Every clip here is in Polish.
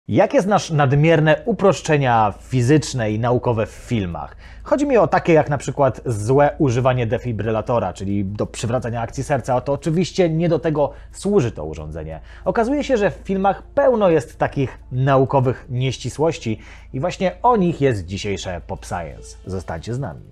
Jakie znasz nadmierne uproszczenia fizyczne i naukowe w filmach? Chodzi mi o takie jak na przykład złe używanie defibrylatora, czyli do przywracania akcji serca. Oto oczywiście nie do tego służy to urządzenie. Okazuje się, że w filmach pełno jest takich naukowych nieścisłości i właśnie o nich jest dzisiejsze Pop Science. Zostańcie z nami.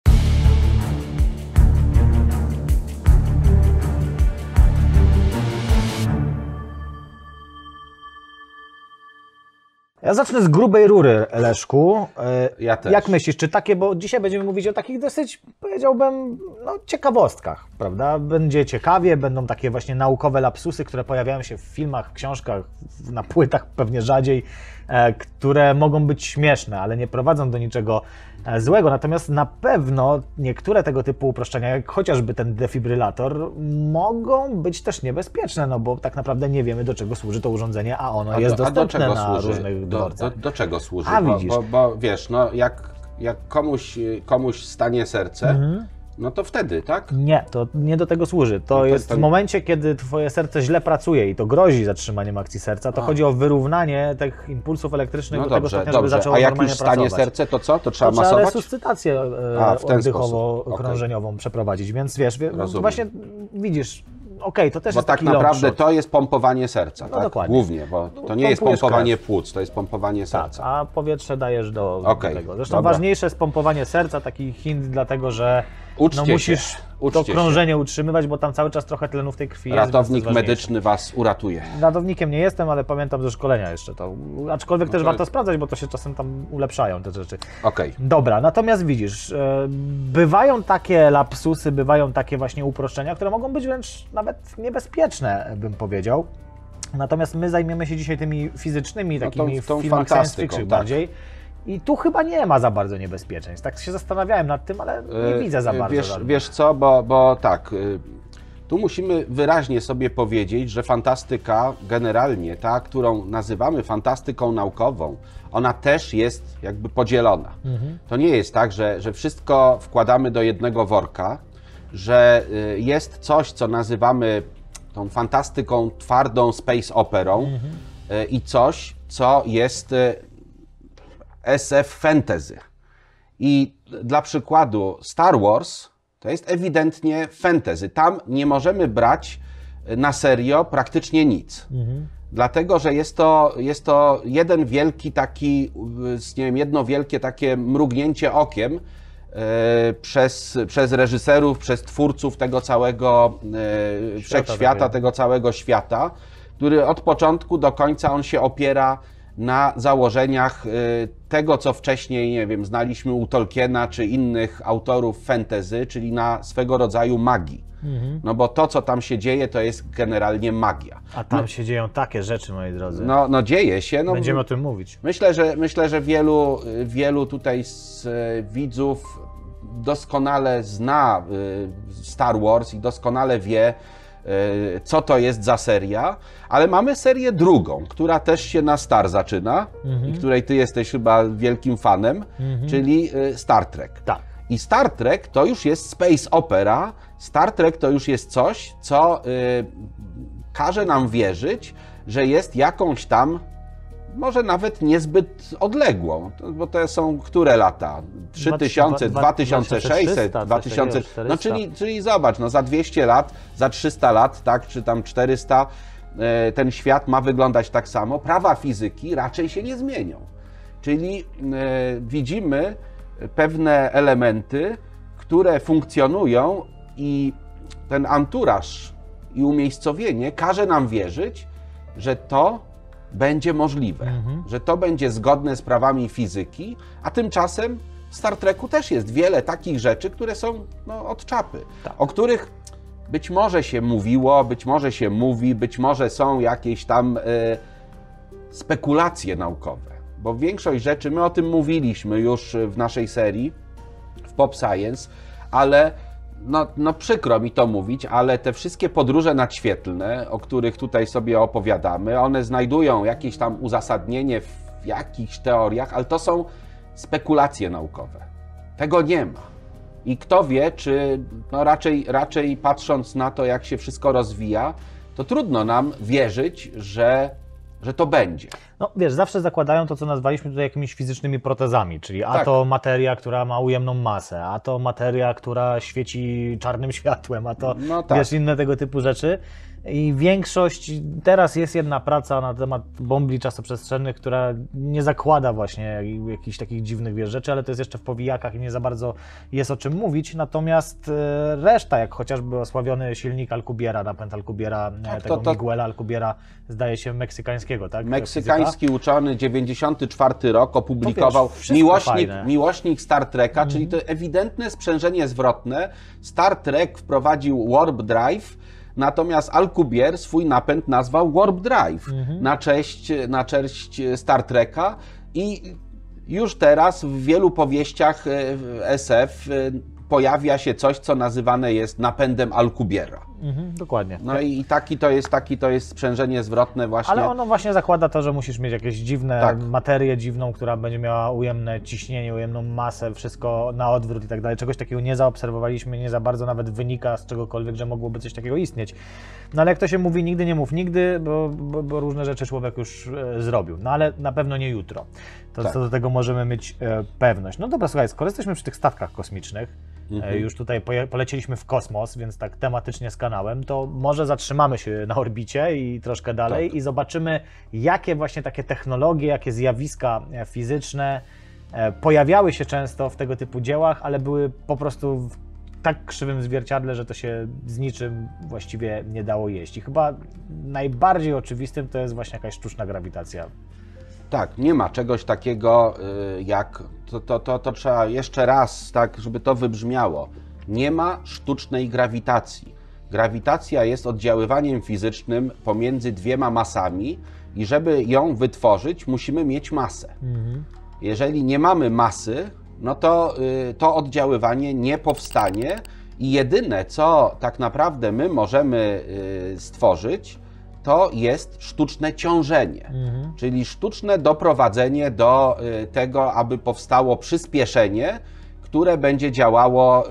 Ja zacznę z grubej rury, Leszku. Ja też. Jak myślisz, czy takie, bo dzisiaj będziemy mówić o takich dosyć, powiedziałbym, ciekawostkach, prawda? Będzie ciekawie, będą takie właśnie naukowe lapsusy, które pojawiają się w filmach, w książkach, na płytach pewnie rzadziej, które mogą być śmieszne, ale nie prowadzą do niczego złego. Natomiast na pewno niektóre tego typu uproszczenia, jak chociażby ten defibrylator, mogą być też niebezpieczne, no bo tak naprawdę nie wiemy, do czego służy to urządzenie, a ono jest dostępne na różnych dworcach. Do czego służy? A widzisz. Bo wiesz, no jak komuś stanie serce, no to wtedy, tak? Nie, to nie do tego służy. To jest w momencie, kiedy twoje serce źle pracuje i to grozi zatrzymaniem akcji serca, to chodzi o wyrównanie tych impulsów elektrycznych do tego stopnia, żeby zaczęło normalnie pracować. A jak już stanie serce, to co? To trzeba trzeba masować? resuscytację oddechowo-krążeniową przeprowadzić, więc wiesz, właśnie widzisz, to też bo jest tak taki naprawdę long shot. to jest pompowanie serca, No tak? dokładnie. Głównie, bo to nie jest Pompujesz pompowanie krew. płuc, to jest pompowanie Tak, serca. a powietrze dajesz do tego. Zresztą dobra. ważniejsze jest pompowanie serca, taki hint, dlatego że Uczcie musisz się, to uczcie się. krążenie utrzymywać, bo tam cały czas trochę tlenu w tej krwi jest. Ratownik więc to jest ważniejsze. medyczny was uratuje. Ratownikiem nie jestem, ale pamiętam ze szkolenia jeszcze to. Aczkolwiek też to- warto sprawdzać, bo to się czasem tam ulepszają te rzeczy. Okej. Dobra, natomiast widzisz, bywają takie lapsusy, bywają takie właśnie uproszczenia, które mogą być wręcz nawet niebezpieczne, bym powiedział. Natomiast my zajmiemy się dzisiaj tymi fizycznymi, takimi tą w filmach science fantastyką, fiction tak. bardziej. I tu chyba nie ma za bardzo niebezpieczeństw. Tak się zastanawiałem nad tym, ale nie widzę za bardzo. Wiesz co, bo tak, tu musimy wyraźnie sobie powiedzieć, że fantastyka generalnie, ta, którą nazywamy fantastyką naukową, ona też jest jakby podzielona. To nie jest tak, że wszystko wkładamy do jednego worka, że jest coś, co nazywamy tą fantastyką twardą space operą i coś, co jest SF fantasy. I dla przykładu Star Wars to jest ewidentnie fantasy. Tam nie możemy brać na serio praktycznie nic. Dlatego, że jest to jeden wielki taki, nie wiem, jedno wielkie takie mrugnięcie okiem przez reżyserów, przez twórców tego całego wszechświata, tego całego świata, który od początku do końca on się opiera na założeniach tego, co wcześniej, nie wiem, znaliśmy u Tolkiena czy innych autorów fantasy, czyli na swego rodzaju magii. No bo to, co tam się dzieje, to jest generalnie magia. A tam się dzieją takie rzeczy, moi drodzy. No dzieje się. No, Będziemy o tym mówić. Myślę, że wielu tutaj z widzów doskonale zna Star Wars i doskonale wie, co to jest za seria, ale mamy serię drugą, która też się na Star zaczyna i której ty jesteś chyba wielkim fanem, czyli Star Trek. Tak. I Star Trek to już jest space opera, Star Trek to już jest coś, co każe nam wierzyć, że jest jakąś tam, może nawet niezbyt odległą, bo to są które lata? 3000, 2600, 2000, no czyli zobacz, no za 200 lat, za 300 lat, tak, czy tam 400, ten świat ma wyglądać tak samo. Prawa fizyki raczej się nie zmienią. Czyli widzimy pewne elementy, które funkcjonują i ten anturaż i umiejscowienie każe nam wierzyć, że to będzie możliwe, że to będzie zgodne z prawami fizyki, a tymczasem w Star Treku też jest wiele takich rzeczy, które są od czapy, o których być może się mówiło, być może się mówi, być może są jakieś tam spekulacje naukowe, bo większość rzeczy, my o tym mówiliśmy już w naszej serii, w Pop Science, ale no przykro mi to mówić, ale te wszystkie podróże nadświetlne, o których tutaj sobie opowiadamy, one znajdują jakieś tam uzasadnienie w jakichś teoriach, ale to są spekulacje naukowe. Tego nie ma. I kto wie, czy raczej patrząc na to, jak się wszystko rozwija, to trudno nam wierzyć, że że to będzie. No wiesz, zawsze zakładają to, co nazwaliśmy tutaj jakimiś fizycznymi protezami, czyli a Tak. to materia, która ma ujemną masę, a to materia, która świeci czarnym światłem, a to No tak. wiesz, inne tego typu rzeczy. I większość, teraz jest jedna praca na temat bombli czasoprzestrzennych, która nie zakłada właśnie jakichś takich dziwnych wiesz, rzeczy, ale to jest jeszcze w powijakach i nie za bardzo jest o czym mówić. Natomiast reszta, jak chociażby osławiony silnik Alcubierra, napęd Alcubierra, Tak, tego to- Miguela Alcubierra, zdaje się meksykańskiego, tak? Meksykański uczony, 94 rok, opublikował No wiesz, wszystko fajne. miłośnik Star Treka, czyli to ewidentne sprzężenie zwrotne. Star Trek wprowadził Warp Drive, natomiast Alcubierre swój napęd nazwał Warp Drive na cześć Star Treka i już teraz w wielu powieściach SF pojawia się coś, co nazywane jest napędem Alcubierra. Dokładnie. No i taki to jest sprzężenie zwrotne właśnie. Ale ono właśnie zakłada to, że musisz mieć jakieś dziwne Tak. materię dziwną, która będzie miała ujemne ciśnienie, ujemną masę, wszystko na odwrót i tak dalej. Czegoś takiego nie zaobserwowaliśmy, nie za bardzo nawet wynika z czegokolwiek, że mogłoby coś takiego istnieć. No ale jak to się mówi, nigdy nie mów nigdy, bo różne rzeczy człowiek już zrobił. No ale na pewno nie jutro. To Tak. co do tego możemy mieć pewność. No dobra, słuchaj, skoro jesteśmy przy tych statkach kosmicznych, już tutaj polecieliśmy w kosmos, więc tak tematycznie z kanałem, to może zatrzymamy się na orbicie i troszkę dalej Tak. i zobaczymy, jakie właśnie takie technologie, jakie zjawiska fizyczne pojawiały się często w tego typu dziełach, ale były po prostu w tak krzywym zwierciadle, że to się z niczym właściwie nie dało jeść. I chyba najbardziej oczywistym to jest właśnie jakaś sztuczna grawitacja. Tak, nie ma czegoś takiego jak, to trzeba jeszcze raz, tak, żeby to wybrzmiało. Nie ma sztucznej grawitacji. Grawitacja jest oddziaływaniem fizycznym pomiędzy dwiema masami i żeby ją wytworzyć, musimy mieć masę. Jeżeli nie mamy masy, no to to oddziaływanie nie powstanie i jedyne, co tak naprawdę my możemy stworzyć, to jest sztuczne ciążenie, czyli sztuczne doprowadzenie do tego, aby powstało przyspieszenie, które będzie działało,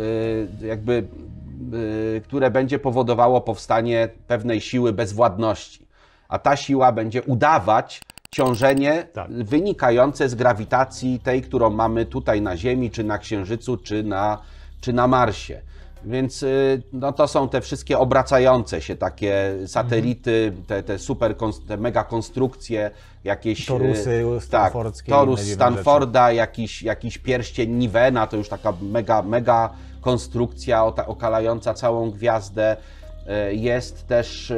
które będzie powodowało powstanie pewnej siły bezwładności. A ta siła będzie udawać ciążenie wynikające z grawitacji tej, którą mamy tutaj na Ziemi, czy na Księżycu, czy na Marsie. Więc no, to są te wszystkie obracające się takie satelity, te mega konstrukcje, jakieś Torusy stanfordzkie. torus Stanforda, jakiś pierścień Nivena, to już taka mega konstrukcja okalająca całą gwiazdę. Jest też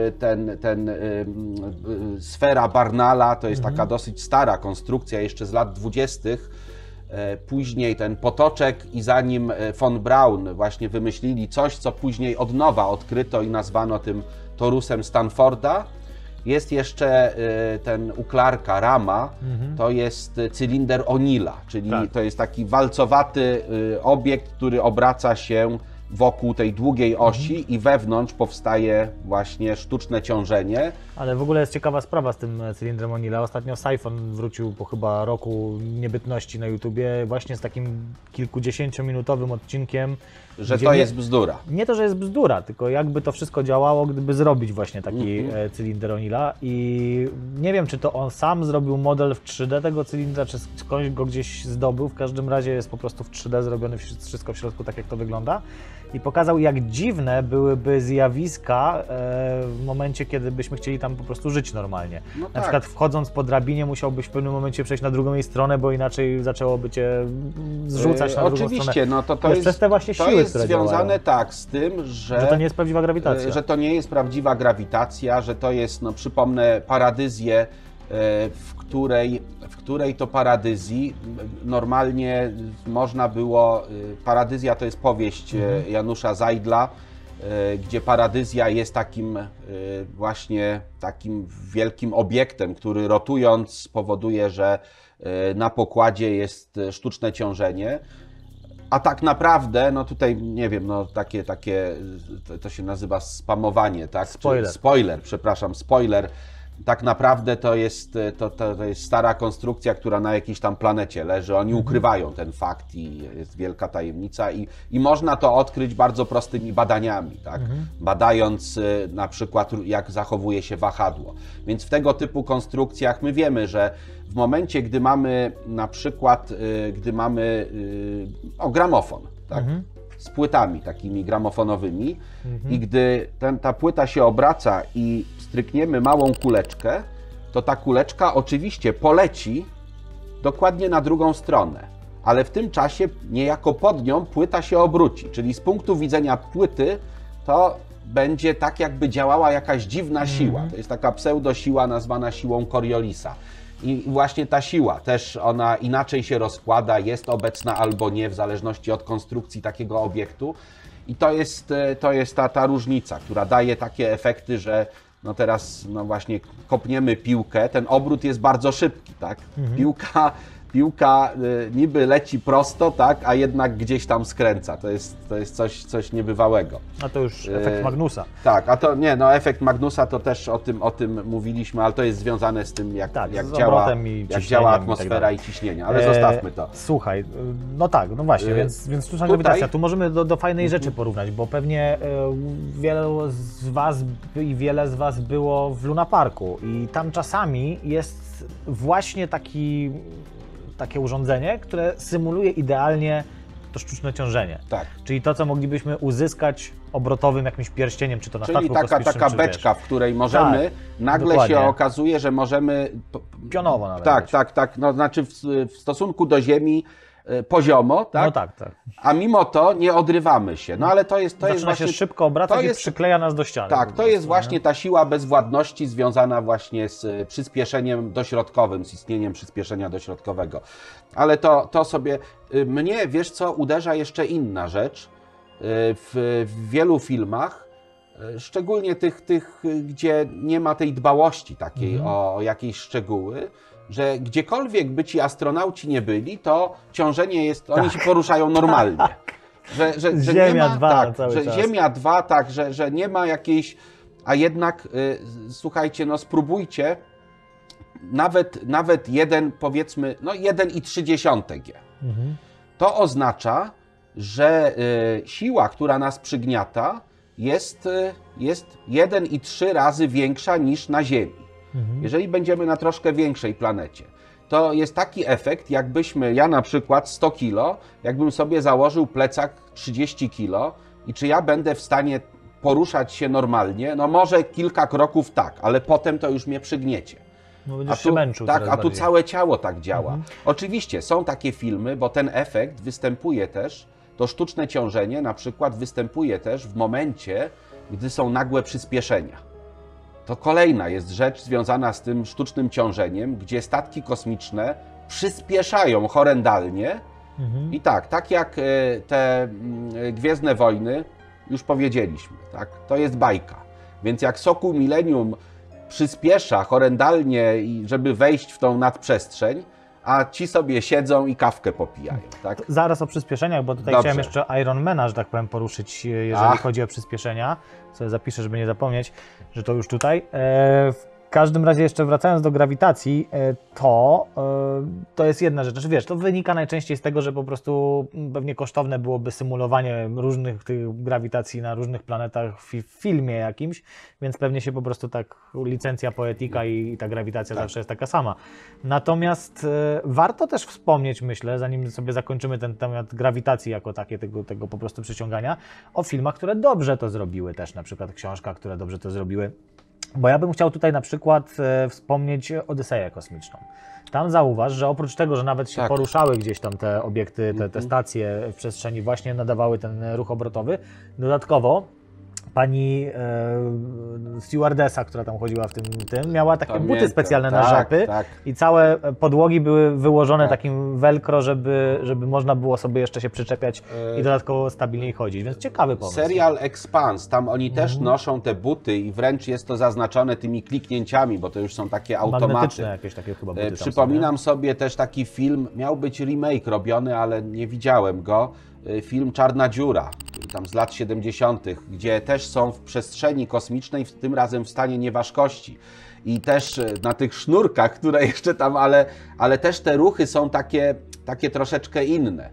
sfera Barnalla, to jest taka dosyć stara konstrukcja, jeszcze z lat 20. Później ten potoczek i za nim von Braun właśnie wymyślili coś, co później od nowa odkryto i nazwano tym torusem Stanforda. Jest jeszcze ten u Clarka Rama, to jest cylinder O'Neilla, czyli to jest taki walcowaty obiekt, który obraca się wokół tej długiej osi i wewnątrz powstaje właśnie sztuczne ciążenie. Ale w ogóle jest ciekawa sprawa z tym cylindrem O'Neilla. Ostatnio Syphon wrócił po chyba roku niebytności na YouTubie właśnie z takim kilkudziesięciominutowym odcinkiem. Że to jest bzdura. Nie to, że jest bzdura, tylko jakby to wszystko działało, gdyby zrobić właśnie taki cylinder O'Neilla. I nie wiem, czy to on sam zrobił model w 3D tego cylindra, czy skądś go gdzieś zdobył. W każdym razie jest po prostu w 3D zrobione wszystko w środku, tak jak to wygląda. I pokazał, jak dziwne byłyby zjawiska w momencie, kiedy byśmy chcieli tam po prostu żyć normalnie. No Na tak. przykład wchodząc po drabinie musiałbyś w pewnym momencie przejść na drugą jej stronę, bo inaczej zaczęłoby cię zrzucać na drugą stronę. Oczywiście, no to jest przez te właśnie siły, to jest które związane działają. tak z tym, że to nie jest prawdziwa grawitacja. Że to nie jest prawdziwa grawitacja, że to jest, no przypomnę, paradyzję, w której to paradyzji normalnie można było, paradyzja to jest powieść Janusza Zajdla, gdzie paradyzja jest takim właśnie takim wielkim obiektem, który rotując powoduje, że na pokładzie jest sztuczne ciążenie. A tak naprawdę, no tutaj nie wiem, no takie to się nazywa spamowanie, tak? Spoiler. Spoiler, przepraszam, spoiler. tak naprawdę to jest stara konstrukcja, która na jakiejś tam planecie leży. Oni ukrywają ten fakt i jest wielka tajemnica i można to odkryć bardzo prostymi badaniami, tak? Badając na przykład, jak zachowuje się wahadło. Więc w tego typu konstrukcjach my wiemy, że w momencie, gdy mamy na przykład, gramofon, tak? Z płytami takimi gramofonowymi i gdy ta płyta się obraca i strykniemy małą kuleczkę, to ta kuleczka oczywiście poleci dokładnie na drugą stronę, ale w tym czasie niejako pod nią płyta się obróci, czyli z punktu widzenia płyty to będzie tak, jakby działała jakaś dziwna siła. To jest taka pseudosiła nazwana siłą Coriolisa. I właśnie ta siła też ona inaczej się rozkłada, jest obecna albo nie, w zależności od konstrukcji takiego obiektu. I to jest ta różnica, która daje takie efekty, że no teraz no właśnie kopniemy piłkę, ten obrót jest bardzo szybki, tak? Piłka niby leci prosto, tak, a jednak gdzieś tam skręca. To jest coś niebywałego. A to już efekt Magnusa. Tak, a to nie, no efekt Magnusa to też o tym mówiliśmy, ale to jest związane z tym, jak działa atmosfera i ciśnienie, ale zostawmy to. Słuchaj, no tak, no właśnie, więc sztuczna grawitacja, tu możemy do fajnej rzeczy porównać, bo pewnie wiele z Was było w Luna Parku i tam czasami jest właśnie takie urządzenie, które symuluje idealnie to sztuczne ciążenie. Tak. Czyli to, co moglibyśmy uzyskać obrotowym jakimś pierścieniem, czy to na statku kosmicznym, taka beczka, w której możemy, nagle dokładnie się okazuje, że możemy... Pionowo nawet. Tak, no znaczy w stosunku do Ziemi poziomo, tak? No tak. A mimo to nie odrywamy się. No ale to jest zaczyna się szybko obracać i przykleja nas do ściany. Tak, to jest właśnie ta siła bezwładności związana właśnie z przyspieszeniem dośrodkowym, z istnieniem przyspieszenia dośrodkowego. Ale to sobie... Mnie, wiesz co, uderza jeszcze inna rzecz. W wielu filmach, szczególnie tych, gdzie nie ma tej dbałości takiej o jakieś szczegóły, że gdziekolwiek by ci astronauci nie byli, to ciążenie jest, oni się poruszają normalnie. Że Ziemia 2 Ziemia 2, tak, że nie ma jakiejś, a jednak słuchajcie, no spróbujcie nawet jeden, powiedzmy, no 1,3 G. To oznacza, że siła, która nas przygniata, jest 1,3 razy większa niż na Ziemi. Jeżeli będziemy na troszkę większej planecie, to jest taki efekt, jakbyśmy, ja na przykład 100 kg, jakbym sobie założył plecak 30 kg i czy ja będę w stanie poruszać się normalnie? No może kilka kroków tak, ale potem to już mnie przygniecie. No będziesz się męczył. Tak, a tu całe ciało tak działa. Oczywiście są takie filmy, bo ten efekt występuje też, to sztuczne ciążenie na przykład występuje też w momencie, gdy są nagłe przyspieszenia. To kolejna jest rzecz związana z tym sztucznym ciążeniem, gdzie statki kosmiczne przyspieszają horrendalnie i tak jak te Gwiezdne Wojny, już powiedzieliśmy, tak, to jest bajka. Więc jak Sokół Millennium przyspiesza horrendalnie, żeby wejść w tą nadprzestrzeń, a ci sobie siedzą i kawkę popijają. Tak? Zaraz o przyspieszeniach, bo tutaj chciałem jeszcze Ironmana, że tak powiem, poruszyć, jeżeli chodzi o przyspieszenia. Sobie zapiszę, żeby nie zapomnieć, że to już tutaj. W każdym razie jeszcze wracając do grawitacji, to jest jedna rzecz. Znaczy, wiesz, to wynika najczęściej z tego, że po prostu pewnie kosztowne byłoby symulowanie różnych tych grawitacji na różnych planetach w filmie jakimś, więc pewnie się po prostu tak licencja poetyka i ta grawitacja zawsze jest taka sama. Natomiast warto też wspomnieć, myślę, zanim sobie zakończymy ten temat grawitacji jako takie, tego po prostu przyciągania, o filmach, które dobrze to zrobiły też, na przykład książkach, które dobrze to zrobiły. Bo ja bym chciał tutaj na przykład wspomnieć Odyseję kosmiczną. Tam zauważ, że oprócz tego, że nawet się poruszały gdzieś tam te obiekty, te stacje w przestrzeni, właśnie nadawały ten ruch obrotowy, dodatkowo pani stewardessa, która tam chodziła w tym miała takie buty specjalne na rzepy i całe podłogi były wyłożone takim velcro, żeby można było sobie jeszcze się przyczepiać i dodatkowo stabilniej chodzić, więc ciekawy pomysł. Serial Expanse, tam oni też noszą te buty i wręcz jest to zaznaczone tymi kliknięciami, bo to już są takie automaty. Magnetyczne jakieś takie chyba buty. Przypominam sobie też taki film, miał być remake robiony, ale nie widziałem go. Film Czarna dziura, tam z lat 70., gdzie też są w przestrzeni kosmicznej, tym razem w stanie nieważkości. i też na tych sznurkach, które jeszcze tam, ale też te ruchy są takie troszeczkę inne.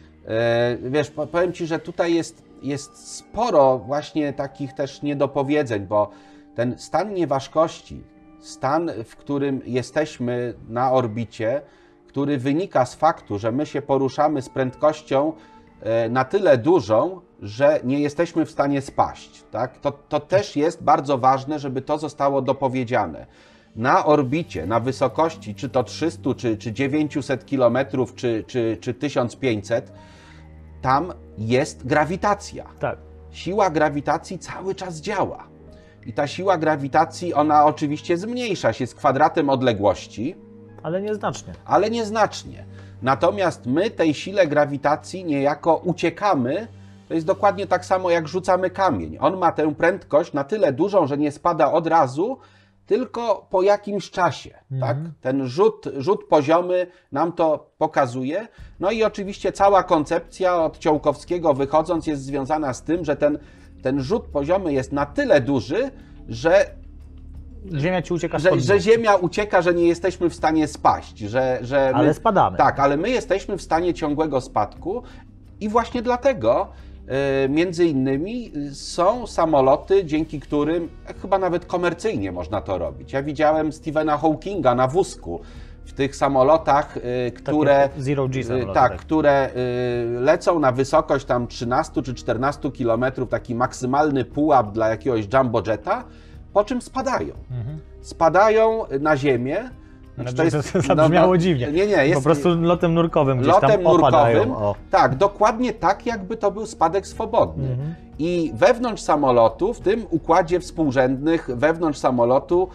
Wiesz, powiem Ci, że tutaj jest sporo właśnie takich też niedopowiedzeń, bo ten stan nieważkości, stan, w którym jesteśmy na orbicie, który wynika z faktu, że my się poruszamy z prędkością na tyle dużą, że nie jesteśmy w stanie spaść. Tak? To też jest bardzo ważne, żeby to zostało dopowiedziane. Na orbicie, na wysokości, czy to 300, czy 900 km, czy 1500, tam jest grawitacja. Tak. Siła grawitacji cały czas działa. I ta siła grawitacji, ona oczywiście zmniejsza się z kwadratem odległości, Ale nieznacznie. ale nieznacznie. Natomiast my tej sile grawitacji niejako uciekamy. To jest dokładnie tak samo, jak rzucamy kamień. On ma tę prędkość na tyle dużą, że nie spada od razu, tylko po jakimś czasie. Tak? Ten rzut poziomy nam to pokazuje. No i oczywiście cała koncepcja od Ciołkowskiego wychodząc jest związana z tym, że ten rzut poziomy jest na tyle duży, że Ziemia ci ucieka spod że Ziemia ucieka, że nie jesteśmy w stanie spaść. Że Ale spadamy. Tak, ale my jesteśmy w stanie ciągłego spadku i właśnie dlatego między innymi są samoloty, dzięki którym chyba nawet komercyjnie można to robić. Ja widziałem Stephena Hawkinga na wózku w tych samolotach, które, Zero G samoloty, tak, które lecą na wysokość tam 13 czy 14 km, taki maksymalny pułap dla jakiegoś jumbo jetta, po czym spadają. Spadają na ziemię. To zabrzmiało dziwnie. Nie, jest po prostu lotem nurkowym gdzieś lotem tam opadają. nurkowym. Tak, dokładnie tak, jakby to był spadek swobodny. I wewnątrz samolotu, w tym układzie współrzędnych, wewnątrz samolotu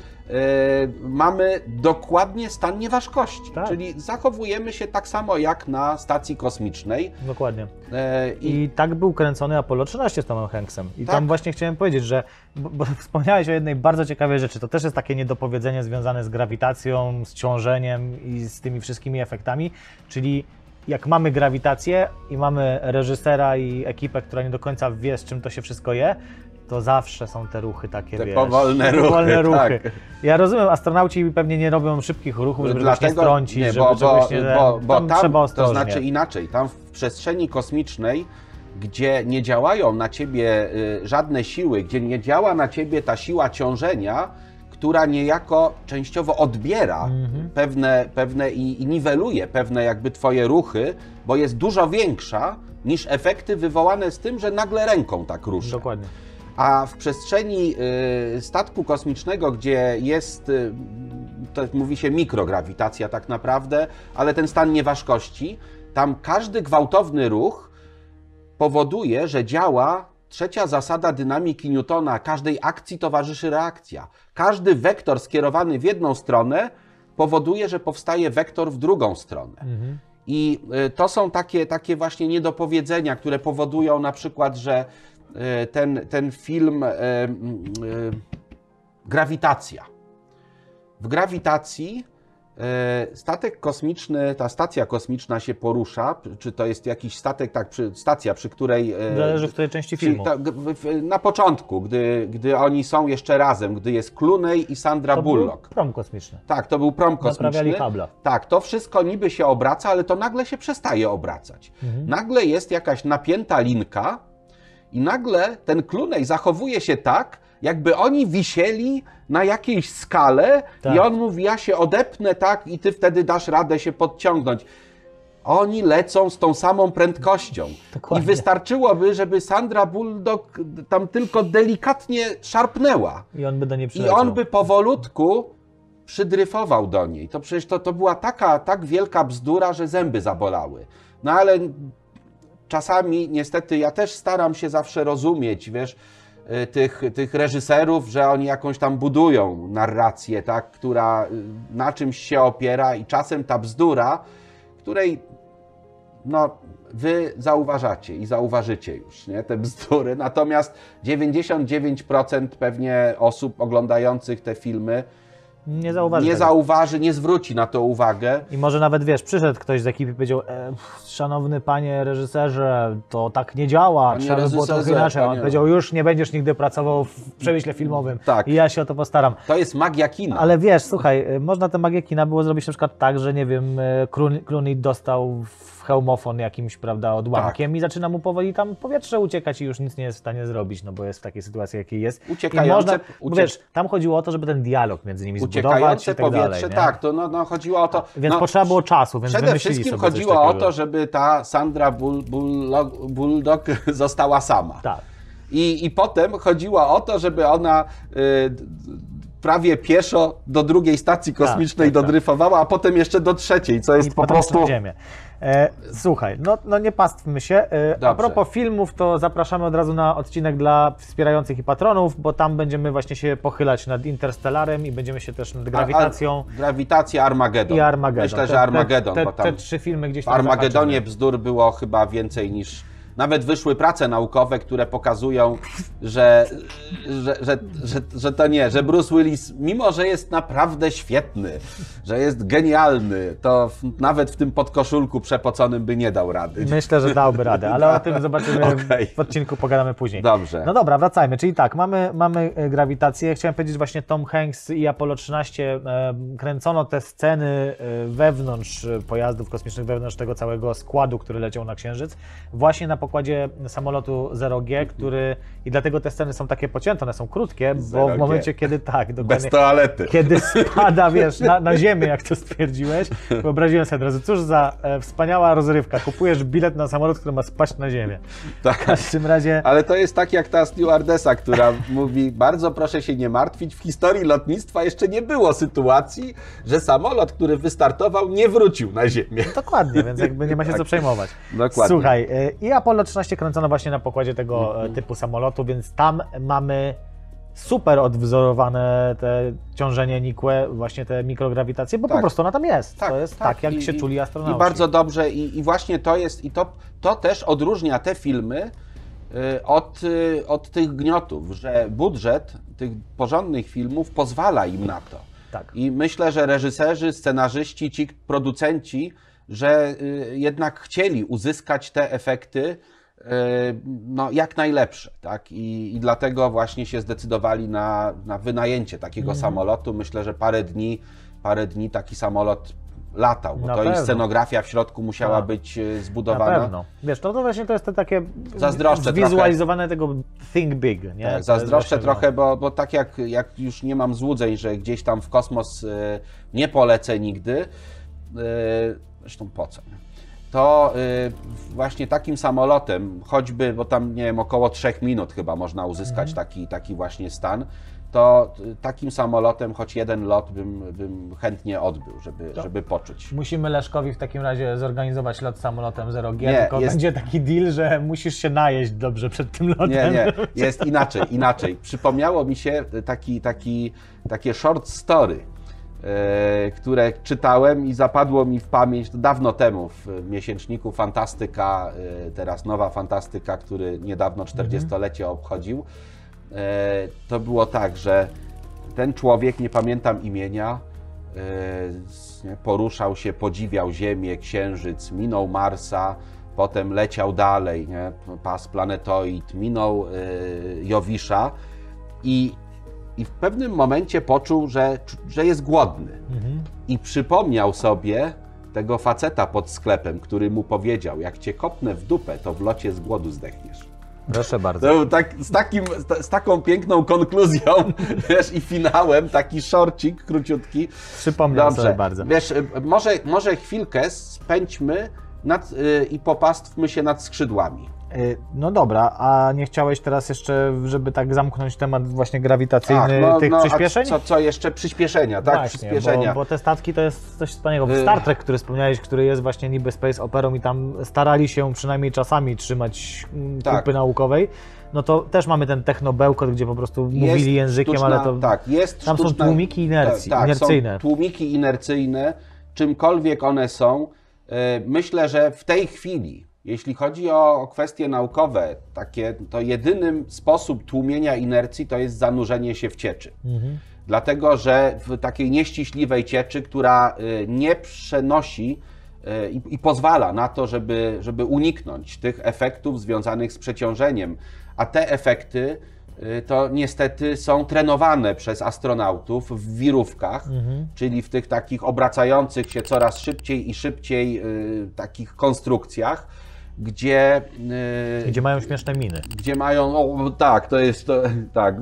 mamy dokładnie stan nieważkości. Tak. Czyli zachowujemy się tak samo jak na stacji kosmicznej. Dokładnie. I tak był kręcony Apollo 13 z Tomem Hanksem. I Tak. tam właśnie chciałem powiedzieć, że bo wspomniałeś o jednej bardzo ciekawej rzeczy. To też jest takie niedopowiedzenie związane z grawitacją, z ciążeniem i z tymi wszystkimi efektami. Czyli jak mamy grawitację i mamy reżysera i ekipę, która nie do końca wie, z czym to się wszystko je, to zawsze są te ruchy takie, Te wiesz, powolne ruchy. Tak. Ja rozumiem, astronauci pewnie nie robią szybkich ruchów, żeby czegoś nie strącić, nie, żeby czegoś nie... bo tam trzeba to ostrożnie. znaczy inaczej, tam w przestrzeni kosmicznej, gdzie nie działają na ciebie żadne siły, gdzie nie działa na ciebie ta siła ciążenia, która niejako częściowo odbiera pewne i niweluje pewne jakby twoje ruchy, bo jest dużo większa niż efekty wywołane z tym, że nagle ręką tak rusza. Dokładnie. A w przestrzeni statku kosmicznego, gdzie jest, to mówi się mikrograwitacja tak naprawdę, ale ten stan nieważkości, tam każdy gwałtowny ruch powoduje, że działa trzecia zasada dynamiki Newtona. Każdej akcji towarzyszy reakcja. Każdy wektor skierowany w jedną stronę powoduje, że powstaje wektor w drugą stronę. I to są takie właśnie niedopowiedzenia, które powodują na przykład, że ten film Grawitacja. W grawitacji statek kosmiczny, ta stacja kosmiczna się porusza, czy to jest jakiś statek, tak, stacja, przy której... Zależy w której części filmu. Na początku, gdy oni są jeszcze razem, gdy jest Clooney i Sandra Bullock. Był prom kosmiczny. Tak, to był prom kosmiczny. Naprawiali Hubble'a. Tak, to wszystko niby się obraca, ale to nagle się przestaje obracać. Nagle jest jakaś napięta linka i nagle ten Clooney zachowuje się tak, jakby oni wisieli na jakiejś skale i on mówi, ja się odepnę tak i ty wtedy dasz radę się podciągnąć. Oni lecą z tą samą prędkością. Dokładnie. I wystarczyłoby, żeby Sandra Bullock tam tylko delikatnie szarpnęła. I on by do niej I przyleciał. on by powolutku przydryfował do niej. To przecież to była tak wielka bzdura, że zęby zabolały. No ale czasami niestety ja też staram się zawsze rozumieć, wiesz, tych reżyserów, że oni jakąś tam budują narrację, tak, która na czymś się opiera i czasem ta bzdura, której no, wy zauważacie i zauważycie już, nie, te bzdury, natomiast 99% pewnie osób oglądających te filmy Nie zauważy, nie zwróci na to uwagę. I może nawet, wiesz, przyszedł ktoś z ekipy i powiedział, szanowny panie reżyserze, to tak nie działa, trzeba by było trochę inaczej. On powiedział, już nie będziesz nigdy pracował w przemyśle filmowym i ja się o to postaram. To jest magia kina. Ale wiesz, słuchaj, można tę magię kina było zrobić na przykład tak, że nie wiem, Clooney dostał w hełmofon jakimś, prawda, odłamkiem i zaczyna mu powoli tam powietrze uciekać i już nic nie jest w stanie zrobić, no bo jest w takiej sytuacji, jakiej jest. Uciekające, wiesz, tam chodziło o to, żeby ten dialog między nimi zbudować i tak powietrze, dalej, tak, to chodziło o to. Więc potrzeba było czasu, więc przede wszystkim chodziło o to, żeby ta Sandra Bullock została sama. Tak. I potem chodziło o to, żeby ona prawie pieszo do drugiej stacji kosmicznej dodryfowała, a potem jeszcze do trzeciej, co jest po prostu... na Ziemię. Słuchaj, no nie pastwmy się. A propos filmów, to zapraszamy od razu na odcinek dla wspierających i patronów, bo tam będziemy właśnie się pochylać nad Interstellarem i będziemy się też nad Grawitacją. Grawitacja, Armagedon. I Armagedon. Myślę, że Armagedon. Te trzy filmy gdzieś tam w Armagedonie bzdur było chyba więcej niż... Nawet wyszły prace naukowe, które pokazują, że to nie, że Bruce Willis, mimo że jest naprawdę świetny, że jest genialny, to nawet w tym podkoszulku przepoconym by nie dał rady. Myślę, że dałby radę, ale o tym zobaczymy w odcinku, pogadamy później. Dobrze. No dobra, wracajmy, czyli tak, mamy Grawitację. Chciałem powiedzieć właśnie Tom Hanks i Apollo 13 kręcono te sceny wewnątrz pojazdów kosmicznych, wewnątrz tego całego składu, który leciał na Księżyc, właśnie na pokładzie samolotu 0G, który i dlatego te sceny są takie pocięte, one są krótkie, bo w momencie, kiedy dokładnie, bez toalety, kiedy spada, wiesz, na ziemię, jak to stwierdziłeś, wyobraziłem sobie od razu, cóż za wspaniała rozrywka, kupujesz bilet na samolot, który ma spaść na ziemię. Tak. W każdym razie... Ale to jest tak jak ta stewardesa, która mówi, bardzo proszę się nie martwić, w historii lotnictwa jeszcze nie było sytuacji, że samolot, który wystartował, nie wrócił na ziemię. Dokładnie, więc jakby nie ma się co przejmować. Dokładnie. Słuchaj, i Apollo 13 kręcono właśnie na pokładzie tego typu samolotu, więc tam mamy super odwzorowane te ciążenie nikłe, właśnie te mikrograwitacje, bo po prostu ona tam jest. To jest tak, jak się czuli astronauci. I bardzo dobrze, i właśnie to jest, i to też odróżnia te filmy od tych gniotów, że budżet tych porządnych filmów pozwala im na to. Tak. I myślę, że reżyserzy, scenarzyści, ci producenci, że jednak chcieli uzyskać te efekty no, jak najlepsze, tak? I dlatego właśnie się zdecydowali na wynajęcie takiego samolotu. Myślę, że parę dni taki samolot latał, bo to i scenografia w środku musiała być zbudowana. Na pewno. Wiesz, to właśnie to jest te takie zwizualizowane tego think big, nie? Tak, zazdroszczę trochę, bo tak jak już nie mam złudzeń, że gdzieś tam w kosmos nie polecę nigdy, zresztą po co, to właśnie takim samolotem, choćby, bo tam nie wiem, około 3 minut chyba można uzyskać taki właśnie stan, to takim samolotem choć jeden lot bym chętnie odbył, żeby poczuć. Musimy Leszkowi w takim razie zorganizować lot samolotem 0G, tylko będzie taki deal, że musisz się najeść dobrze przed tym lotem. Nie, jest inaczej. Przypomniało mi się takie short story, które czytałem i zapadło mi w pamięć to dawno temu w miesięczniku Fantastyka, teraz Nowa Fantastyka, który niedawno 40-lecie obchodził. To było tak, że ten człowiek, nie pamiętam imienia, poruszał się, podziwiał Ziemię, Księżyc, minął Marsa, potem leciał dalej, nie? Pas planetoid, minął Jowisza i w pewnym momencie poczuł, że jest głodny. I przypomniał sobie tego faceta pod sklepem, który mu powiedział, jak cię kopnę w dupę, to w locie z głodu zdechniesz. Proszę bardzo. To tak, z taką piękną konkluzją, wiesz, i finałem, taki szorcik króciutki. Przypomniał sobie bardzo. Wiesz, może chwilkę spędźmy i popastwmy się nad skrzydłami. No dobra, a nie chciałeś teraz jeszcze, żeby tak zamknąć temat właśnie grawitacyjny tych przyspieszeń? A co jeszcze? Przyspieszenia, tak? Właśnie, przyspieszenia. Bo te statki to jest coś wspaniałego. Star Trek, który wspomniałeś, który jest właśnie niby space operą i tam starali się przynajmniej czasami trzymać kupy naukowej, no to też mamy ten technobełkot, gdzie po prostu mówili językiem, sztuczna, ale to tam są tłumiki inercyjne. Są tłumiki inercyjne, czymkolwiek one są. Myślę, że w tej chwili, jeśli chodzi o kwestie naukowe, to jedyny sposób tłumienia inercji to jest zanurzenie się w cieczy. Dlatego, że w takiej nieściśliwej cieczy, która nie przenosi i pozwala na to, żeby uniknąć tych efektów związanych z przeciążeniem, a te efekty to niestety są trenowane przez astronautów w wirówkach, czyli w tych takich obracających się coraz szybciej i szybciej takich konstrukcjach, gdzie mają śmieszne miny. Gdzie mają, tak, to jest to, tak.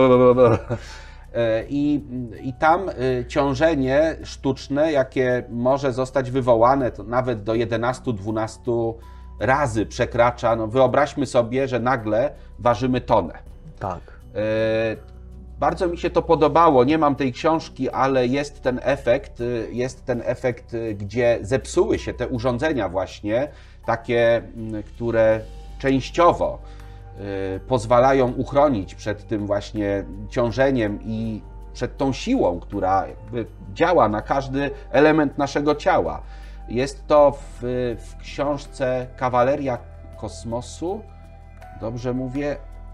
I tam ciążenie sztuczne, jakie może zostać wywołane, to nawet do 11-12 razy przekracza. No wyobraźmy sobie, że nagle ważymy tonę. Tak. Bardzo mi się to podobało, nie mam tej książki, ale jest ten efekt, gdzie zepsuły się te urządzenia właśnie, takie, które częściowo pozwalają uchronić przed tym właśnie ciążeniem i przed tą siłą, która jakby działa na każdy element naszego ciała. Jest to w książce Kawaleria Kosmosu, dobrze mówię,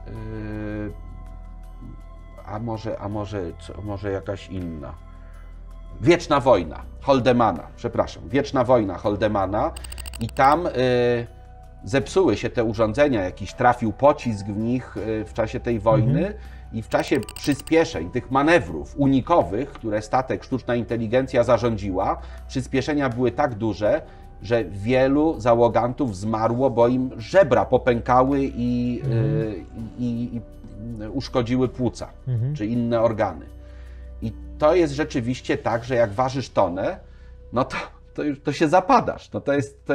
może jakaś inna. Wieczna wojna Holdemana, przepraszam, Wieczna wojna Holdemana i tam zepsuły się te urządzenia, jakiś trafił pocisk w nich w czasie tej wojny i w czasie przyspieszeń, tych manewrów unikowych, które statek sztuczna inteligencja zarządziła, przyspieszenia były tak duże, że wielu załogantów zmarło, bo im żebra popękały i uszkodziły płuca czy inne organy. I to jest rzeczywiście tak, że jak ważysz tonę, no to się zapadasz. No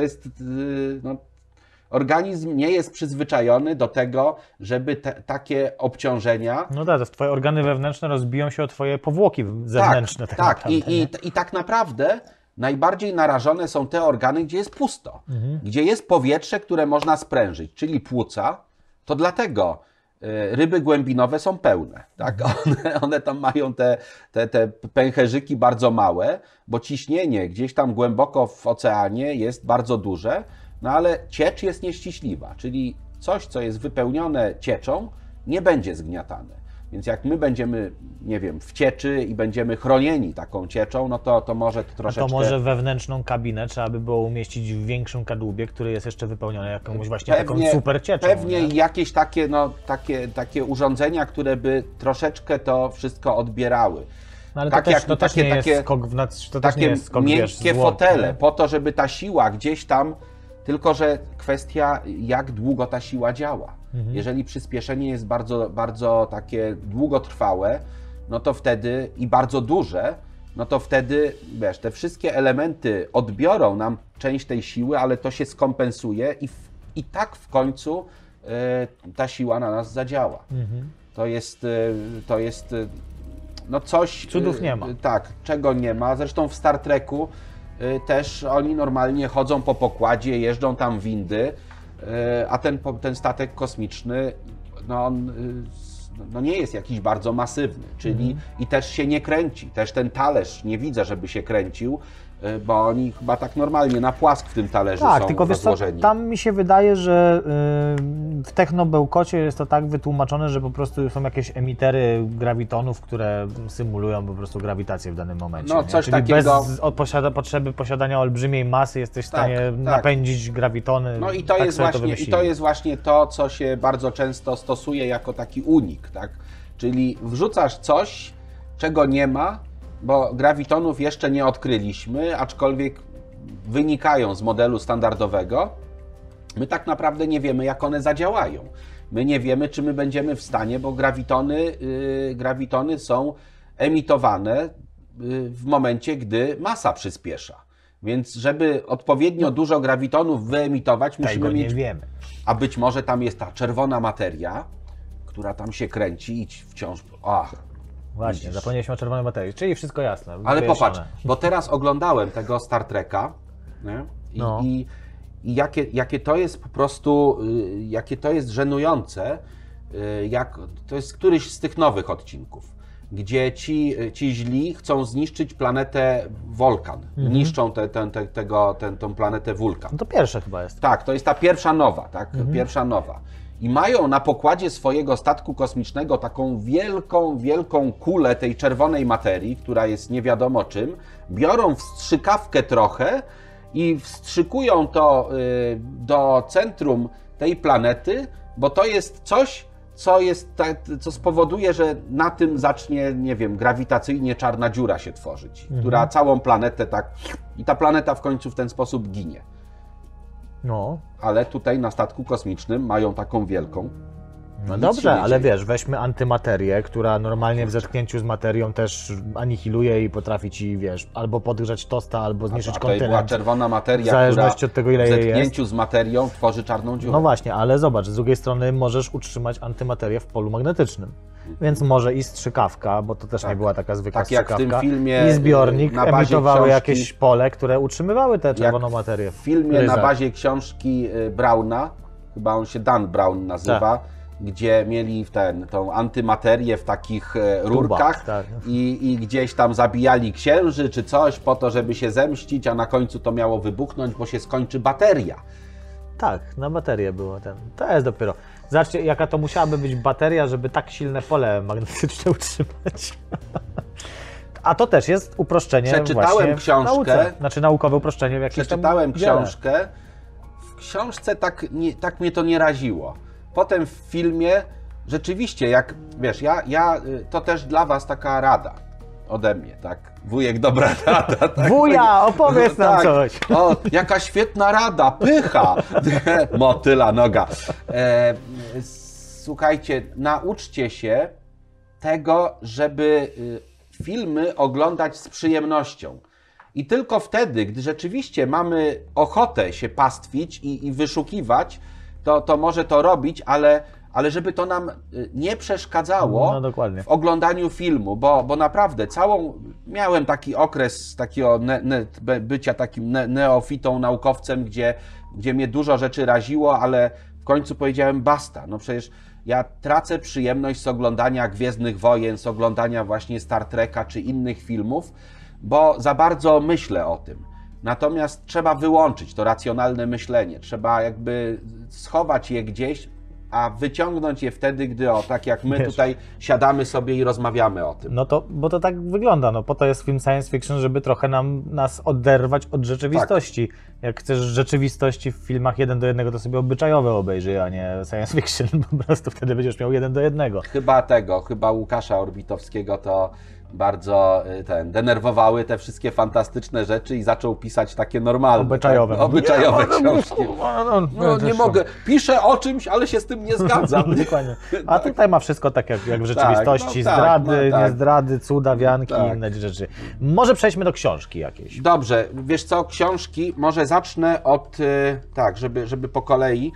no, organizm nie jest przyzwyczajony do tego, żeby takie obciążenia... No tak, to twoje organy wewnętrzne rozbiją się o twoje powłoki zewnętrzne. Tak. Naprawdę, I tak naprawdę najbardziej narażone są te organy, gdzie jest pusto, gdzie jest powietrze, które można sprężyć, czyli płuca. To dlatego ryby głębinowe są pełne. Tak? One tam mają te pęcherzyki bardzo małe, bo ciśnienie gdzieś tam głęboko w oceanie jest bardzo duże, no ale ciecz jest nieściśliwa, czyli coś, co jest wypełnione cieczą, nie będzie zgniatane. Więc jak my będziemy, nie wiem, w cieczy i będziemy chronieni taką cieczą, no to może to troszeczkę... A to może wewnętrzną kabinę trzeba by było umieścić w większym kadłubie, który jest jeszcze wypełniony jakąś właśnie taką super cieczą. Pewnie jakieś takie urządzenia, które by troszeczkę to wszystko odbierały. No ale to też nie jest skok miękkie fotele, po to, żeby ta siła gdzieś tam... Tylko że kwestia, jak długo ta siła działa. Jeżeli przyspieszenie jest bardzo, bardzo takie długotrwałe, no to wtedy i bardzo duże, no to wtedy, wiesz, te wszystkie elementy odbiorą nam część tej siły, ale to się skompensuje i tak w końcu ta siła na nas zadziała. To jest no coś... Cudów nie ma. Tak, czego nie ma. Zresztą w Star Treku też oni normalnie chodzą po pokładzie, jeżdżą tam windy, a ten statek kosmiczny, no on no nie jest jakiś bardzo masywny, czyli i też się nie kręci. Też ten talerz nie widzę, żeby się kręcił, bo oni chyba tak normalnie na płask w tym talerzu są tylko wiesz co, rozłożeni. tam mi się wydaje, że w technobełkocie jest to tak wytłumaczone, że po prostu są jakieś emitery grawitonów, które symulują po prostu grawitację w danym momencie. No, coś Czyli takiego... bez potrzeby posiadania olbrzymiej masy jesteś w stanie napędzić grawitony. No i to jest właśnie to, co się bardzo często stosuje jako taki unik, tak? Czyli wrzucasz coś, czego nie ma, bo grawitonów jeszcze nie odkryliśmy, aczkolwiek wynikają z modelu standardowego. My tak naprawdę nie wiemy, jak one zadziałają. My nie wiemy, czy my będziemy w stanie, bo grawitony są emitowane w momencie, gdy masa przyspiesza. Więc żeby odpowiednio dużo grawitonów wyemitować, musimy mieć... nie wiemy. A być może tam jest ta czerwona materia, która tam się kręci i wciąż... Właśnie, zapomnieliśmy o czerwonej materii, czyli wszystko jasne. Ale popatrz, bo teraz oglądałem tego Star Treka, nie? I jakie to jest po prostu, jakie to jest żenujące, to jest któryś z tych nowych odcinków, gdzie ci źli chcą zniszczyć planetę Vulcan, niszczą tą planetę Vulcan. No to pierwsze chyba jest. Tak, to jest ta pierwsza nowa, tak? Pierwsza nowa. i mają na pokładzie swojego statku kosmicznego taką wielką, wielką kulę tej czerwonej materii, która jest nie wiadomo czym, biorą wstrzykawkę trochę i wstrzykują to do centrum tej planety, bo to jest coś, co spowoduje, że na tym zacznie, nie wiem, grawitacyjnie czarna dziura się tworzyć, która całą planetę tak... I ta planeta w końcu w ten sposób ginie. No. Ale tutaj na statku kosmicznym mają taką wielką. No Nic dobrze, się nie ale dzieje. wiesz, weźmy antymaterię, która normalnie w zetknięciu z materią też anihiluje i potrafi ci, wiesz, albo podgrzać tosta, albo zniszczyć A tutaj była kontynent. czerwona W materia, zależności która od tego, ile w jej zetknięciu z materią tworzy czarną dziurę. No właśnie, ale zobacz, z drugiej strony możesz utrzymać antymaterię w polu magnetycznym. Więc może i strzykawka, bo to też nie była taka zwykła Tak jak w strzykawka, tym filmie, i zbiornik na bazie emitowały książki- jakieś pole, które utrzymywały tę czerwoną Jak materię. w filmie na ryzach. bazie książki Browna, chyba on się Dan Brown nazywa, gdzie mieli tą antymaterię w takich rurkach tak. i gdzieś tam zabijali księży czy coś po to, żeby się zemścić, a na końcu to miało wybuchnąć, bo się skończy bateria. Tak, na baterię było ten. To jest dopiero. Zobaczcie, jaka to musiałaby być bateria, żeby tak silne pole magnetyczne utrzymać. A to też jest uproszczenie Przeczytałem właśnie w książkę. nauce. Znaczy naukowe uproszczenie w jakimś tam Przeczytałem dziele. książkę, w książce tak mnie to nie raziło. Potem w filmie rzeczywiście, jak wiesz, to też dla was taka rada ode mnie, tak? Wujek, dobra rada. Tak? Wuja, opowiedz nam Tak. coś. O, jaka świetna rada, pycha. Motyla noga. Słuchajcie, nauczcie się tego, żeby filmy oglądać z przyjemnością. I tylko wtedy, gdy rzeczywiście mamy ochotę się pastwić i wyszukiwać, to może to robić, ale żeby to nam nie przeszkadzało No, dokładnie. w oglądaniu filmu, bo naprawdę miałem taki okres takiego bycia takim neofitą, naukowcem, gdzie mnie dużo rzeczy raziło, ale w końcu powiedziałem basta. No przecież ja tracę przyjemność z oglądania Gwiezdnych Wojen, z oglądania właśnie Star Treka czy innych filmów, bo za bardzo myślę o tym. Natomiast trzeba wyłączyć to racjonalne myślenie, trzeba jakby schować je gdzieś, a wyciągnąć je wtedy, gdy tak jak my tutaj siadamy sobie i rozmawiamy o tym. No to, bo to tak wygląda, no po to jest film science fiction, żeby trochę nas oderwać od rzeczywistości. Tak. Jak chcesz rzeczywistości w filmach 1:1, to sobie obyczajowe obejrzyj, a nie science fiction, po prostu wtedy będziesz miał 1:1. Chyba Łukasza Orbitowskiego to bardzo denerwowały te wszystkie fantastyczne rzeczy i zaczął pisać takie normalne, obyczajowe książki. No, nie mogę, piszę o czymś, ale się z tym nie zgadzam. Dokładnie. A tutaj ma wszystko tak jak w rzeczywistości, zdrady, nie zdrady, cuda, wianki i inne rzeczy. Może przejdźmy do książki jakiejś. Dobrze, wiesz co, książki, może zacznę od, żeby po kolei.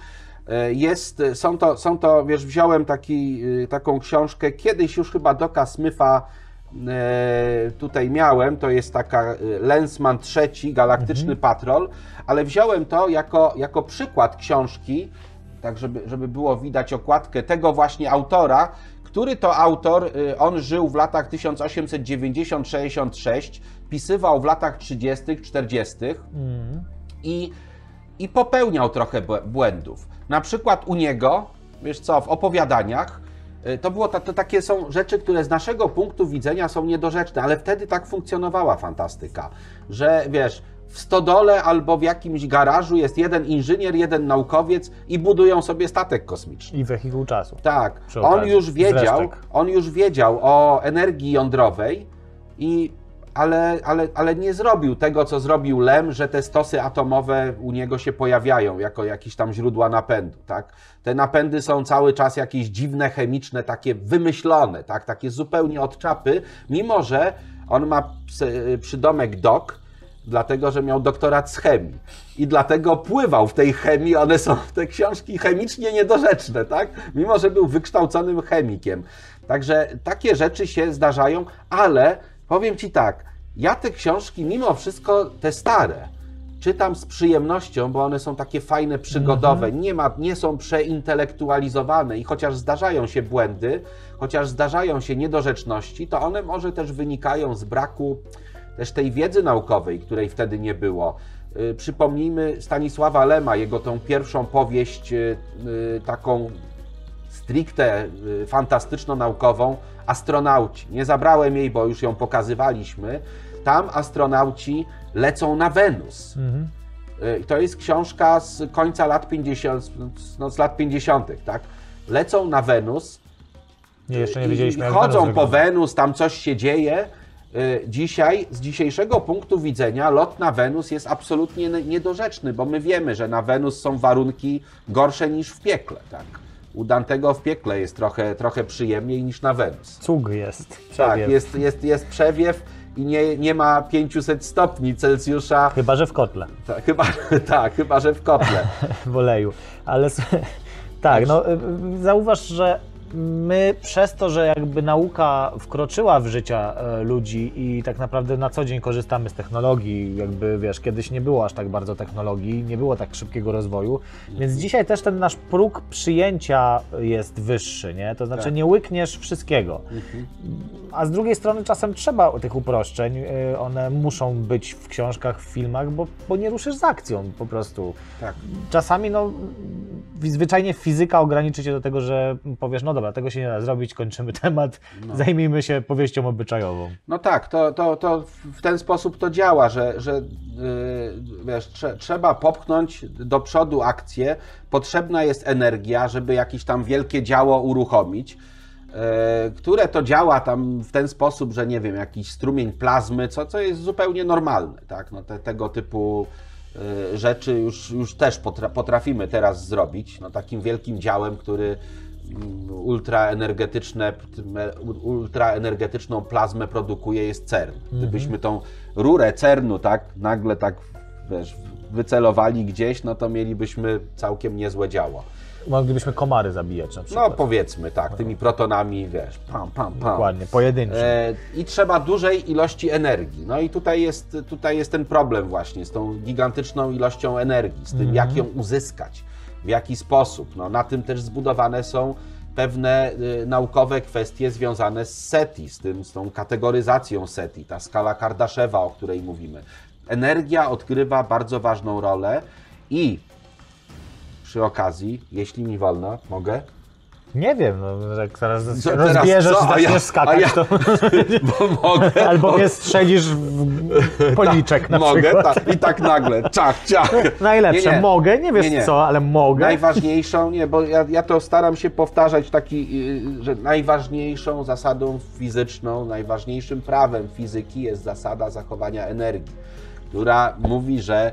Są to, wiesz, wziąłem taką książkę, kiedyś już chyba Doka Smitha tutaj miałem, to jest taka Lensman III, Galaktyczny Patrol, ale wziąłem to jako przykład książki, tak żeby było widać okładkę tego właśnie autora, który to autor, on żył w latach 1890-66, pisywał w latach 30., 40. I popełniał trochę błędów. Na przykład u niego, wiesz co, w opowiadaniach, to takie są rzeczy, które z naszego punktu widzenia są niedorzeczne, ale wtedy tak funkcjonowała fantastyka, że wiesz, w stodole albo w jakimś garażu jest jeden inżynier, jeden naukowiec i budują sobie statek kosmiczny. I wehikuł czasu. Tak, on już wiedział o energii jądrowej, ale nie zrobił tego, co zrobił Lem, że te stosy atomowe u niego się pojawiają jako jakieś tam źródła napędu, tak? Te napędy są cały czas jakieś dziwne, chemiczne, takie wymyślone, tak? Takie zupełnie od czapy, mimo że on ma przydomek Doc, dlatego, że miał doktorat z chemii i dlatego pływał w tej chemii, one są te książki chemicznie niedorzeczne, tak? Mimo że był wykształconym chemikiem. Także takie rzeczy się zdarzają, ale powiem Ci tak, ja te książki mimo wszystko, te stare, czytam z przyjemnością, bo one są takie fajne, przygodowe, nie są przeintelektualizowane i chociaż zdarzają się błędy, chociaż zdarzają się niedorzeczności, to one może też wynikają z braku też tej wiedzy naukowej, której wtedy nie było. Przypomnijmy Stanisława Lema, jego tą pierwszą powieść taką stricte fantastyczno-naukową, astronauci. Nie zabrałem jej, bo już ją pokazywaliśmy. Tam astronauci lecą na Wenus. To jest książka z końca lat 50, no z lat 50., tak? Lecą na Wenus. Nie, jeszcze nie wiedzieliśmy, jak chodzą Wenus po wygląda. Wenus, tam coś się dzieje. Dzisiaj, z dzisiejszego punktu widzenia, lot na Wenus jest absolutnie niedorzeczny, bo my wiemy, że na Wenus są warunki gorsze niż w piekle, tak? U Dantego w piekle jest trochę przyjemniej niż na Wenus. Cug jest. Tak, Przewiew. jest przewiew i nie ma 500 stopni Celsjusza. Chyba, że w kotle. Chyba, że w kotle. W oleju. Ale tak, no zauważ, że my przez to, że jakby nauka wkroczyła w życia ludzi i tak naprawdę na co dzień korzystamy z technologii, jakby wiesz, kiedyś nie było aż tak bardzo technologii, nie było tak szybkiego rozwoju, więc dzisiaj też ten nasz próg przyjęcia jest wyższy, nie? To znaczy Tak. nie łykniesz wszystkiego. A z drugiej strony czasem trzeba tych uproszczeń, one muszą być w książkach, w filmach, bo nie ruszysz z akcją po prostu. Tak. Czasami no, zwyczajnie fizyka ograniczy cię do tego, że powiesz, no dobra, tego się nie da zrobić, kończymy temat, zajmijmy się powieścią obyczajową. No tak, to w ten sposób to działa, że wiesz, trzeba popchnąć do przodu akcję, potrzebna jest energia, żeby jakieś tam wielkie działo uruchomić, które to działa tam w ten sposób, że nie wiem, jakiś strumień plazmy, co jest zupełnie normalne, tak? No tego typu rzeczy już też potrafimy teraz zrobić, no takim wielkim działem, który ultraenergetyczną plazmę produkuje, jest CERN. Gdybyśmy tą rurę CERN-u tak nagle tak, wiesz, wycelowali gdzieś, no to mielibyśmy całkiem niezłe działo. Moglibyśmy komary zabijać na przykład. No powiedzmy tak, tymi protonami, wiesz, pam. Dokładnie, pojedyncze. I trzeba dużej ilości energii. No i tutaj jest ten problem właśnie z tą gigantyczną ilością energii, z tym jak ją uzyskać, w jaki sposób. No, na tym też zbudowane są pewne naukowe kwestie związane z SETI, z tą kategoryzacją SETI, ta skala Kardaszewa, o której mówimy. Energia odgrywa bardzo ważną rolę i przy okazji, jeśli mi wolno, mogę? Nie wiem, no, jak zaraz Co, rozbierzesz teraz co? i zaczniesz skakać, to Bo mogę. albo mnie strzelisz w policzek na Mogę, przykład. i tak nagle, ciach. Najlepsze, Nie. mogę, nie wiesz co, ale mogę. Najważniejszą, bo ja to staram się powtarzać że najważniejszą zasadą fizyczną, najważniejszym prawem fizyki jest zasada zachowania energii, która mówi, że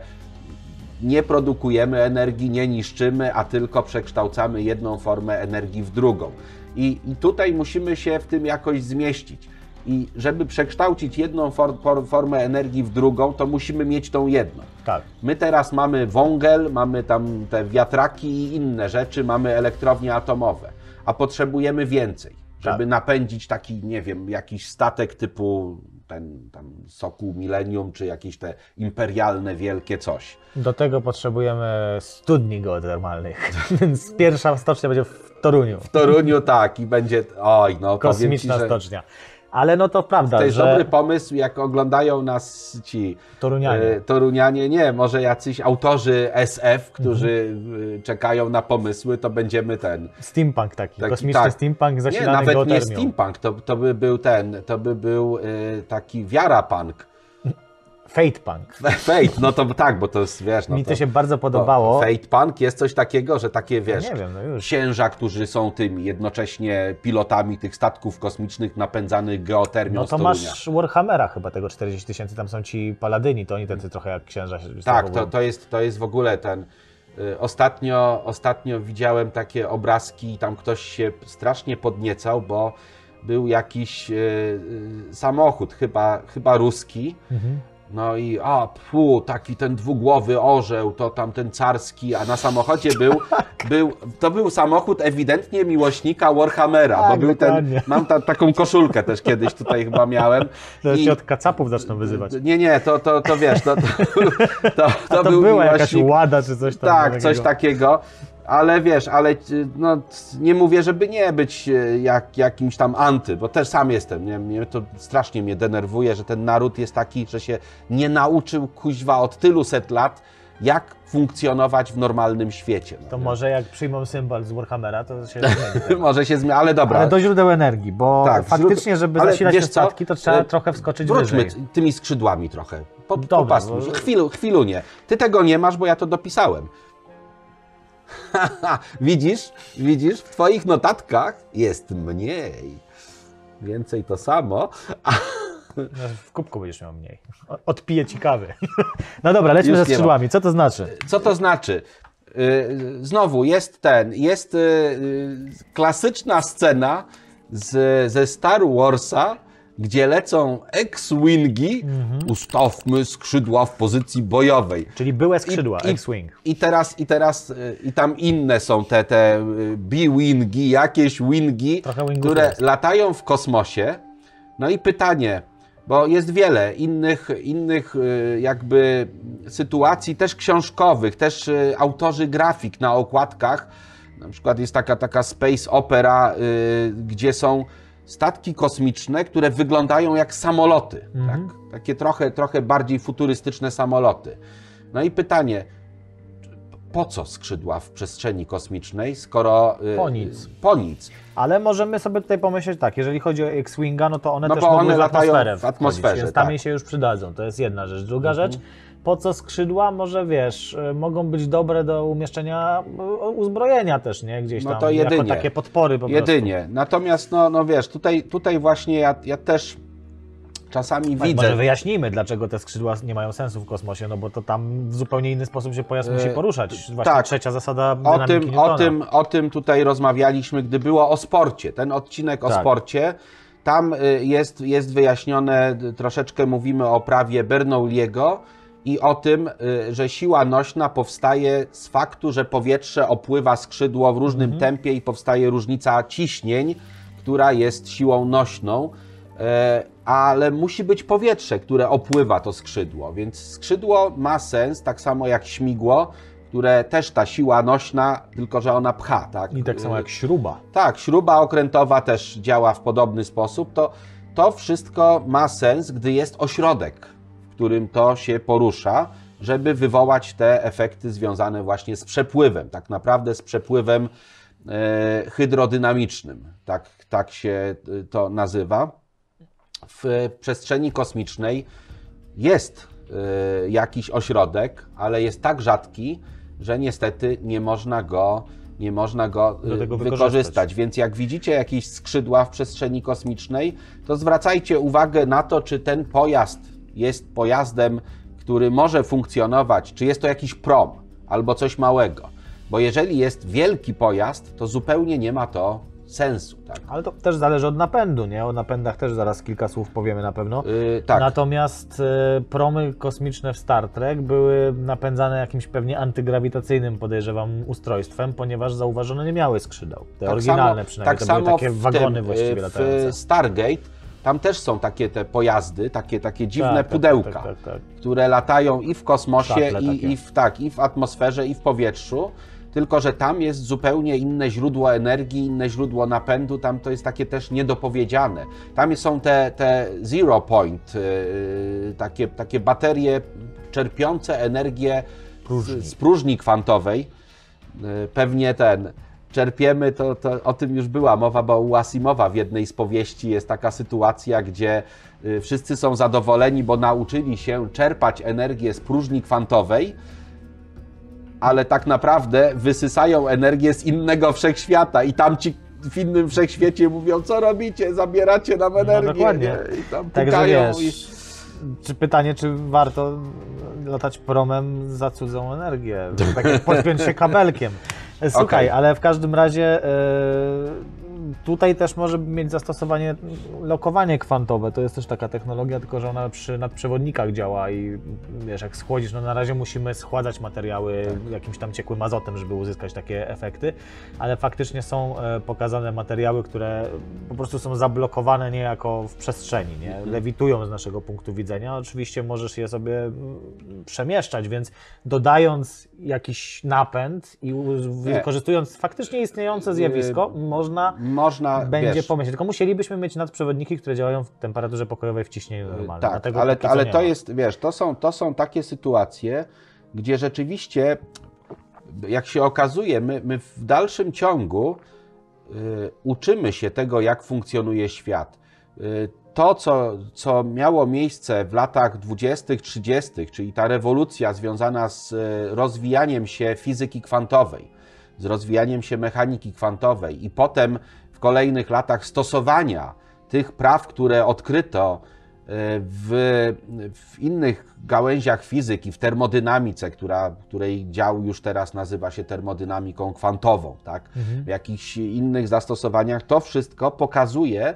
nie produkujemy energii, nie niszczymy, a tylko przekształcamy jedną formę energii w drugą. I tutaj musimy się w tym jakoś zmieścić. I żeby przekształcić jedną formę energii w drugą, to musimy mieć tą jedną. Tak. My teraz mamy wągiel, mamy tam te wiatraki i inne rzeczy, mamy elektrownie atomowe, a potrzebujemy więcej, żeby napędzić taki, nie wiem, jakiś statek typu ten tam Sokół Millennium, czy jakieś te imperialne wielkie coś. Do tego potrzebujemy studni geotermalnych, więc pierwsza stocznia będzie w Toruniu. W Toruniu tak i będzie, powiem Kosmiczna ci, że stocznia. Ale no to prawda, to jest że dobry pomysł, jak oglądają nas ci Torunianie, nie, może jacyś autorzy SF, którzy czekają na pomysły, to będziemy steampunk taki kosmiczny steampunk zasilany nawet geotermią. nie steampunk, to by był taki wiarapunk. Fatepunk. Fate, no to tak, bo to jest, wiesz... No Mi to się bardzo podobało. Fatepunk jest coś takiego, że takie, wiesz, nie wiem, no już. księża, którzy są tymi jednocześnie pilotami tych statków kosmicznych napędzanych geotermią No to masz Warhammera chyba tego 40 000, tam są ci paladyni, to oni tacy trochę jak księża się Tak, zachowują. to jest w ogóle ten... Ostatnio widziałem takie obrazki, tam ktoś się strasznie podniecał, bo był jakiś samochód, chyba ruski, no i taki ten dwugłowy orzeł, to tam ten carski, a na samochodzie to był samochód ewidentnie miłośnika Warhammera, Tak, bo był dokładnie. mam taką koszulkę też kiedyś tutaj chyba miałem. To się od kacapów zaczną wyzywać. Nie, to wiesz, to To był była jakaś miłośnik. Łada czy coś tam. Tak, coś takiego. Ale wiesz, no, nie mówię, żeby nie być jakimś tam anty, bo też sam jestem. To strasznie mnie denerwuje, że ten naród jest taki, że się nie nauczył kuźwa od tylu set lat jak funkcjonować w normalnym świecie. To może jak przyjmą symbol z Warhammera, to się zmieni. Może się zmieni, ale dobra. Ale do źródeł energii, bo Tak, faktycznie, żeby ale zasilać wiesz te statki, to trzeba co? trochę wskoczyć Wróćmy wyżej. tymi skrzydłami trochę. Dobra, Popasmy się. Chwilunie. Ty tego nie masz, bo ja to dopisałem. Widzisz, w twoich notatkach jest mniej. Więcej to samo. W kubku będziesz miał mniej. Odpiję ci kawy. No dobra, lećmy Już ze nie ma. skrzydłami. Co to znaczy? Co to znaczy? Znowu jest klasyczna scena ze Star Warsa, gdzie lecą X-Wingi. Ustawmy skrzydła w pozycji bojowej. Czyli były skrzydła, X-Wing. I tam inne są te B-Wingi, jakieś wingi, Trochę wingów które jest. latają w kosmosie. No i pytanie, bo jest wiele innych jakby sytuacji, też książkowych, też autorzy grafik na okładkach. Na przykład jest taka space opera, gdzie są statki kosmiczne, które wyglądają jak samoloty. Tak? Takie trochę bardziej futurystyczne samoloty. No i pytanie, po co skrzydła w przestrzeni kosmicznej, skoro... Po nic. Po nic. Ale możemy sobie tutaj pomyśleć tak, jeżeli chodzi o X-Winga, no to one No też bo mogły one w latają atmosferę w atmosferze, wchodzić, więc tam tak. jej się już przydadzą. To jest jedna rzecz. Druga rzecz, po co skrzydła? Może wiesz, mogą być dobre do umieszczenia uzbrojenia też, nie? Gdzieś No tam, to jako jedynie. takie podpory po prostu. Jedynie. Natomiast, no wiesz, tutaj właśnie ja też czasami Tak, widzę... może wyjaśnijmy, dlaczego te skrzydła nie mają sensu w kosmosie, no bo to tam w zupełnie inny sposób się pojazd musi poruszać. Właśnie tak. trzecia zasada dynamiki Newtona. O tym tutaj rozmawialiśmy, gdy było o sporcie. Ten odcinek o Tak. sporcie, tam jest wyjaśnione, troszeczkę mówimy o prawie Bernoulliego i o tym, że siła nośna powstaje z faktu, że powietrze opływa skrzydło w różnym tempie i powstaje różnica ciśnień, która jest siłą nośną. Ale musi być powietrze, które opływa to skrzydło, więc skrzydło ma sens, tak samo jak śmigło, które też ta siła nośna, tylko że ona pcha. Tak? I tak samo jak śruba. Tak, śruba okrętowa też działa w podobny sposób. To wszystko ma sens, gdy jest ośrodek, w którym to się porusza, żeby wywołać te efekty związane właśnie z przepływem, tak naprawdę z przepływem hydrodynamicznym, tak się to nazywa. W przestrzeni kosmicznej jest jakiś ośrodek, ale jest tak rzadki, że niestety nie można go Do tego wykorzystać. Więc jak widzicie jakieś skrzydła w przestrzeni kosmicznej, to zwracajcie uwagę na to, czy ten pojazd jest pojazdem, który może funkcjonować, czy jest to jakiś prom albo coś małego. Bo jeżeli jest wielki pojazd, to zupełnie nie ma to sensu. Tak? Ale to też zależy od napędu, nie? O napędach też zaraz kilka słów powiemy na pewno. Tak. Natomiast promy kosmiczne w Star Trek były napędzane jakimś pewnie antygrawitacyjnym, podejrzewam, ustrojstwem, ponieważ zauważone nie miały skrzydeł. Te oryginalne przynajmniej, Tak to były samo takie w wagony właściwie w latające. Stargate tam też są takie te pojazdy, takie dziwne Tak, pudełka, tak. które latają i w kosmosie, Szattle takie. i w atmosferze, i w powietrzu. Tylko że tam jest zupełnie inne źródło energii, inne źródło napędu, tam to jest takie też niedopowiedziane. Tam są te zero point, takie baterie czerpiące energię z próżni kwantowej. Pewnie czerpiemy, to o tym już była mowa, bo u Asimowa w jednej z powieści jest taka sytuacja, gdzie wszyscy są zadowoleni, bo nauczyli się czerpać energię z próżni kwantowej, ale tak naprawdę wysysają energię z innego wszechświata i tam ci w innym wszechświecie mówią, co robicie, zabieracie nam energię. No dokładnie. Nie? I tam Także pukają wiesz, czy pytanie, czy warto latać promem za cudzą energię? Tak jak podpiąć się kabelkiem. Słuchaj, Okej. ale w każdym razie tutaj też może mieć zastosowanie lokowanie kwantowe. To jest też taka technologia, tylko że ona przy nadprzewodnikach działa i wiesz, jak schłodzisz, no na razie musimy schładzać materiały jakimś tam ciekłym azotem, żeby uzyskać takie efekty, ale faktycznie są pokazane materiały, które po prostu są zablokowane niejako w przestrzeni, nie? Lewitują z naszego punktu widzenia. Oczywiście możesz je sobie przemieszczać, więc dodając jakiś napęd i wykorzystując faktycznie istniejące zjawisko, można będzie wiesz, pomyśleć. Tylko musielibyśmy mieć nadprzewodniki, które działają w temperaturze pokojowej w ciśnieniu normalnym. Tak, a tego ale póki co nie to ma. jest, wiesz, to są takie sytuacje, gdzie rzeczywiście, jak się okazuje, my w dalszym ciągu uczymy się tego, jak funkcjonuje świat. To, co miało miejsce w latach 20., 30., czyli ta rewolucja związana z rozwijaniem się fizyki kwantowej, z rozwijaniem się mechaniki kwantowej i potem w kolejnych latach stosowania tych praw, które odkryto w innych gałęziach fizyki, w termodynamice, której dział już teraz nazywa się termodynamiką kwantową, tak? W jakichś innych zastosowaniach, to wszystko pokazuje,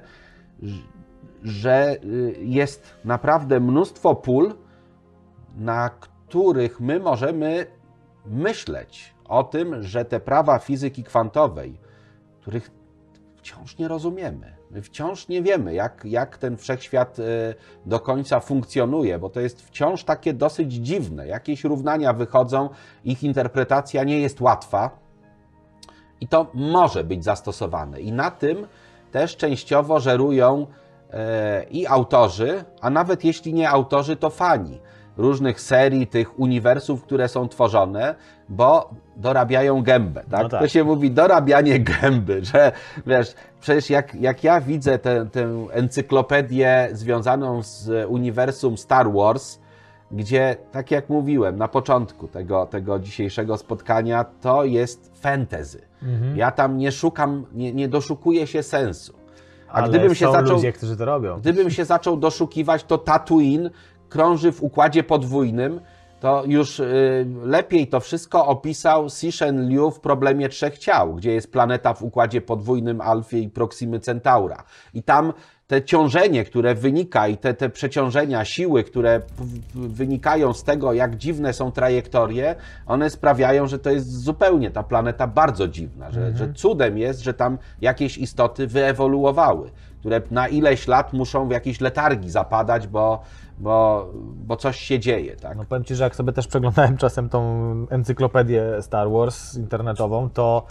że jest naprawdę mnóstwo pól, na których my możemy myśleć o tym, że te prawa fizyki kwantowej, których wciąż nie rozumiemy, my wciąż nie wiemy, jak ten wszechświat do końca funkcjonuje, bo to jest wciąż takie dosyć dziwne. Jakieś równania wychodzą, ich interpretacja nie jest łatwa i to może być zastosowane. I na tym też częściowo żerują i autorzy, a nawet jeśli nie autorzy, to fani różnych serii, tych uniwersów, które są tworzone, bo dorabiają gębę. Tak? No tak. To się mówi dorabianie gęby, że wiesz, przecież jak ja widzę tę encyklopedię związaną z uniwersum Star Wars, gdzie, tak jak mówiłem na początku tego dzisiejszego spotkania, to jest fantasy. Ja tam nie szukam, nie doszukuję się sensu. A ale gdybym się są zaczął, ludzie, którzy to robią. Gdybym się zaczął doszukiwać, to Tatooine krąży w układzie podwójnym, to już lepiej to wszystko opisał Cixin Liu w Problemie Trzech Ciał, gdzie jest planeta w układzie podwójnym Alfy i Proximy Centaura. I tam te ciążenie, które wynika i te przeciążenia, siły, które wynikają z tego, jak dziwne są trajektorie, one sprawiają, że to jest zupełnie ta planeta bardzo dziwna, że cudem jest, że tam jakieś istoty wyewoluowały, które na ileś lat muszą w jakieś letargi zapadać, bo coś się dzieje. Tak? No powiem Ci, że jak sobie też przeglądałem czasem tą encyklopedię Star Wars internetową, to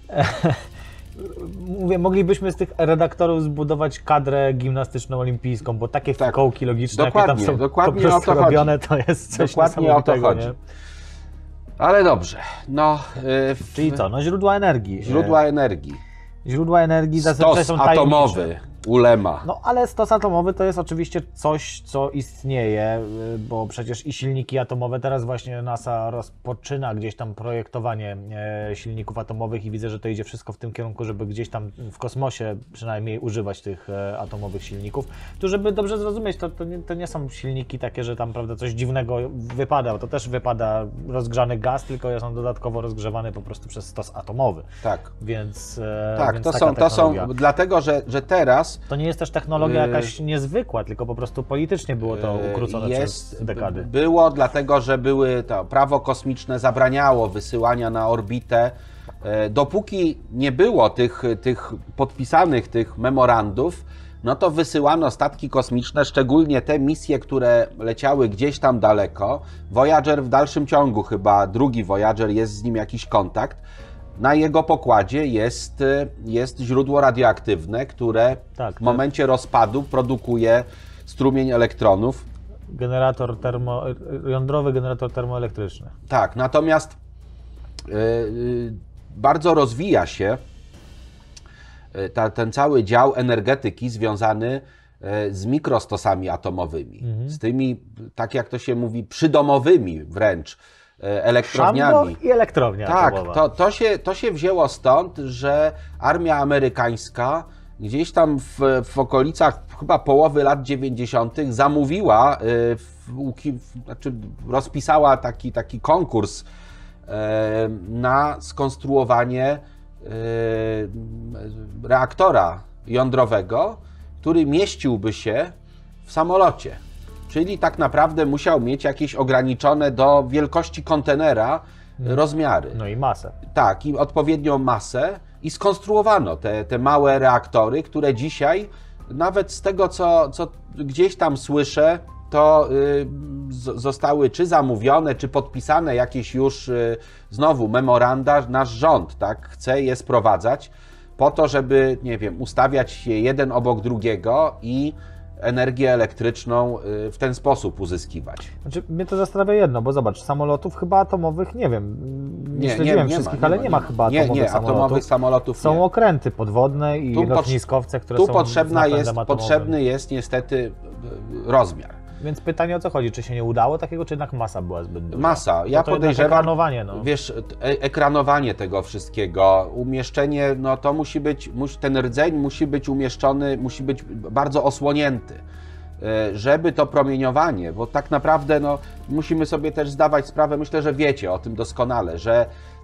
mówię, moglibyśmy z tych redaktorów zbudować kadrę gimnastyczną olimpijską, bo takie fikołki logiczne, jakie tam są dokładnie po o prostu to robione, chodzi. to jest coś dokładnie o to chodzi. nie? Ale dobrze. No, Czyli co? No źródła energii. Źródła energii. Źródła energii zazwyczaj Stos są tajemnicze. atomowy ulema. No ale stos atomowy to jest oczywiście coś, co istnieje, bo przecież i silniki atomowe, teraz właśnie NASA rozpoczyna gdzieś tam projektowanie silników atomowych i widzę, że to idzie wszystko w tym kierunku, żeby gdzieś tam w kosmosie przynajmniej używać tych atomowych silników. Tu, żeby dobrze zrozumieć, to nie są silniki takie, że tam, prawda, coś dziwnego wypada, bo to też wypada rozgrzany gaz, tylko są dodatkowo rozgrzewane po prostu przez stos atomowy. Tak. Więc tak, więc to są dlatego, że teraz to nie jest też technologia jakaś niezwykła, tylko po prostu politycznie było to ukrócone przez dekady. Było dlatego, że prawo kosmiczne zabraniało wysyłania na orbitę. Dopóki nie było tych podpisanych tych memorandów, no to wysyłano statki kosmiczne, szczególnie te misje, które leciały gdzieś tam daleko. Voyager w dalszym ciągu chyba, drugi Voyager, jest z nim jakiś kontakt. Na jego pokładzie jest źródło radioaktywne, które w momencie rozpadu produkuje strumień elektronów. Jądrowy generator termoelektryczny. Tak, natomiast bardzo rozwija się ten cały dział energetyki związany z mikrostosami atomowymi, z tymi, tak jak to się mówi, przydomowymi wręcz elektrowniami. Szambo i elektrownia atomowa. Tak, to się wzięło stąd, że armia amerykańska gdzieś tam w okolicach chyba połowy lat 90. zamówiła, znaczy rozpisała taki konkurs na skonstruowanie reaktora jądrowego, który mieściłby się w samolocie. Czyli tak naprawdę musiał mieć jakieś ograniczone do wielkości kontenera rozmiary. No i masę. Tak, i odpowiednią masę i skonstruowano te małe reaktory, które dzisiaj, nawet z tego co gdzieś tam słyszę, to zostały czy zamówione, czy podpisane jakieś już znowu memoranda. Nasz rząd tak chce je sprowadzać po to, żeby, nie wiem, ustawiać je jeden obok drugiego i energię elektryczną w ten sposób uzyskiwać. Znaczy, mnie to zastanawia jedno, bo zobacz, samolotów chyba atomowych, nie wiem, nie śledziłem wszystkich, ale nie ma chyba atomowych samolotów. Atomowych samolotów są nie. okręty podwodne i lotniskowce, które są potrzebny jest niestety rozmiar. Więc pytanie, o co chodzi? Czy się nie udało takiego, czy jednak masa była zbyt duża? Masa. Ja podejrzewam, ekranowanie, no. Wiesz, ekranowanie tego wszystkiego, umieszczenie, no to musi być, ten rdzeń musi być umieszczony, musi być bardzo osłonięty, żeby to promieniowanie, bo tak naprawdę no, musimy sobie też zdawać sprawę, myślę, że wiecie o tym doskonale, że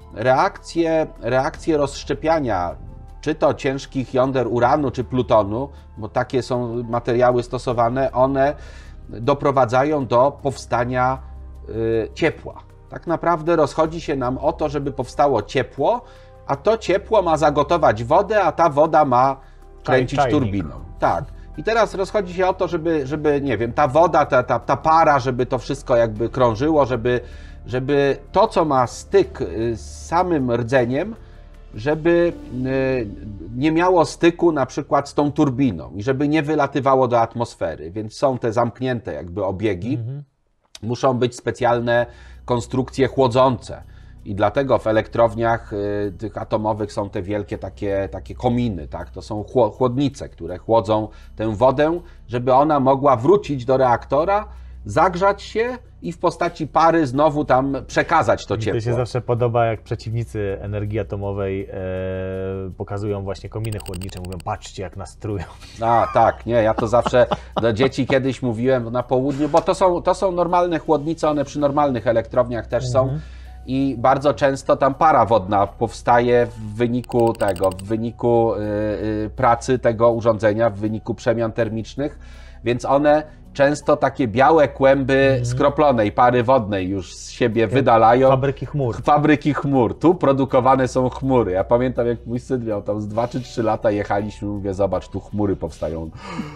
reakcje rozszczepiania, czy to ciężkich jąder uranu, czy plutonu, bo takie są materiały stosowane, one doprowadzają do powstania ciepła. Tak naprawdę rozchodzi się nam o to, żeby powstało ciepło, a to ciepło ma zagotować wodę, a ta woda ma kręcić turbiną. Tak. I teraz rozchodzi się o to, żeby nie wiem, ta woda, ta para, żeby to wszystko jakby krążyło, żeby to, co ma styk z samym rdzeniem, żeby nie miało styku na przykład z tą turbiną i żeby nie wylatywało do atmosfery, więc są te zamknięte jakby obiegi, muszą być specjalne konstrukcje chłodzące i dlatego w elektrowniach tych atomowych są te wielkie takie kominy, tak? To są chłodnice, które chłodzą tę wodę, żeby ona mogła wrócić do reaktora, zagrzać się i w postaci pary znowu tam przekazać to ciepło. Mi to się zawsze podoba, jak przeciwnicy energii atomowej pokazują właśnie kominy chłodnicze, mówią, patrzcie jak nas trują. A, tak, nie, ja to zawsze do dzieci kiedyś mówiłem na południu, bo to są normalne chłodnice, one przy normalnych elektrowniach też są i bardzo często tam para wodna powstaje w wyniku pracy tego urządzenia, w wyniku przemian termicznych, więc one często takie białe kłęby skroplonej pary wodnej już z siebie wydalają. Fabryki chmur. Tu produkowane są chmury. Ja pamiętam, jak mój syn miał tam z 2 czy 3 lata, jechaliśmy, mówię, zobacz, tu chmury powstają.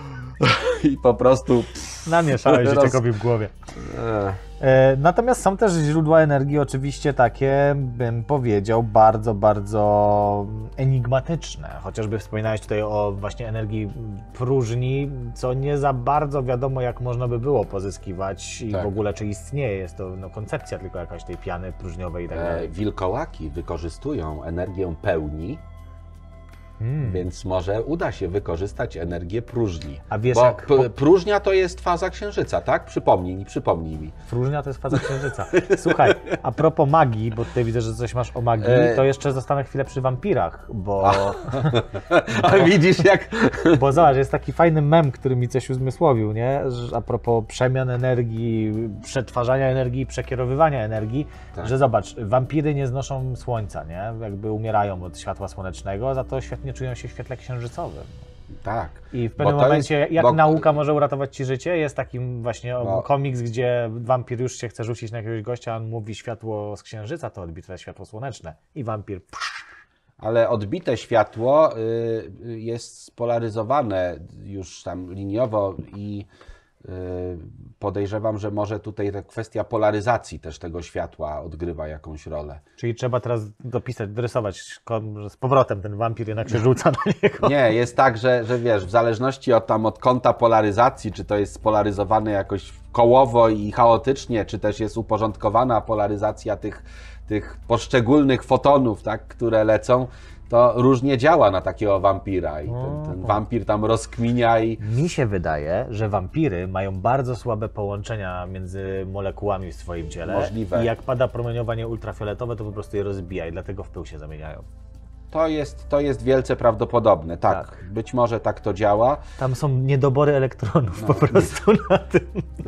I po prostu... Namieszałeś dzieciakowi w głowie. Natomiast są też źródła energii oczywiście takie, bym powiedział, bardzo, bardzo enigmatyczne. Chociażby wspominałeś tutaj o właśnie energii próżni, co nie za bardzo wiadomo, jak można by było pozyskiwać i w ogóle czy istnieje. Jest to koncepcja tylko jakaś tej piany próżniowej i tak dalej. Wilkołaki wykorzystują energię pełni, więc może uda się wykorzystać energię próżni. A wiesz, bo próżnia to jest faza Księżyca, tak? Przypomnij mi. Próżnia to jest faza Księżyca. Słuchaj, a propos magii, bo tutaj widzę, że coś masz o magii, to jeszcze zostanę chwilę przy wampirach, bo... A widzisz jak... Bo zobacz, jest taki fajny mem, który mi coś uzmysłowił, nie? A propos przemian energii, przetwarzania energii, przekierowywania energii, że zobacz, wampiry nie znoszą słońca, nie? Jakby umierają od światła słonecznego, za to świetnie czują się w świetle księżycowym. Tak. I w pewnym momencie, nauka może uratować ci życie, jest taki właśnie komiks, gdzie wampir już się chce rzucić na jakiegoś gościa, a on mówi, światło z księżyca to odbite światło słoneczne. I wampir... Ale odbite światło jest spolaryzowane już tam liniowo i podejrzewam, że może tutaj ta kwestia polaryzacji też tego światła odgrywa jakąś rolę. Czyli trzeba teraz dorysować z powrotem ten wampir jednak się rzuca na niego. Nie, jest tak, że wiesz, w zależności od kąta polaryzacji, czy to jest spolaryzowane jakoś kołowo i chaotycznie, czy też jest uporządkowana polaryzacja tych poszczególnych fotonów, tak, które lecą, to różnie działa na takiego wampira i ten wampir tam rozkminia i... Mi się wydaje, że wampiry mają bardzo słabe połączenia między molekułami w swoim ciele. Możliwe. I jak pada promieniowanie ultrafioletowe, to po prostu je rozbija i dlatego w pył się zamieniają. To jest wielce prawdopodobne, tak. Być może tak to działa. Tam są niedobory elektronów po prostu na tym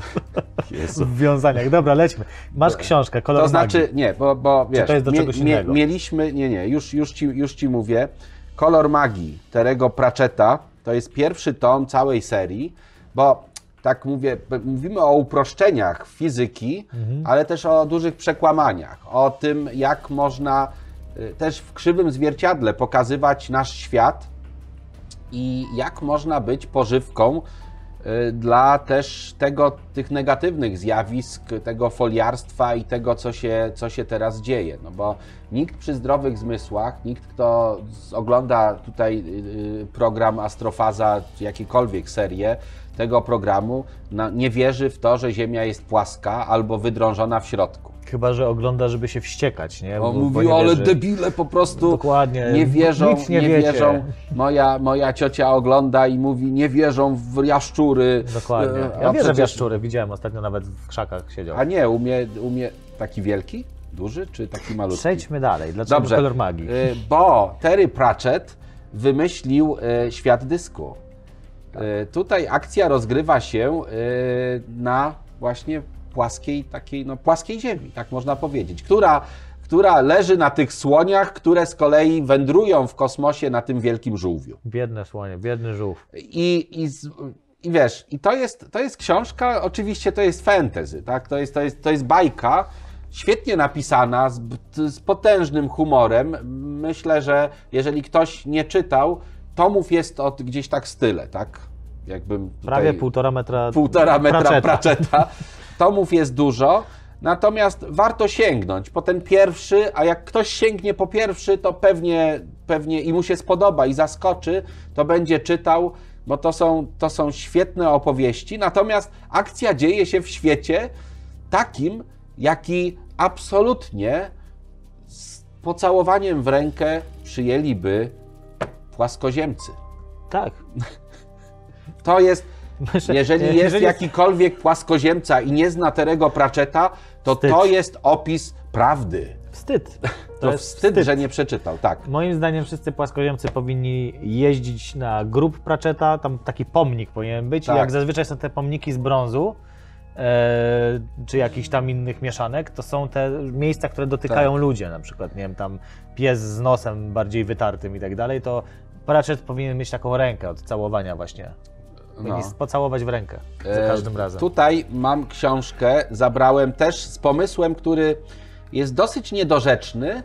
w wiązaniach. Dobra, lećmy. Masz książkę, Kolor Magii. To znaczy, nie, bo wiesz, czy to jest do czegoś innego? Mieliśmy, już ci mówię, Kolor Magii Terry'ego Pratchetta to jest pierwszy tom całej serii, bo tak mówimy o uproszczeniach fizyki, ale też o dużych przekłamaniach, o tym, jak można też w krzywym zwierciadle pokazywać nasz świat i jak można być pożywką dla też tych negatywnych zjawisk, tego foliarstwa i tego, co się teraz dzieje. No bo nikt przy zdrowych zmysłach, nikt, kto ogląda tutaj program Astrofaza, czy jakiekolwiek serię tego programu, nie wierzy w to, że Ziemia jest płaska albo wydrążona w środku. Chyba że ogląda, żeby się wściekać, nie? Mówił, ale debile po prostu dokładnie, nie wierzą, nic nie wierzą. Moja ciocia ogląda i mówi, nie wierzą w jaszczury. Dokładnie. Ja wierzę w jaszczury, widziałem ostatnio, nawet w krzakach siedział. A nie, umie taki wielki, duży, czy taki malutki? Przejdźmy dalej. Dlaczego Dobrze, kolor magii? Bo Terry Pratchett wymyślił świat dysku. Tutaj akcja rozgrywa się na właśnie płaskiej ziemi, tak można powiedzieć, która leży na tych słoniach, które z kolei wędrują w kosmosie na tym wielkim żółwiu. Biedne słonie, biedny żółw. I wiesz, i to jest książka, oczywiście to jest fantasy, tak? To jest bajka, świetnie napisana, z potężnym humorem. Myślę, że jeżeli ktoś nie czytał, tomów jest gdzieś tak z tyle, tak? Jakbym prawie 1,5 metra. 1,5 metra Pratchetta. Tomów jest dużo, natomiast warto sięgnąć po ten pierwszy, a jak ktoś sięgnie po pierwszy, to pewnie i mu się spodoba i zaskoczy, to będzie czytał, bo to są świetne opowieści. Natomiast akcja dzieje się w świecie takim, jaki absolutnie z pocałowaniem w rękę przyjęliby płaskoziemcy. Tak. To jest, jeżeli jest jakikolwiek płaskoziemca i nie zna Terry'ego Pratchetta, to jest opis prawdy. Wstyd. To jest wstyd, że nie przeczytał, tak. Moim zdaniem wszyscy płaskoziemcy powinni jeździć na grób Pratchetta, tam taki pomnik powinien być. Tak. Jak zazwyczaj są te pomniki z brązu, czy jakichś tam innych mieszanek, to są te miejsca, które dotykają ludzie, na przykład, nie wiem, tam pies z nosem bardziej wytartym i tak dalej, to Pratchett powinien mieć taką rękę od całowania właśnie. Pocałować w rękę za każdym razem. Tutaj mam książkę, zabrałem też z pomysłem, który jest dosyć niedorzeczny,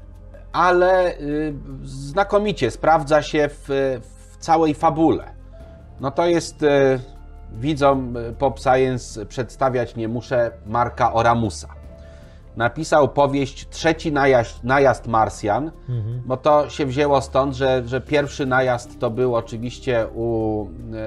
ale znakomicie sprawdza się w całej fabule. No to jest, widzom Pop Science przedstawiać nie muszę, Marka Oramusa. Napisał powieść Trzeci najazd Marsjan, bo to się wzięło stąd, że pierwszy najazd to był oczywiście u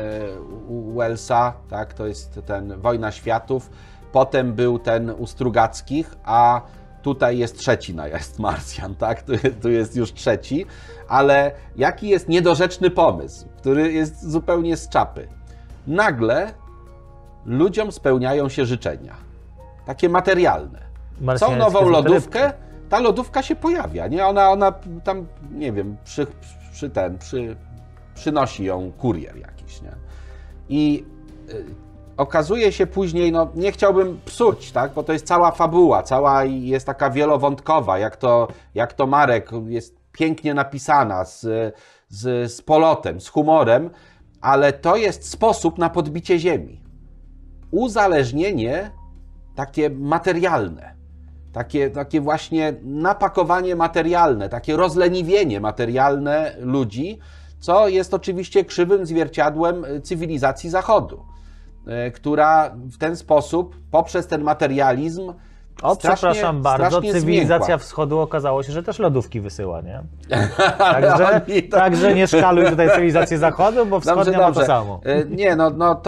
Wellsa, tak, to jest ten Wojna Światów, potem był ten u Strugackich, a tutaj jest trzeci najazd Marsjan, tak, tu jest już trzeci, ale jaki jest niedorzeczny pomysł, który jest zupełnie z czapy. Nagle ludziom spełniają się życzenia, takie materialne. Chcą nową lodówkę, ta lodówka się pojawia, nie? Ona tam, nie wiem, przynosi ją kurier jakiś, nie? I okazuje się później, no nie chciałbym psuć, tak? Bo to jest cała fabuła, jest taka wielowątkowa, jak to Marek jest pięknie napisana, z polotem, z humorem, ale to jest sposób na podbicie ziemi. Uzależnienie takie materialne. Takie właśnie napakowanie materialne, takie rozleniwienie materialne ludzi, co jest oczywiście krzywym zwierciadłem cywilizacji Zachodu, która w ten sposób, poprzez ten materializm, przepraszam bardzo, cywilizacja zmiękła. Wschodu okazało się, że też lodówki wysyła, nie? Także nie szkaluj tutaj cywilizacji Zachodu, bo wschodnia ma to samo. Nie,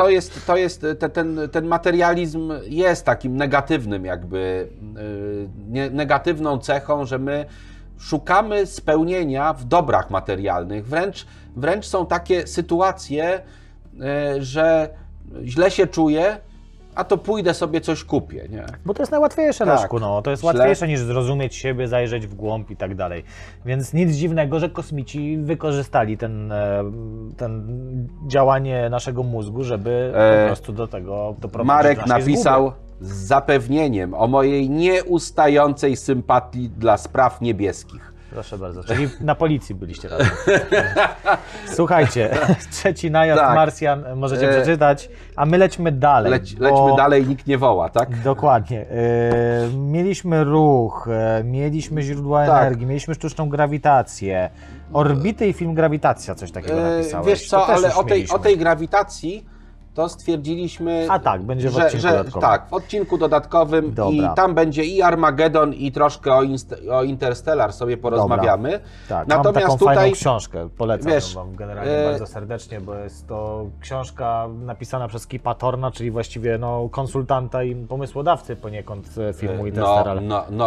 ten materializm jest takim negatywnym jakby, negatywną cechą, że my szukamy spełnienia w dobrach materialnych. Wręcz są takie sytuacje, że źle się czuję, a to pójdę sobie coś kupię, nie? Bo to jest najłatwiejsze, Leszku, no. To jest łatwiejsze niż zrozumieć siebie, zajrzeć w głąb i tak dalej. Więc nic dziwnego, że kosmici wykorzystali ten działanie naszego mózgu, żeby po prostu do tego doprowadzić. Marek napisał z zapewnieniem o mojej nieustającej sympatii dla spraw niebieskich. Proszę bardzo, czyli na policji byliście razem. Słuchajcie, Trzeci najazd Marsjan możecie przeczytać, a my lećmy dalej. Lećmy dalej, nikt nie woła, tak? Dokładnie. Mieliśmy ruch, mieliśmy źródła energii, mieliśmy sztuczną grawitację, orbity i film Grawitacja, coś takiego napisałeś. Wiesz co, ale o tej grawitacji to stwierdziliśmy, A tak, będzie w odcinku dodatkowym. Tak, w odcinku dodatkowym. Dobra. I tam będzie i Armagedon, i troszkę o Interstellar sobie porozmawiamy. Tak, natomiast mam taką tutaj fajną książkę, polecam wiesz, ją wam generalnie bardzo serdecznie, bo jest to książka napisana przez Kipa Thorna, czyli właściwie no, konsultanta i pomysłodawcy poniekąd filmu Interstellar.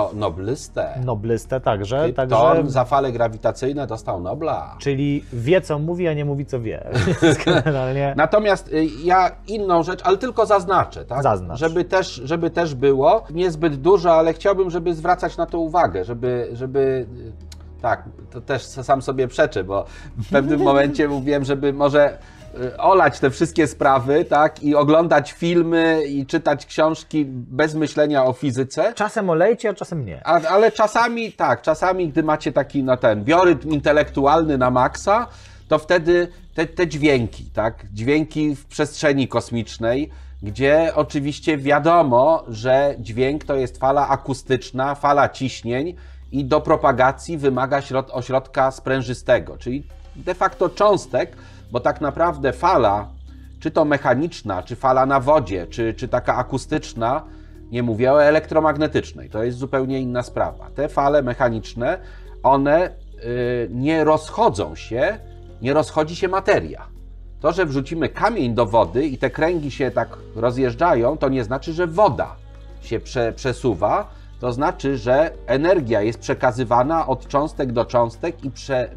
Noblystę także. Thorn za fale grawitacyjne dostał Nobla. Czyli wie, co mówi, a nie mówi, co wie. Generalnie... Natomiast ja inną rzecz, ale tylko zaznaczę, tak? Zaznacz. Żeby też było, niezbyt dużo, ale chciałbym, żeby zwracać na to uwagę, żeby tak, to też sam sobie przeczę, bo w pewnym momencie mówiłem, żeby może olać te wszystkie sprawy, tak, i oglądać filmy i czytać książki bez myślenia o fizyce. Czasem olejcie, a czasem nie. Ale czasami, tak, czasami gdy macie taki, no ten, biorytm intelektualny na maksa, to wtedy te dźwięki, tak, dźwięki w przestrzeni kosmicznej, gdzie oczywiście wiadomo, że dźwięk to jest fala akustyczna, fala ciśnień i do propagacji wymaga ośrodka sprężystego, czyli de facto cząstek, bo tak naprawdę fala, czy to mechaniczna, czy fala na wodzie, czy taka akustyczna, nie mówię o elektromagnetycznej, to jest zupełnie inna sprawa. Te fale mechaniczne, one nie rozchodzi się materia. To, że wrzucimy kamień do wody i te kręgi się tak rozjeżdżają, to nie znaczy, że woda się przesuwa, to znaczy, że energia jest przekazywana od cząstek do cząstek i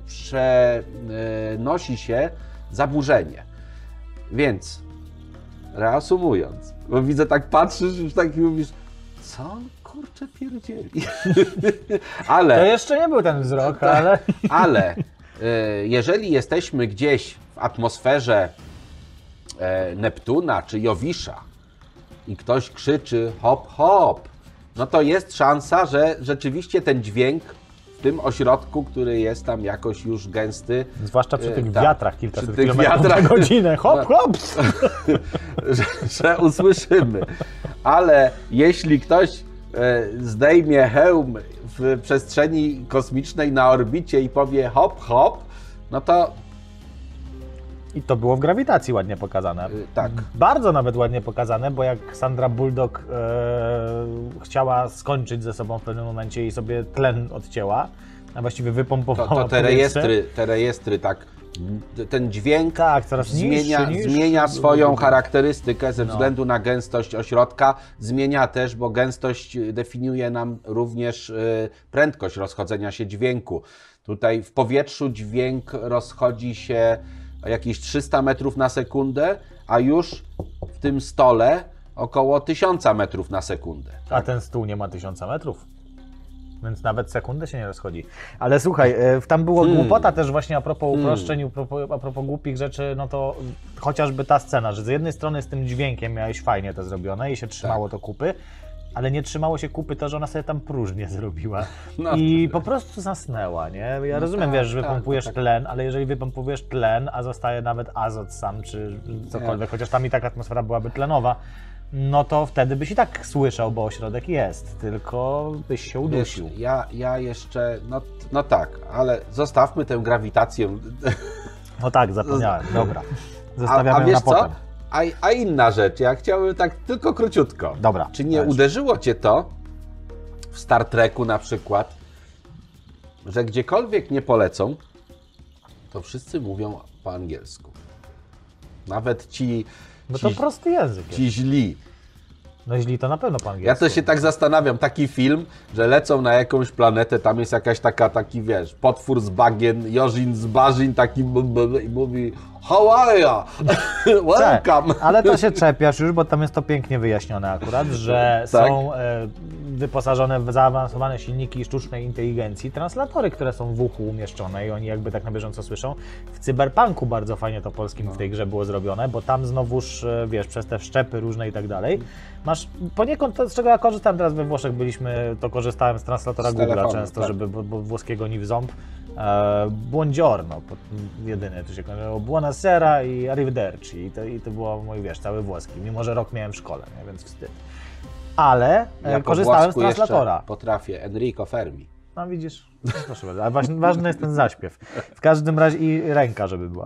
przenosi się zaburzenie. Więc, reasumując, bo widzę, tak patrzysz już tak i mówisz, co kurczę pierdzieli. Ale... To jeszcze nie był ten wzrok, ale... Ale jeżeli jesteśmy gdzieś w atmosferze Neptuna czy Jowisza i ktoś krzyczy hop, hop, no to jest szansa, że rzeczywiście ten dźwięk w tym ośrodku, który jest tam jakoś już gęsty. Zwłaszcza przy tych tak, wiatrach kilkaset przy tych kilometrów wiatrach, na godzinę. Hop, hop! że usłyszymy. Ale jeśli ktoś zdejmie hełm w przestrzeni kosmicznej na orbicie i powie hop, hop, no to... I to było w Grawitacji ładnie pokazane. Tak. Bardzo nawet ładnie pokazane, bo jak Sandra Bullock chciała skończyć ze sobą w pewnym momencie i sobie tlen odcięła, a właściwie wypompowała To te rejestry, tak, ten dźwięk tak, coraz zmienia swoją charakterystykę ze względu na gęstość ośrodka. Zmienia też, bo gęstość definiuje nam również prędkość rozchodzenia się dźwięku. Tutaj w powietrzu dźwięk rozchodzi się o jakieś 300 metrów na sekundę, a już w tym stole około 1000 metrów na sekundę. A ten stół nie ma 1000 metrów. Więc nawet sekundę się nie rozchodzi. Ale słuchaj, tam było głupota też właśnie a propos uproszczeń, a propos głupich rzeczy, no to chociażby ta scena, że z jednej strony z tym dźwiękiem miałeś fajnie to zrobione i się trzymało to kupy, ale nie trzymało się kupy to, że ona sobie tam próżnię zrobiła i po prostu zasnęła, nie? Ja rozumiem, wiesz, że wypompujesz tlen, ale jeżeli wypompujesz tlen, a zostaje nawet azot sam, czy cokolwiek, chociaż tam i tak atmosfera byłaby tlenowa, no to wtedy byś i tak słyszał, bo ośrodek jest, tylko byś się udusił. Wiesz, ja jeszcze, no tak, ale zostawmy tę grawitację. No tak, zapomniałem, dobra. Zostawiamy na potem. Co? A inna rzecz, ja chciałbym tak tylko króciutko. Dobra. Czy nie uderzyło Cię to w Star Treku na przykład, że gdziekolwiek nie polecą, to wszyscy mówią po angielsku. Nawet ci... Bo to prosty język Ci źli. No źli to na pewno po angielsku. Ja to się tak zastanawiam, taki film, że lecą na jakąś planetę, tam jest jakaś taki, wiesz, potwór z bagien, Jorzin z barzin, taki i mówi how are you? Welcome! Ale to się czepiasz już, bo tam jest to pięknie wyjaśnione akurat, że są wyposażone w zaawansowane silniki sztucznej inteligencji, translatory, które są w uchu umieszczone i oni jakby tak na bieżąco słyszą. W Cyberpunku bardzo fajnie to polskim w tej grze było zrobione, bo tam znowuż, wiesz, przez te wszczepy różne i tak dalej, masz poniekąd to, z czego ja korzystałem teraz we Włoszech, to korzystałem z translatora Google'a często, tak. Żeby, bo włoskiego ni w ząb. Buongiorno, jedyne to się kończyło, buonasera i arrivederci i to było mój, wiesz, cały włoski, mimo że rok miałem w szkole, nie? Więc wstyd. Ale ja korzystałem z translatora. Potrafię, Enrico Fermi. No widzisz, no, proszę bardzo, ale ważny jest ten zaśpiew. W każdym razie i ręka, żeby była.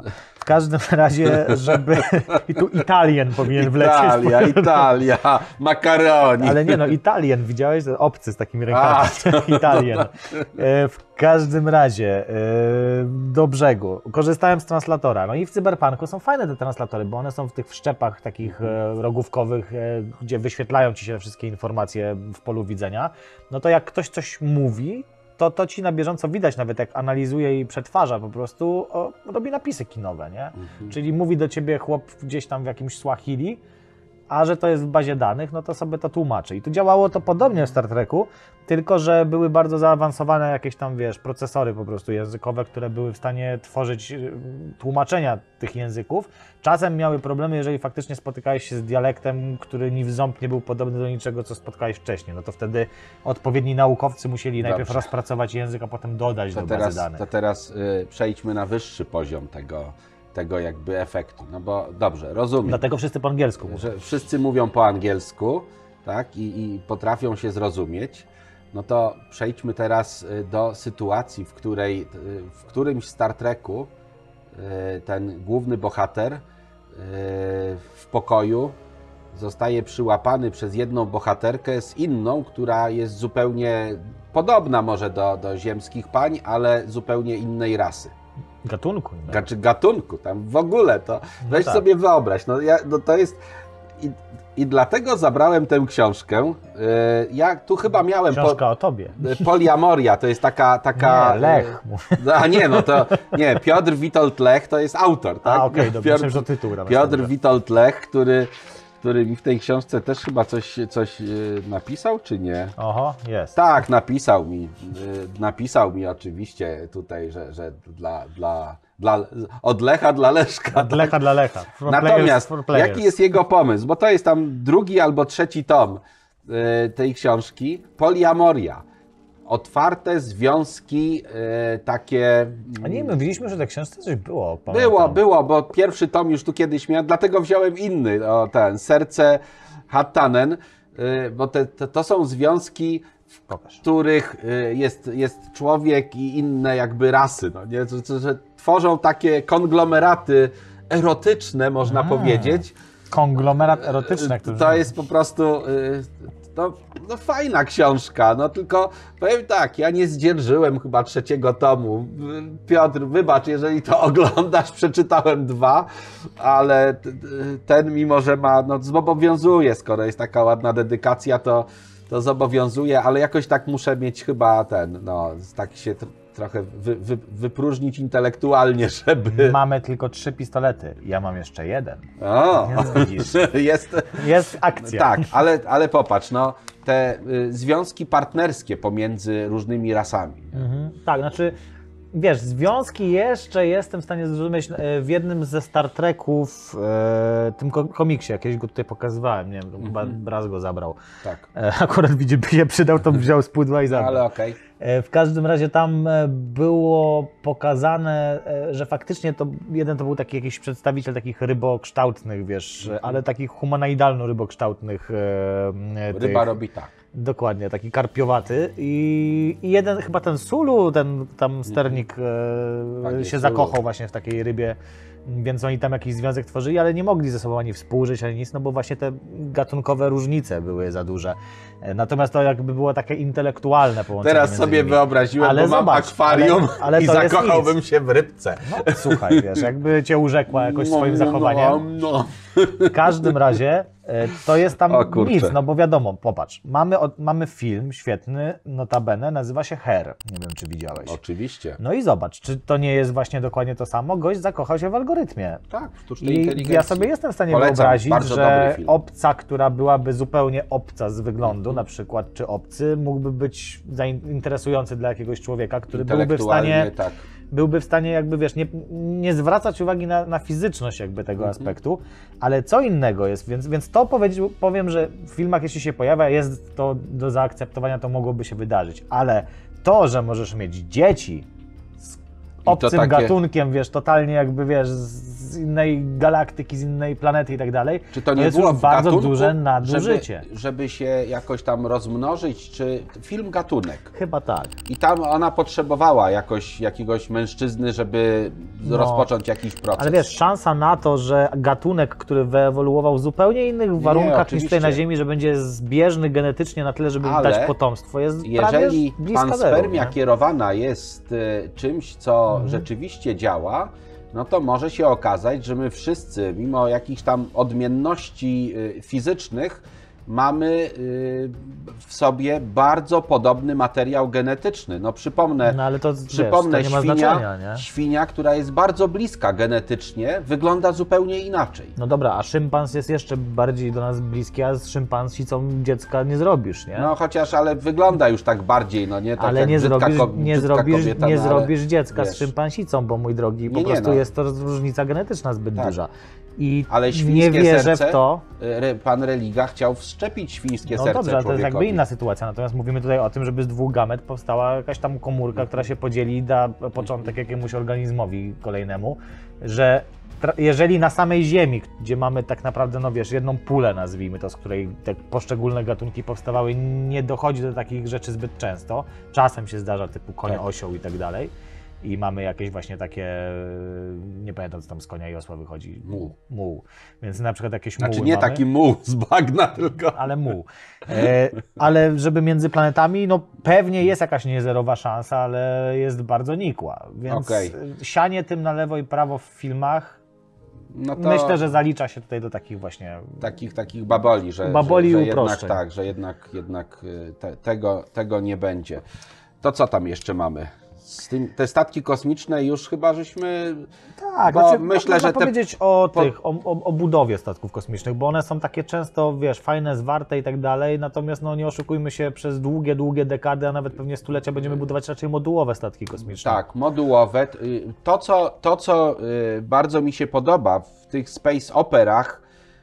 każdym razie, żeby... I tu Italien powinien wlecieć. Italia, makaroni. Ale nie no, Italien, widziałeś? To obcy z takimi rękami. Italien. W każdym razie, do brzegu. Korzystałem z translatora. No i w Cyberpunku są fajne te translatory, bo one są w tych wszczepach takich rogówkowych, gdzie wyświetlają ci się te wszystkie informacje w polu widzenia. No to jak ktoś coś mówi, to ci na bieżąco widać, nawet jak analizuje i przetwarza po prostu, robi napisy kinowe, nie? Czyli mówi do ciebie chłop gdzieś tam w jakimś Swahili, a że to jest w bazie danych, no to sobie to tłumaczy. I tu działało to podobnie w Star Treku, tylko że były bardzo zaawansowane jakieś tam, wiesz, procesory po prostu językowe, które były w stanie tworzyć tłumaczenia tych języków. Czasem miały problemy, jeżeli faktycznie spotykałeś się z dialektem, który ni w ząb nie był podobny do niczego, co spotkałeś wcześniej. No to wtedy odpowiedni naukowcy musieli najpierw rozpracować język, a potem dodać do bazy danych. To teraz przejdźmy na wyższy poziom tego jakby efektu, no bo dobrze, rozumiem. Dlatego wszyscy po angielsku mówią. Że wszyscy mówią po angielsku, tak, i potrafią się zrozumieć, no to przejdźmy teraz do sytuacji, w którymś Star Treku ten główny bohater w pokoju zostaje przyłapany przez jedną bohaterkę z inną, która jest zupełnie podobna może do ziemskich pań, ale zupełnie innej rasy. Gatunku. Gatunku, tam w ogóle to, weź sobie wyobraź, to jest, i dlatego zabrałem tę książkę, ja tu chyba miałem... Książka o tobie. Poliamoria, to jest taka... Nie, Lech. A nie, no to, nie, Piotr Witold Lech to jest autor, tak? A okej, dobrze, myślałem, że tytuł. Piotr Witold Lech, który mi w tej książce też chyba coś napisał, czy nie? Oho, jest. Tak, napisał mi oczywiście tutaj, że od Lecha dla Leszka. Od Lecha dla Lecha. Natomiast jaki jest jego pomysł? Bo to jest tam 2. albo 3. tom tej książki. Poliamoria. Otwarte związki takie... A nie, my mówiliśmy, że w tej książce coś było. Było, bo 1. tom już tu kiedyś miałem, dlatego wziąłem inny, Serce Hattanen, bo to są związki, w których jest człowiek i inne jakby rasy, no nie? Że tworzą takie konglomeraty erotyczne, można powiedzieć. Konglomerat erotyczny. To jest po prostu... No fajna książka, no tylko powiem tak, ja nie zdzierżyłem chyba 3. tomu. Piotr, wybacz, jeżeli to oglądasz, przeczytałem 2, ale ten mimo, że zobowiązuje, skoro jest taka ładna dedykacja, to zobowiązuje, ale jakoś tak muszę mieć chyba tak się trochę wypróżnić intelektualnie, żeby... Mamy tylko 3 pistolety, ja mam jeszcze 1. O, więc widzisz, jest akcja. Tak, ale popatrz, te związki partnerskie pomiędzy różnymi rasami. Tak, znaczy, wiesz, związki jeszcze jestem w stanie zrozumieć w jednym ze Star Treków, tym komiksie, jakieś go tutaj pokazywałem, nie wiem, chyba raz go zabrał. Tak. Akurat by się przydał, to wziął z pudła i zabrał. Ale okej. W każdym razie tam było pokazane, że faktycznie to był taki jakiś przedstawiciel takich rybokształtnych, wiesz, ale takich humanoidalno-rybokształtnych. Ryba robi tak. Dokładnie, taki karpiowaty i jeden, chyba ten Sulu, ten tam sternik się zakochał właśnie w takiej rybie, więc oni tam jakiś związek tworzyli, ale nie mogli ze sobą ani współżyć, ani nic, no bo właśnie te gatunkowe różnice były za duże. Natomiast to jakby było takie intelektualne połączenie. Teraz sobie wyobraziłem, ale bo mam akwarium i zakochałbym się w rybce. No słuchaj, wiesz, jakby cię urzekła jakoś swoim zachowaniem. W każdym razie to jest tam nic, no bo wiadomo, popatrz, mamy film świetny, notabene, nazywa się Her, nie wiem czy widziałeś. Oczywiście. No i zobacz, czy to nie jest właśnie dokładnie to samo? Gość zakochał się w algorytmie. Tak, w sztucznej inteligencji. Ja sobie jestem w stanie wyobrazić, że obca, która byłaby zupełnie obca z wyglądu na przykład, czy obcy, mógłby być interesujący dla jakiegoś człowieka, który byłby w stanie jakby, wiesz, nie zwracać uwagi na fizyczność jakby tego aspektu, ale co innego jest, więc to powiem, że w filmach jeśli się pojawia, jest to do zaakceptowania, to mogłoby się wydarzyć, ale to, że możesz mieć dzieci z obcym gatunkiem, wiesz, totalnie jakby, wiesz, z innej galaktyki, z innej planety i tak dalej. Czy to nie jest było już w bardzo gatunku, duże nadużycie. żeby się jakoś tam rozmnożyć, czy film gatunek? Chyba tak. I tam ona potrzebowała jakiegoś mężczyzny, żeby rozpocząć jakiś proces. Ale wiesz, szansa na to, że gatunek, który wyewoluował w zupełnie innych warunkach niż tutaj na Ziemi, że będzie zbieżny genetycznie na tyle, żeby dać potomstwo, jest jeżeli prawie bliska panspermia zero, kierowana jest czymś, co rzeczywiście działa, no to może się okazać, że my wszyscy, mimo jakichś tam odmienności fizycznych, mamy w sobie bardzo podobny materiał genetyczny. No przypomnę, ale to, przypomnę wiesz, to nie ma znaczenia, nie? Świnia, która jest bardzo bliska genetycznie, wygląda zupełnie inaczej. No dobra, a szympans jest jeszcze bardziej do nas bliski, a z szympansicą dziecka nie zrobisz, nie? No chociaż, ale wygląda już tak bardziej, no nie? Tak ale jak nie zrobisz, kobieta, nie no, zrobisz dziecka wiesz, z szympansicą, bo mój drogi, po nie, prostu no. jest to różnica genetyczna zbyt duża. I ale nie wierzę serce, w to. Pan Religa chciał wszczepić świńskie No serce dobrze, ale to jest jakby człowiekowi. inna sytuacja. Natomiast mówimy tutaj o tym, żeby z dwóch gamet powstała jakaś tam komórka, która się podzieli i da początek jakiemuś organizmowi kolejnemu, że jeżeli na samej Ziemi, gdzie mamy tak naprawdę, no wiesz, jedną pulę, nazwijmy to, z której te poszczególne gatunki powstawały, nie dochodzi do takich rzeczy zbyt często. Czasem się zdarza, typu konia, tak, osioł i tak dalej. I mamy jakieś właśnie takie, nie pamiętam co tam z konia i osła wychodzi. Muł. Więc na przykład jakieś muły Znaczy nie mamy. taki muł z bagna, tylko... Ale muł. Ale żeby między planetami, no pewnie jest jakaś niezerowa szansa, ale jest bardzo nikła. Więc sianie tym na lewo i prawo w filmach, no to myślę, że zalicza się tutaj do takich właśnie... Takich baboli, że jednak tak, że jednak tego nie będzie. To co tam jeszcze mamy? Te statki kosmiczne już chyba żeśmy... Tak, bo znaczy, myślę, można że powiedzieć o budowie statków kosmicznych, bo one są takie często, wiesz, fajne, zwarte i tak dalej, natomiast no nie oszukujmy się, przez długie dekady, a nawet pewnie stulecia będziemy budować raczej modułowe statki kosmiczne. Tak, modułowe. To, co bardzo mi się podoba w tych space operach,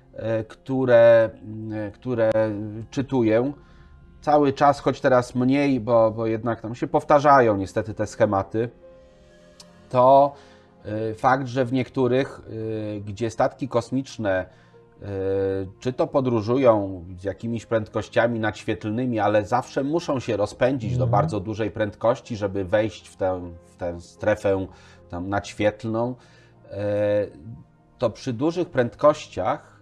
które czytuję, cały czas, choć teraz mniej, bo jednak tam się powtarzają niestety te schematy, to fakt, że w niektórych, gdzie statki kosmiczne czy to podróżują z jakimiś prędkościami nadświetlnymi, ale zawsze muszą się rozpędzić do bardzo dużej prędkości, żeby wejść w tę strefę tam nadświetlną, to przy dużych prędkościach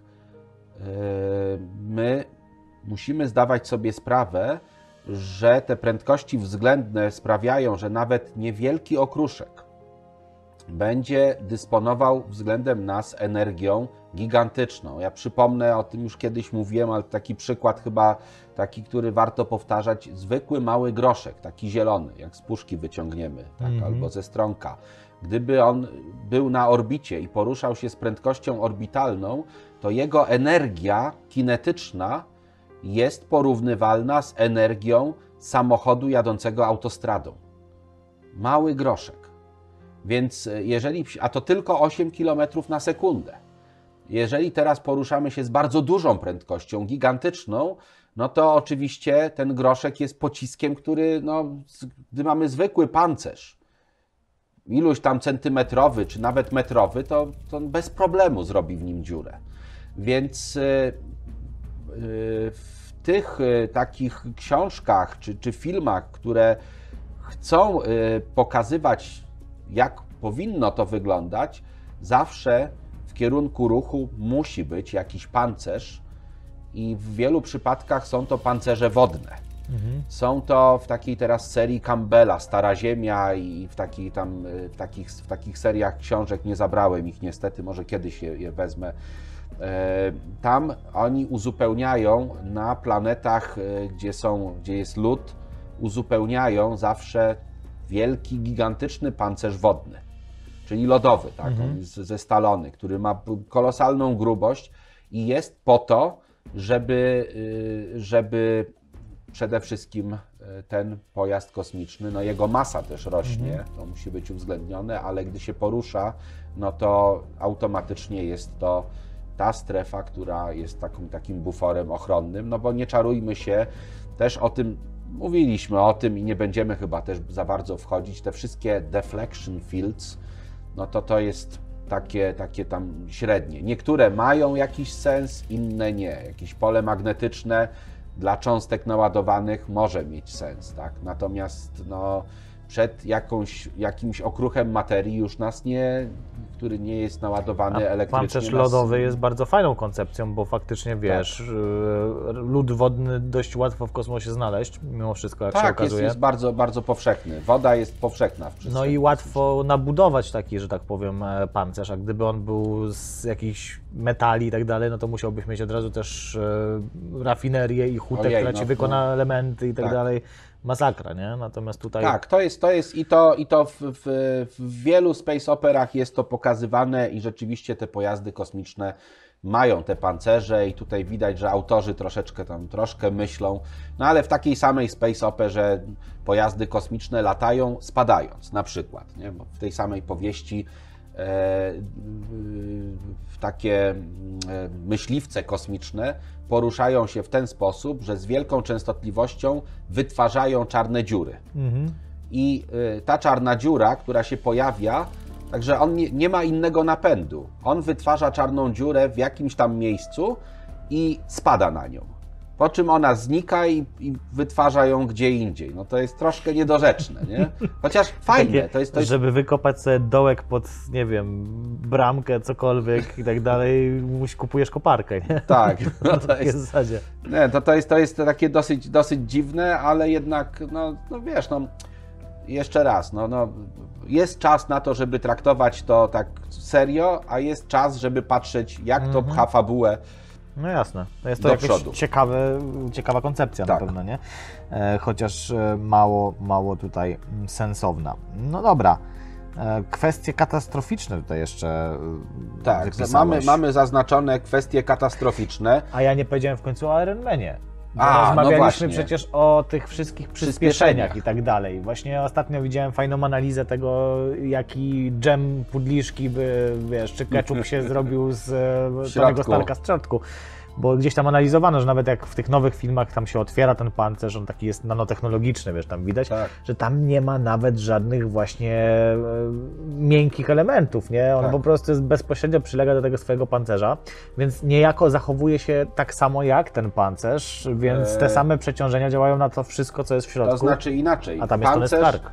my musimy zdawać sobie sprawę, że te prędkości względne sprawiają, że nawet niewielki okruszek będzie dysponował względem nas energią gigantyczną. Ja przypomnę, o tym już kiedyś mówiłem, ale taki przykład chyba taki, który warto powtarzać, zwykły mały groszek, taki zielony, jak z puszki wyciągniemy, tak, albo ze stronka. Gdyby on był na orbicie i poruszał się z prędkością orbitalną, to jego energia kinetyczna jest porównywalna z energią samochodu jadącego autostradą. Mały groszek. Więc jeżeli, a to tylko 8 km na sekundę. Jeżeli teraz poruszamy się z bardzo dużą prędkością, gigantyczną, no to oczywiście ten groszek jest pociskiem, który, no, gdy mamy zwykły pancerz, iluś tam centymetrowy, czy nawet metrowy, to bez problemu zrobi w nim dziurę. Więc w tych takich książkach czy filmach, które chcą pokazywać, jak powinno to wyglądać, zawsze w kierunku ruchu musi być jakiś pancerz i w wielu przypadkach są to pancerze wodne. Są to w takiej teraz serii Campbella, Stara Ziemia i w takich seriach książek, nie zabrałem ich niestety, może kiedyś je wezmę. Tam oni uzupełniają na planetach, gdzie jest lód, uzupełniają zawsze wielki, gigantyczny pancerz wodny, czyli lodowy, tak? On jest zestalony, który ma kolosalną grubość i jest po to, żeby przede wszystkim ten pojazd kosmiczny, no jego masa też rośnie, to musi być uwzględnione, ale gdy się porusza, no to automatycznie jest to ta strefa, która jest takim buforem ochronnym, no bo nie czarujmy się, też o tym mówiliśmy o tym i nie będziemy chyba też za bardzo wchodzić. Te wszystkie deflection fields, no to jest takie tam średnie. Niektóre mają jakiś sens, inne nie. Jakieś pole magnetyczne dla cząstek naładowanych może mieć sens, tak? Natomiast no, przed jakimś okruchem materii już nas który nie jest naładowany elektrycznie. Pancerz lodowy jest bardzo fajną koncepcją, bo faktycznie wiesz, lód wodny dość łatwo w kosmosie znaleźć, mimo wszystko, jak się okazuje. Tak, jest bardzo, bardzo powszechny. Woda jest powszechna w przestrzeni. No i łatwo nabudować taki, że tak powiem, pancerz, a gdyby on był z jakichś metali i tak dalej, no to musiałbyś mieć od razu też rafinerię i hutę, która ci wykona elementy i tak dalej. Masakra, nie? Natomiast tutaj... Tak, to jest i to w wielu space operach jest to pokazywane i rzeczywiście te pojazdy kosmiczne mają te pancerze i tutaj widać, że autorzy troszkę myślą, no ale w takiej samej space operze pojazdy kosmiczne latają spadając na przykład, nie? Bo w tej samej powieści takie myśliwce kosmiczne poruszają się w ten sposób, że z wielką częstotliwością wytwarzają czarne dziury. I ta czarna dziura, która się pojawia, także on nie ma innego napędu. On wytwarza czarną dziurę w jakimś tam miejscu i spada na nią. Po czym ona znika i wytwarza ją gdzie indziej. No to jest troszkę niedorzeczne, nie? Chociaż fajne. To jest... Żeby wykopać sobie dołek pod, nie wiem, bramkę, cokolwiek i tak dalej, kupujesz koparkę, nie? Tak. No to jest w zasadzie. Nie, to jest takie dosyć dziwne, ale jednak, no wiesz, no jeszcze raz, no jest czas na to, żeby traktować to tak serio, a jest czas, żeby patrzeć, jak to pcha fabułę. No jasne, to jest to jakaś ciekawa koncepcja na pewno, nie? Chociaż mało tutaj sensowna. No dobra, kwestie katastroficzne tutaj jeszcze tak, mamy zaznaczone kwestie katastroficzne. A ja nie powiedziałem w końcu o Iron Manie. Rozmawialiśmy przecież o tych wszystkich przyspieszeniach i tak dalej. Właśnie ostatnio widziałem fajną analizę tego, jaki dżem pudliszki by, wiesz, czy ketchup się zrobił z Tonego Starka z środku. Bo gdzieś tam analizowano, że nawet jak w tych nowych filmach tam się otwiera ten pancerz, on taki jest nanotechnologiczny, wiesz, tam widać, że tam nie ma nawet żadnych właśnie miękkich elementów, nie? On po prostu jest bezpośrednio przylega do tego swojego pancerza, więc niejako zachowuje się tak samo jak ten pancerz, więc te same przeciążenia działają na to wszystko, co jest w środku. To znaczy inaczej. A tam jest Tony Stark.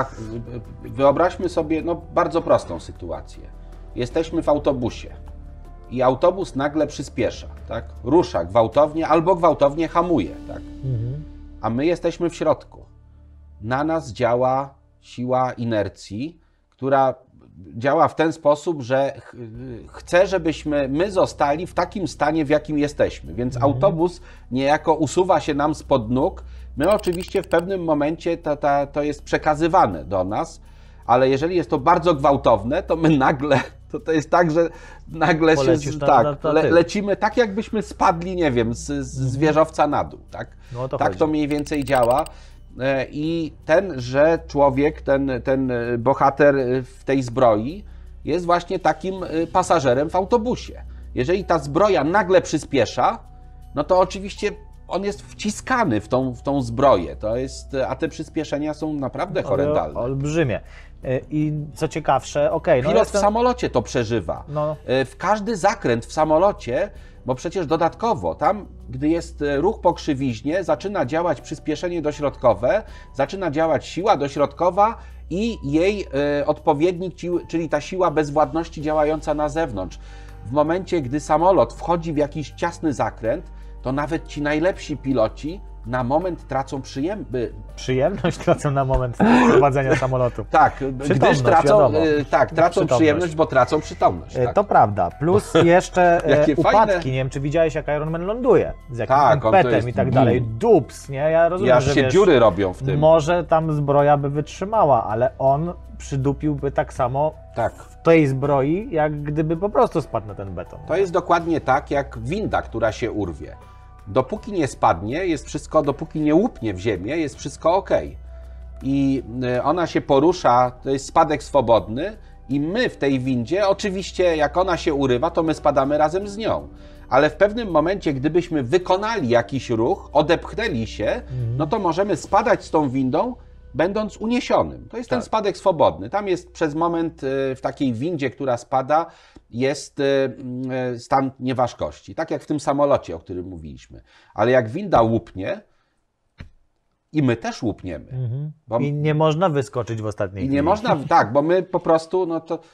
Wyobraźmy sobie bardzo prostą sytuację. Jesteśmy w autobusie. I autobus nagle przyspiesza, tak? Rusza gwałtownie albo gwałtownie hamuje, tak? A my jesteśmy w środku. Na nas działa siła inercji, która działa w ten sposób, że chce, żebyśmy my zostali w takim stanie, w jakim jesteśmy. Więc autobus niejako usuwa się nam spod nóg. My oczywiście w pewnym momencie to jest przekazywane do nas, ale jeżeli jest to bardzo gwałtowne, to my nagle... To jest tak, że nagle lecimy tak, jakbyśmy spadli, nie wiem, z wieżowca na dół. Tak, tak to mniej więcej działa. I tenże człowiek, ten bohater w tej zbroi jest właśnie takim pasażerem w autobusie. Jeżeli ta zbroja nagle przyspiesza, no to oczywiście on jest wciskany w tą zbroję. A te przyspieszenia są naprawdę horrendalne. Olbrzymie. I co ciekawsze, pilot w samolocie to przeżywa. W każdy zakręt w samolocie, bo przecież dodatkowo tam, gdy jest ruch po krzywiźnie, zaczyna działać przyspieszenie dośrodkowe, zaczyna działać siła dośrodkowa i jej odpowiednik, czyli ta siła bezwładności działająca na zewnątrz. W momencie, gdy samolot wchodzi w jakiś ciasny zakręt, to nawet ci najlepsi piloci na moment tracą przyjemność tracą na moment prowadzenia samolotu. Tak, gdyż tracą przyjemność, bo tracą przytomność. Tak. To prawda. Plus jeszcze upadki. Nie wiem, czy widziałeś, jak Iron Man ląduje. Z jakimś petem i tak dalej. Dups, nie? Ja rozumiem, że dziury robią w tym. Może tam zbroja by wytrzymała, ale on przydupiłby tak samo w tej zbroi, jak gdyby po prostu spadł na ten beton. To jest dokładnie tak, jak winda, która się urwie. Dopóki nie spadnie, dopóki nie łupnie w ziemię, jest wszystko ok. I ona się porusza, to jest spadek swobodny i my w tej windzie, oczywiście jak ona się urywa, to my spadamy razem z nią. ale w pewnym momencie, gdybyśmy wykonali jakiś ruch, odepchnęli się, no to możemy spadać z tą windą, będąc uniesionym. To jest ten spadek swobodny. Tam jest przez moment w takiej windzie, która spada, jest stan nieważkości. Tak jak w tym samolocie, o którym mówiliśmy. Ale jak winda łupnie, i my też łupniemy. Bo I nie można wyskoczyć w ostatniej chwili. nie można, tak, bo my po prostu,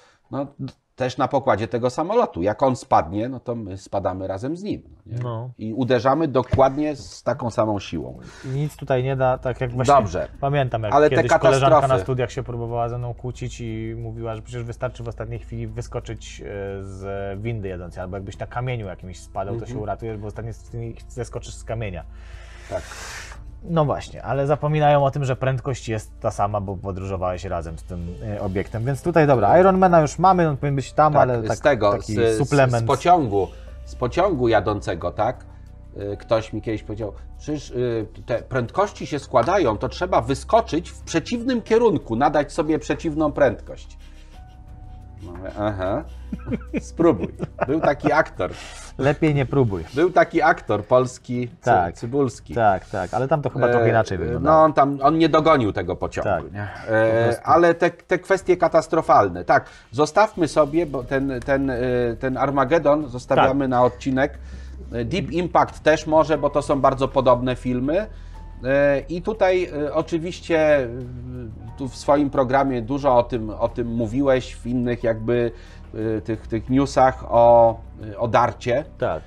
też na pokładzie tego samolotu. Jak on spadnie, no to my spadamy razem z nim. Nie? No. I uderzamy dokładnie z taką samą siłą. I nic tutaj nie da, tak jak właśnie Dobrze. pamiętam, jak Ale te kiedyś koleżanka katastrofy. na studiach się próbowała ze mną kłócić i mówiła, że przecież wystarczy w ostatniej chwili wyskoczyć z windy jadącej, albo jakbyś na kamieniu jakimś spadał, to się uratujesz, bo w ostatniej chwili zeskoczysz z kamienia. Tak. No właśnie, ale zapominają o tym, że prędkość jest ta sama, bo podróżowałeś razem z tym obiektem. Więc tutaj dobra, Ironmana już mamy, on powinien być tam, Tak, ale z tego, taki z suplement. z pociągu jadącego, tak? Ktoś mi kiedyś powiedział, przecież te prędkości się składają, to trzeba wyskoczyć w przeciwnym kierunku, nadać sobie przeciwną prędkość. Mówię, aha, spróbuj. Był taki aktor. Lepiej nie próbuj. Był taki aktor polski, Tak. Cybulski. Tak, ale tam to chyba trochę inaczej wygląda. No on nie dogonił tego pociągu. Tak. Nie? Ale te kwestie katastrofalne. Tak, zostawmy sobie, bo ten Armagedon zostawiamy na odcinek. Deep Impact też może, bo to są bardzo podobne filmy. I tutaj oczywiście tu w swoim programie dużo o tym mówiłeś, w innych jakby tych newsach o darcie. Tak.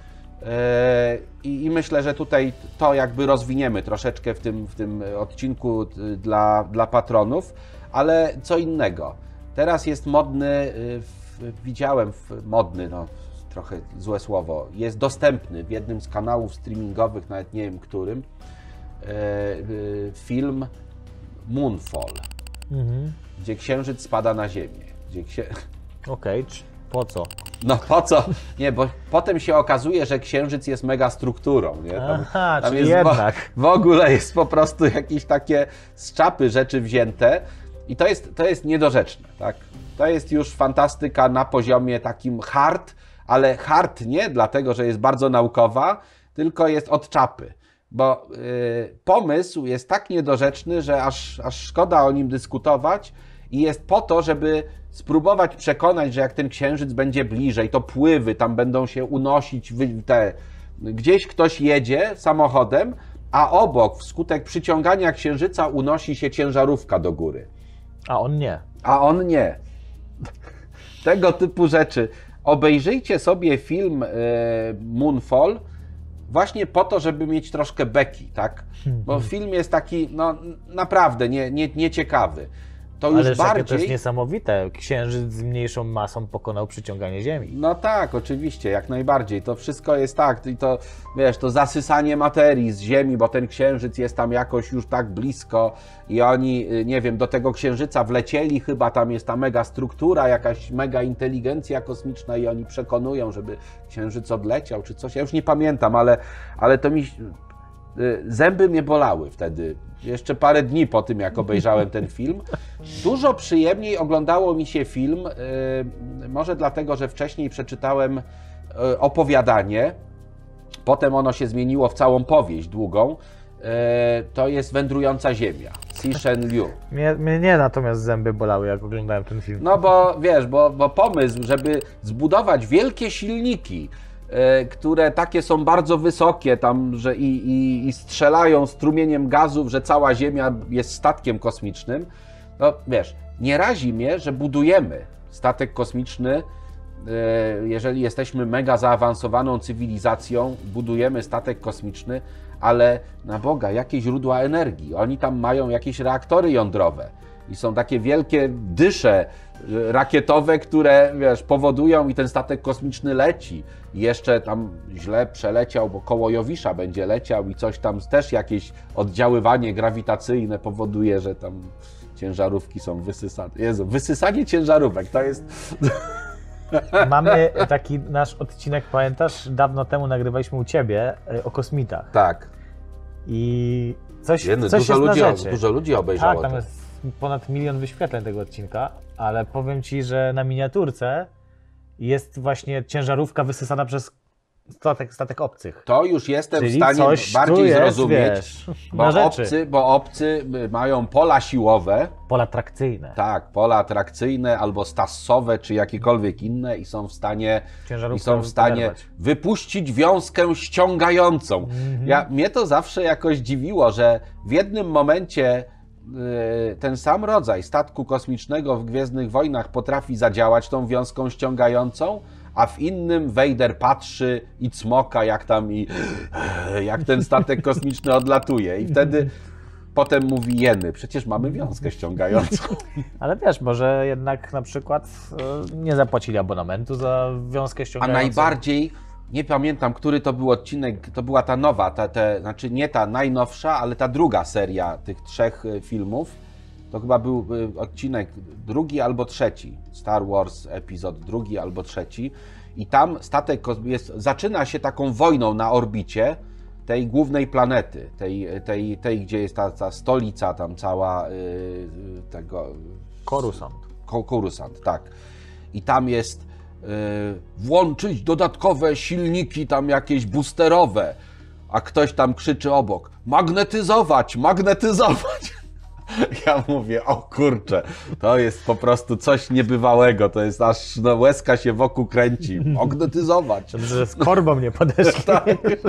I myślę, że tutaj to jakby rozwiniemy troszeczkę w tym odcinku dla patronów, ale co innego. Teraz jest modny, modny, no trochę złe słowo, jest dostępny w jednym z kanałów streamingowych, nawet nie wiem którym, film Moonfall, gdzie księżyc spada na ziemię. Okej, po co? No po co? Nie, bo potem się okazuje, że księżyc jest mega strukturą. Nie? Aha, czyli jest jednak. W ogóle jest po prostu jakieś takie z czapy rzeczy wzięte i to jest niedorzeczne. Tak? To jest już fantastyka na poziomie takim hard, ale hard nie dlatego, że jest bardzo naukowa, tylko jest od czapy. Bo pomysł jest tak niedorzeczny, że aż szkoda o nim dyskutować i jest po to, żeby spróbować przekonać, że jak ten księżyc będzie bliżej, to pływy tam będą się unosić, gdzieś ktoś jedzie samochodem, a obok wskutek przyciągania księżyca unosi się ciężarówka do góry. A on nie. A on nie. Tego typu rzeczy. Obejrzyjcie sobie film Moonfall właśnie po to, żeby mieć troszkę beki, tak? Bo film jest taki, no naprawdę nieciekawy. To już Ależ bardziej... to jest niesamowite. Księżyc z mniejszą masą pokonał przyciąganie Ziemi. No tak, oczywiście, jak najbardziej. To wszystko jest tak. I to, wiesz, to zasysanie materii z Ziemi, bo ten księżyc jest tam jakoś już tak blisko i oni, nie wiem, do tego księżyca wlecieli, chyba tam jest ta mega struktura, jakaś mega inteligencja kosmiczna i oni przekonują, żeby księżyc odleciał czy coś. Ja już nie pamiętam, ale to mi... Zęby mnie bolały wtedy, jeszcze parę dni po tym, jak obejrzałem ten film. Dużo przyjemniej oglądało mi się film, może dlatego, że wcześniej przeczytałem opowiadanie, potem ono się zmieniło w całą powieść długą. To jest Wędrująca Ziemia, Cixin Liu. Mnie natomiast zęby bolały, jak oglądałem ten film. No bo wiesz, bo pomysł, żeby zbudować wielkie silniki, które takie są bardzo wysokie tam, że i strzelają strumieniem gazów, że cała Ziemia jest statkiem kosmicznym. No wiesz, nie razi mnie, że budujemy statek kosmiczny, jeżeli jesteśmy mega zaawansowaną cywilizacją, budujemy statek kosmiczny, ale na Boga, jakie źródła energii? Oni tam mają jakieś reaktory jądrowe i są takie wielkie dysze rakietowe, które, wiesz, powodują i ten statek kosmiczny leci. I jeszcze tam źle przeleciał, bo koło Jowisza będzie leciał i coś tam też jakieś oddziaływanie grawitacyjne powoduje, że tam ciężarówki są wysysane. Jezu, wysysanie ciężarówek, to jest... Mamy taki nasz odcinek, pamiętasz? Dawno temu nagrywaliśmy u Ciebie o kosmitach. Tak. I coś Dużo ludzi obejrzało. Tak, tam jest ponad 1 000 000 wyświetleń tego odcinka, ale powiem Ci, że na miniaturce jest właśnie ciężarówka wysysana przez statek obcych. To już jestem Czyli w stanie coś bardziej tu jest, zrozumieć, wiesz, na rzeczy. bo obcy mają pola siłowe, Pola trakcyjne. tak, pola atrakcyjne albo stassowe, czy jakiekolwiek inne i są w stanie, Ciężarówkę oderwać. wypuścić wiązkę ściągającą. Mnie to zawsze jakoś dziwiło, że w jednym momencie ten sam rodzaj statku kosmicznego w Gwiezdnych Wojnach potrafi zadziałać tą wiązką ściągającą, a w innym Vader patrzy i cmoka, jak ten statek kosmiczny odlatuje. I wtedy potem mówi jeny, przecież mamy wiązkę ściągającą. Ale wiesz, może jednak na przykład nie zapłacili abonamentu za wiązkę A ściągającą. najbardziej, nie pamiętam, który to był odcinek, to była ta nowa, znaczy nie ta najnowsza, ale ta druga seria tych 3 filmów. To chyba był odcinek 2 albo 3, Star Wars epizod 2 albo 3. I tam statek zaczyna się taką wojną na orbicie tej głównej planety, tej gdzie jest ta stolica tam cała tego... Coruscant. Coruscant, tak. I tam jest włączyć dodatkowe silniki tam jakieś boosterowe, a ktoś tam krzyczy obok, magnetyzować, magnetyzować. Ja mówię, o kurczę, to jest po prostu coś niebywałego, to jest aż łezka się wokół kręci, magnetyzować. Dobrze, że z korbą nie podeszli. Tak.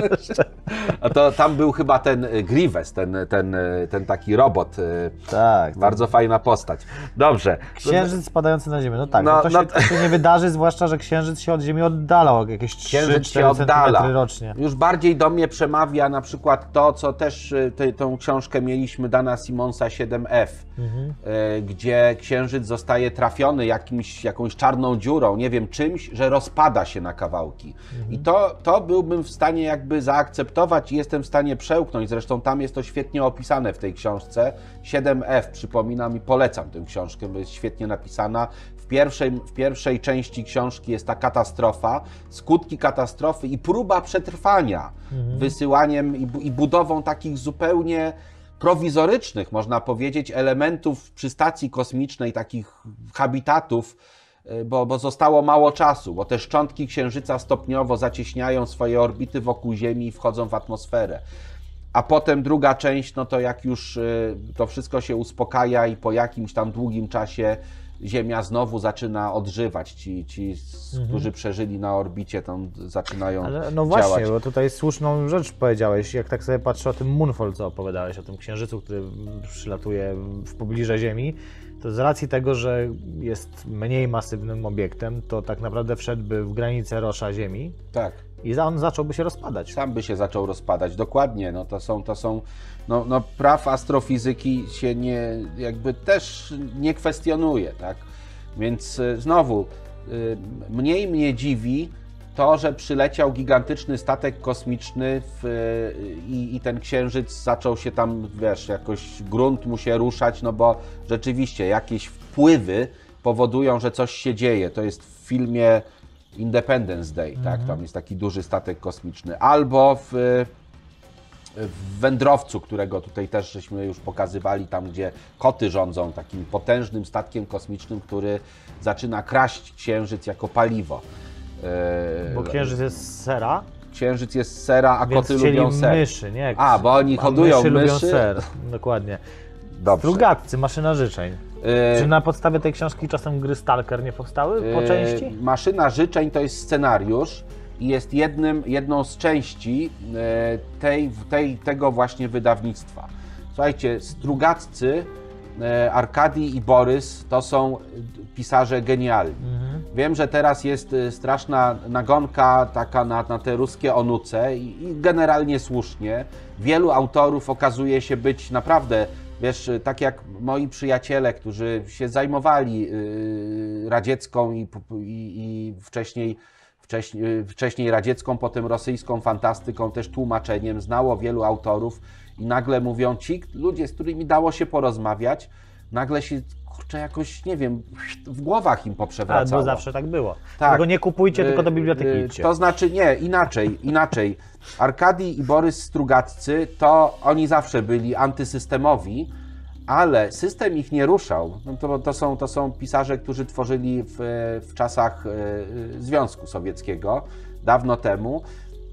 A to tam był chyba ten Grievous, ten taki robot. Tak. Bardzo fajna postać. Dobrze. Księżyc spadający na Ziemię. No tak, to się nie wydarzy, zwłaszcza, że Księżyc się od Ziemi oddalał jakieś 3-4 cm rocznie. Już bardziej do mnie przemawia na przykład to, co też tą książkę mieliśmy Dana Simonsa 7F, gdzie Księżyc zostaje trafiony jakąś czarną dziurą, nie wiem czymś, że rozpada się na kawałki. I to byłbym w stanie jakby zaakceptować i jestem w stanie przełknąć. Zresztą tam jest to świetnie opisane w tej książce. 7F, przypominam i polecam tę książkę, bo jest świetnie napisana. W pierwszej części książki jest ta katastrofa, skutki katastrofy i próba przetrwania, wysyłaniem i budową takich zupełnie prowizorycznych, można powiedzieć, elementów przy stacji kosmicznej, takich habitatów, bo zostało mało czasu, bo te szczątki Księżyca stopniowo zacieśniają swoje orbity wokół Ziemi i wchodzą w atmosferę. A potem druga część, no to jak już to wszystko się uspokaja i po jakimś tam długim czasie Ziemia znowu zaczyna odżywać. Ci którzy przeżyli na orbicie, tam zaczynają no właśnie, działać. bo tutaj słuszną rzecz powiedziałeś, jak tak sobie patrzę o tym Moonfall, co opowiadałeś, o tym Księżycu, który przylatuje w pobliże Ziemi, to z racji tego, że jest mniej masywnym obiektem, to tak naprawdę wszedłby w granicę rosza Ziemi. Tak. I on zacząłby się rozpadać. Sam by się zaczął rozpadać, dokładnie. No to są praw astrofizyki się jakby też nie kwestionuje, tak? Więc znowu, mniej mnie dziwi to, że przyleciał gigantyczny statek kosmiczny i ten Księżyc zaczął się tam, wiesz, jakoś grunt mu się ruszać, no bo rzeczywiście jakieś wpływy powodują, że coś się dzieje. To jest w filmie Independence Day, tak? Tam jest taki duży statek kosmiczny. Albo w Wędrowcu, którego tutaj też żeśmy już pokazywali, tam gdzie koty rządzą, takim potężnym statkiem kosmicznym, który zaczyna kraść Księżyc jako paliwo. Bo Księżyc jest z sera. Księżyc jest z sera, a więc koty lubią ser. Myszy, nie? Bo oni hodują myszy. Lubią myszy. ser, dokładnie. Dobrze. Strugatcy, maszyna życzeń. Czy na podstawie tej książki czasem gry Stalker nie powstały po części? Maszyna życzeń to jest scenariusz i jest jedną z części tego właśnie wydawnictwa. Słuchajcie, Strugaccy, Arkadii i Borys to są pisarze genialni. Wiem, że teraz jest straszna nagonka taka na te ruskie onuce i generalnie słusznie. Wielu autorów okazuje się być naprawdę, wiesz, tak jak moi przyjaciele, którzy się zajmowali radziecką i wcześniej radziecką, potem rosyjską fantastyką, też tłumaczeniem, znało wielu autorów i nagle mówią, ci ludzie, z którymi dało się porozmawiać, nagle się, kurczę, jakoś, nie wiem, w głowach im poprzewracało. Bo zawsze tak było. Tak. Tego nie kupujcie, tylko do biblioteki idźcie. To znaczy, nie, inaczej. Arkadii i Borys Strugaccy, to oni zawsze byli antysystemowi, ale system ich nie ruszał. No to są pisarze, którzy tworzyli w czasach Związku Sowieckiego, dawno temu.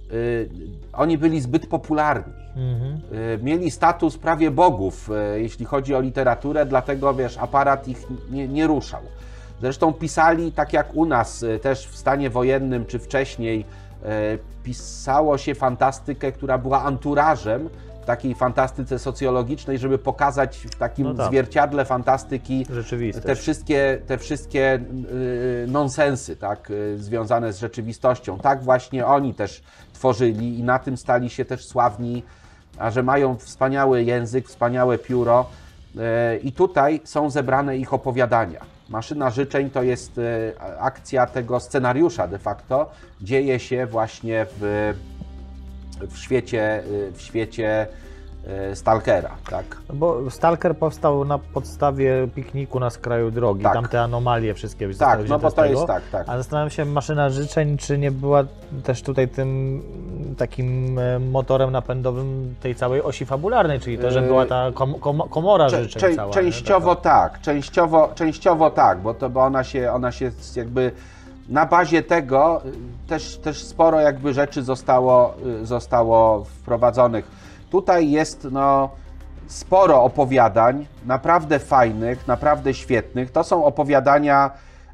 oni byli zbyt popularni. Mieli status prawie bogów, jeśli chodzi o literaturę, dlatego wiesz, aparat ich nie ruszał. Zresztą pisali tak jak u nas, też w stanie wojennym czy wcześniej, pisało się fantastykę, która była anturażem w takiej fantastyce socjologicznej, żeby pokazać w takim zwierciadle fantastyki te wszystkie nonsensy, tak, związane z rzeczywistością. Tak właśnie oni też tworzyli i na tym stali się też sławni, a że mają wspaniały język, wspaniałe pióro i tutaj są zebrane ich opowiadania. Maszyna życzeń to jest akcja tego scenariusza de facto, dzieje się właśnie w świecie Stalkera, tak? No bo Stalker powstał na podstawie Pikniku na skraju drogi, tak. Tam te anomalie wszystkie tak, no bo to jest tak. A zastanawiam się, Maszyna życzeń, czy nie była też tutaj tym takim motorem napędowym tej całej osi fabularnej, czyli to, że była ta komora życzeń cała. Częściowo tak, częściowo tak, bo ona się jakby na bazie tego też sporo jakby rzeczy zostało wprowadzonych. Tutaj jest sporo opowiadań, naprawdę fajnych, naprawdę świetnych. To są opowiadania,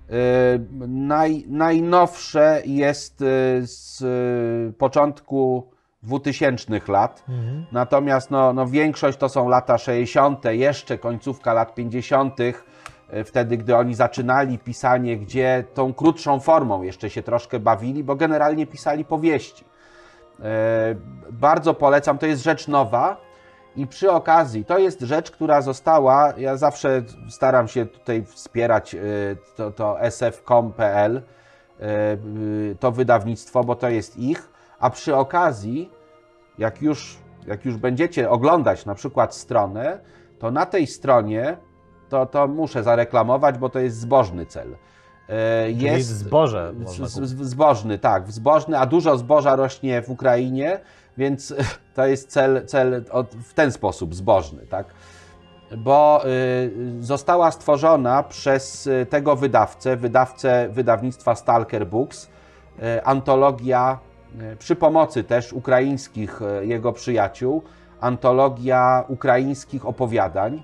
najnowsze jest z początku 2000 lat, natomiast większość to są lata 60., jeszcze końcówka lat 50., wtedy, gdy oni zaczynali pisanie, gdzie tą krótszą formą jeszcze się troszkę bawili, bo generalnie pisali powieści. Bardzo polecam, to jest rzecz nowa i przy okazji to jest rzecz, która została, ja zawsze staram się tutaj wspierać to sf.com.pl, to wydawnictwo, bo to jest ich, a przy okazji, jak już będziecie oglądać na przykład stronę, to na tej stronie, to muszę zareklamować, bo to jest zbożny cel. Jest zboże. Zbożny, tak, zbożny, a dużo zboża rośnie w Ukrainie, więc to jest cel w ten sposób zbożny, tak? Bo została stworzona przez tego wydawcę wydawnictwa Stalker Books, antologia przy pomocy też ukraińskich jego przyjaciół, antologia ukraińskich opowiadań.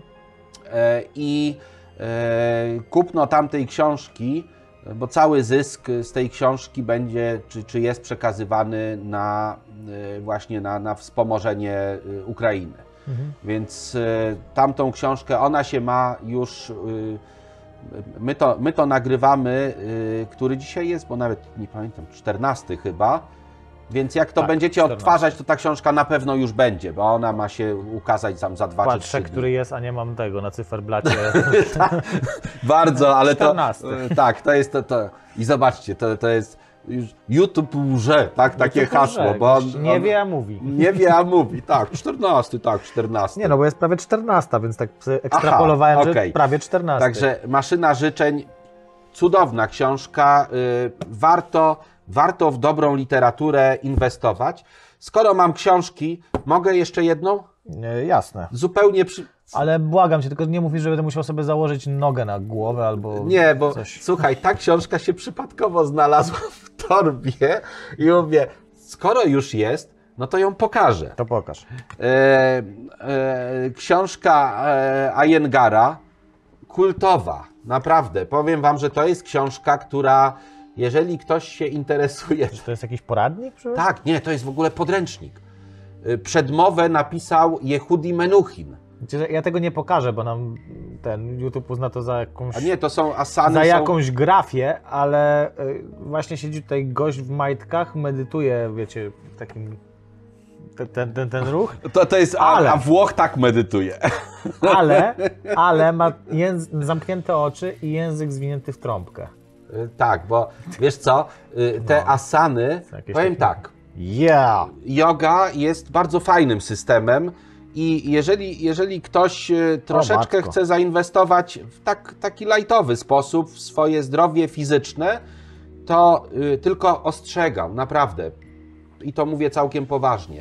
I kupno tamtej książki, bo cały zysk z tej książki będzie, czy jest przekazywany właśnie na wspomożenie Ukrainy. Więc tamtą książkę, ona się ma już, my to nagrywamy, który dzisiaj jest, bo nawet nie pamiętam, 14 chyba. Więc jak to będziecie 14. odtwarzać, to ta książka na pewno już będzie, bo ona ma się ukazać tam za 2 czy 3 dni. Który jest, a nie mam tego na cyferblacie. Tak, bardzo, ale 14. Tak, to jest to. I zobaczcie, to jest już YouTube łże, tak, takie hasło, bo on nie wie, a mówi. Nie wie, a mówi, tak, 14, tak, 14. Nie, no bo jest prawie 14, więc tak ekstrapolowałem, że prawie 14. Także Maszyna życzeń, cudowna książka, warto w dobrą literaturę inwestować. Skoro mam książki, mogę jeszcze jedną? Jasne. Zupełnie Ale błagam cię, tylko nie mówisz, że będę musiał sobie założyć nogę na głowę albo nie, bo coś. Słuchaj, ta książka się przypadkowo znalazła w torbie i mówię, skoro już jest, no to ją pokażę. To pokaż. Książka Iyengara, kultowa, naprawdę. Powiem wam, że to jest książka, która, jeżeli ktoś się interesuje... Czy to jest jakiś poradnik? Tak, nie, to jest w ogóle podręcznik. Przedmowę napisał Yehudi Menuhin. Ja tego nie pokażę, bo nam ten YouTube uzna to za jakąś... A nie, to są asany... Za jakąś grafię, ale właśnie siedzi tutaj gość w majtkach, medytuje, wiecie, w takim... Ten ruch. To jest... A Włoch tak medytuje. Ale ma zamknięte oczy i język zwinięty w trąbkę. Tak, bo wiesz co, te asany, powiem tak, yoga jest bardzo fajnym systemem i jeżeli ktoś troszeczkę chce zainwestować w taki lajtowy sposób w swoje zdrowie fizyczne, to tylko ostrzegam, naprawdę, i to mówię całkiem poważnie,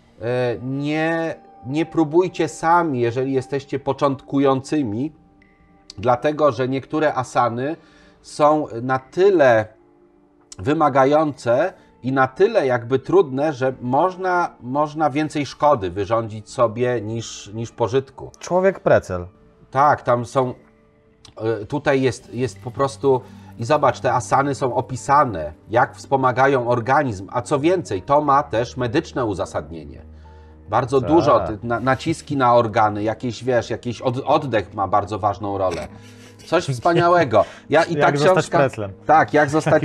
nie próbujcie sami, jeżeli jesteście początkującymi, dlatego że niektóre asany są na tyle wymagające i na tyle jakby trudne, że można więcej szkody wyrządzić sobie niż pożytku. Człowiek precel. Tak, tam są, tutaj jest po prostu, i zobacz, te asany są opisane, jak wspomagają organizm, a co więcej, to ma też medyczne uzasadnienie. Bardzo dużo, naciski na organy, jakiś oddech ma bardzo ważną rolę. Coś wspaniałego. Jak zostać preclem. Tak, jak zostać.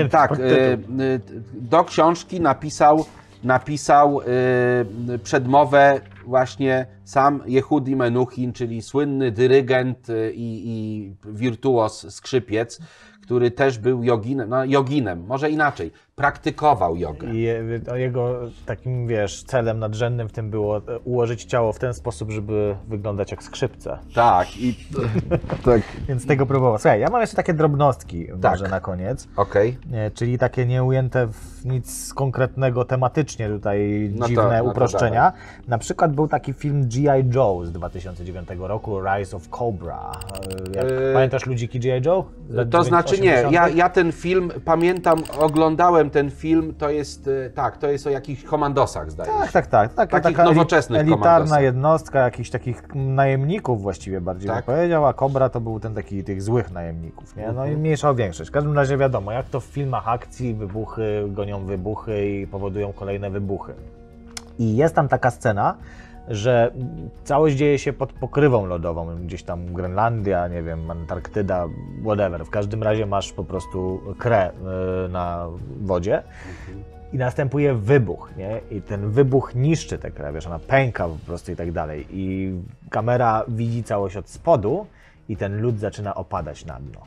Do książki napisał przedmowę właśnie sam Jehudi Menuhin, czyli słynny dyrygent i wirtuos skrzypiec, który też był joginem, może inaczej, praktykował jogę. I jego takim, celem nadrzędnym w tym było ułożyć ciało w ten sposób, żeby wyglądać jak skrzypce. Tak. Tak. Więc tego próbował. Słuchaj, ja mam jeszcze takie drobnostki może na koniec. Okej. Czyli takie nieujęte w nic konkretnego tematycznie tutaj dziwne uproszczenia. Na przykład był taki film G.I. Joe z 2009 roku, Rise of Cobra. Pamiętasz ludziki G.I. Joe? To znaczy nie, ja ten film pamiętam, oglądałem ten film, to jest o jakichś komandosach, zdaje się. Tak. Takich nowoczesnych elitarna komandosach. jednostka, jakichś takich najemników właściwie bardziej bym powiedział, a Cobra to był ten taki tych złych najemników, nie? No i mniejsza o większość. W każdym razie wiadomo, jak to w filmach akcji, wybuchy gonią wybuchy i powodują kolejne wybuchy. I jest tam taka scena, że całość dzieje się pod pokrywą lodową, gdzieś tam Grenlandia, nie wiem, Antarktyda, whatever. W każdym razie masz po prostu krę na wodzie i następuje wybuch, nie? I ten wybuch niszczy tę krę, ona pęka po prostu i tak dalej. I kamera widzi całość od spodu i ten lód zaczyna opadać na dno.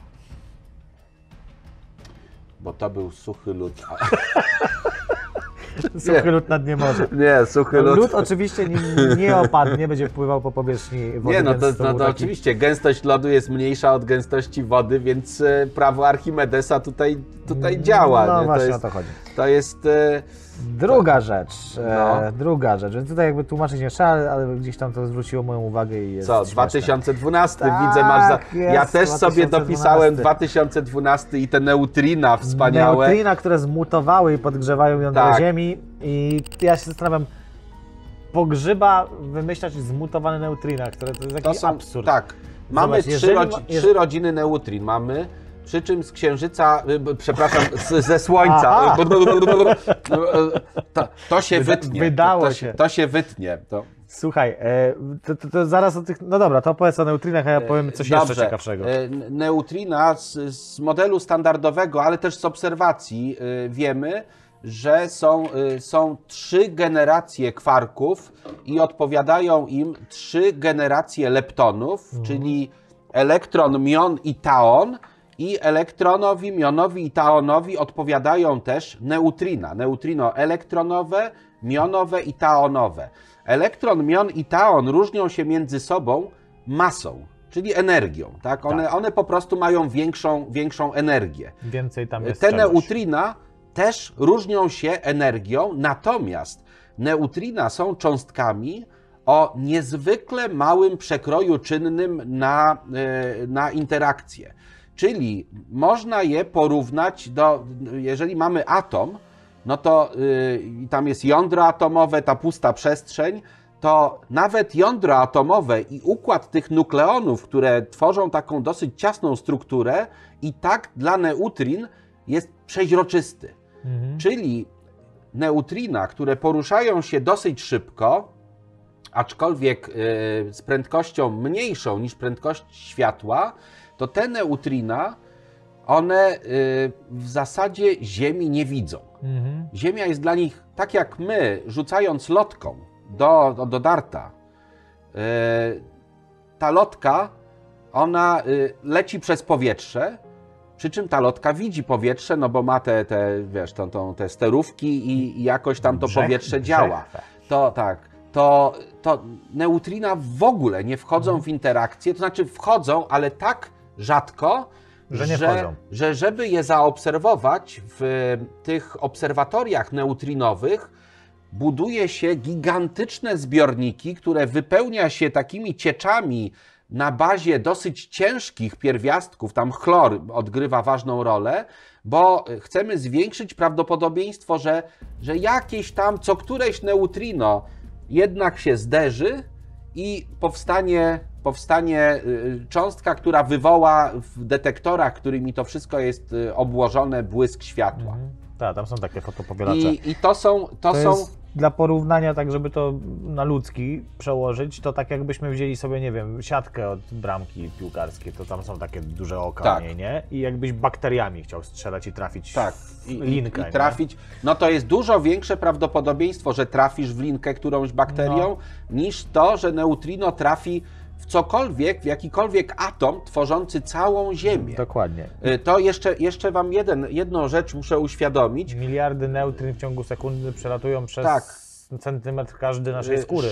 Bo to był suchy lód. Suchy lód na dnie morza. Nie, suchy lód. Lód oczywiście nie opadnie, będzie wpływał po powierzchni wody. Nie, oczywiście, gęstość lodu jest mniejsza od gęstości wody, więc prawo Archimedesa tutaj działa. No nie? właśnie o to chodzi. To jest... Druga rzecz, więc tutaj jakby tłumaczyć nie trzeba, ale gdzieś tam to zwróciło moją uwagę i jest śmieszne. 2012, tak, widzę, masz ja też 2012. sobie dopisałem 2012 i te neutrina wspaniałe. Neutrina, które zmutowały i podgrzewają jądro Ziemi i ja się zastanawiam, po grzyba wymyślać zmutowane neutrina, które to jest jakiś absurd. Tak, mamy trzy rodziny neutrin, przy czym z Księżyca, przepraszam, ze Słońca. To się wytnie. Wydało się. To się wytnie. Słuchaj, to zaraz o tych... No dobra, to opowiedz o neutrinach, a ja powiem coś jeszcze ciekawszego. Neutrina z modelu standardowego, ale też z obserwacji wiemy, że są 3 generacje kwarków i odpowiadają im 3 generacje leptonów, czyli elektron, mion i taon. I elektronowi, mionowi i taonowi odpowiadają też neutrina. Neutrino elektronowe, mionowe i taonowe. Elektron, mion i taon różnią się między sobą masą, czyli energią. Tak? One po prostu mają większą energię. Więcej tam jest Te neutrina też różnią się energią, natomiast neutrina są cząstkami o niezwykle małym przekroju czynnym na interakcje. Czyli można je porównać jeżeli mamy atom, no to tam jest jądro atomowe, ta pusta przestrzeń, to nawet jądro atomowe i układ tych nukleonów, które tworzą taką dosyć ciasną strukturę, i tak dla neutrin jest przeźroczysty. Czyli neutrina, które poruszają się dosyć szybko, aczkolwiek z prędkością mniejszą niż prędkość światła, to te neutrina, one w zasadzie Ziemi nie widzą. Ziemia jest dla nich, tak jak my, rzucając lotką do darta, ta lotka, ona leci przez powietrze, przy czym ta lotka widzi powietrze, no bo ma te sterówki i jakoś tam to powietrze działa. To neutrina w ogóle nie wchodzą w interakcję, to znaczy wchodzą, ale tak rzadko, że żeby je zaobserwować w tych obserwatoriach neutrinowych, buduje się gigantyczne zbiorniki, które wypełnia się takimi cieczami na bazie dosyć ciężkich pierwiastków, tam chlor odgrywa ważną rolę, bo chcemy zwiększyć prawdopodobieństwo, że jakieś tam, co któreś neutrino jednak się zderzy i powstanie cząstka, która wywoła w detektorach, którymi to wszystko jest obłożone, błysk światła. Tak, tam są takie fotopowielacze. I to są... Jest dla porównania, tak żeby to na ludzki przełożyć, to tak jakbyśmy wzięli sobie, nie wiem, siatkę od bramki piłkarskiej, to tam są takie duże oka tak. nie? I jakbyś bakteriami chciał strzelać i trafić w linkę. I trafić, no to jest dużo większe prawdopodobieństwo, że trafisz w linkę którąś bakterią, niż to, że neutrino trafi w cokolwiek, w jakikolwiek atom tworzący całą Ziemię. Dokładnie. To jeszcze wam jedną rzecz muszę uświadomić. Miliardy neutryn w ciągu sekundy przelatują przez centymetr każdy naszej skóry.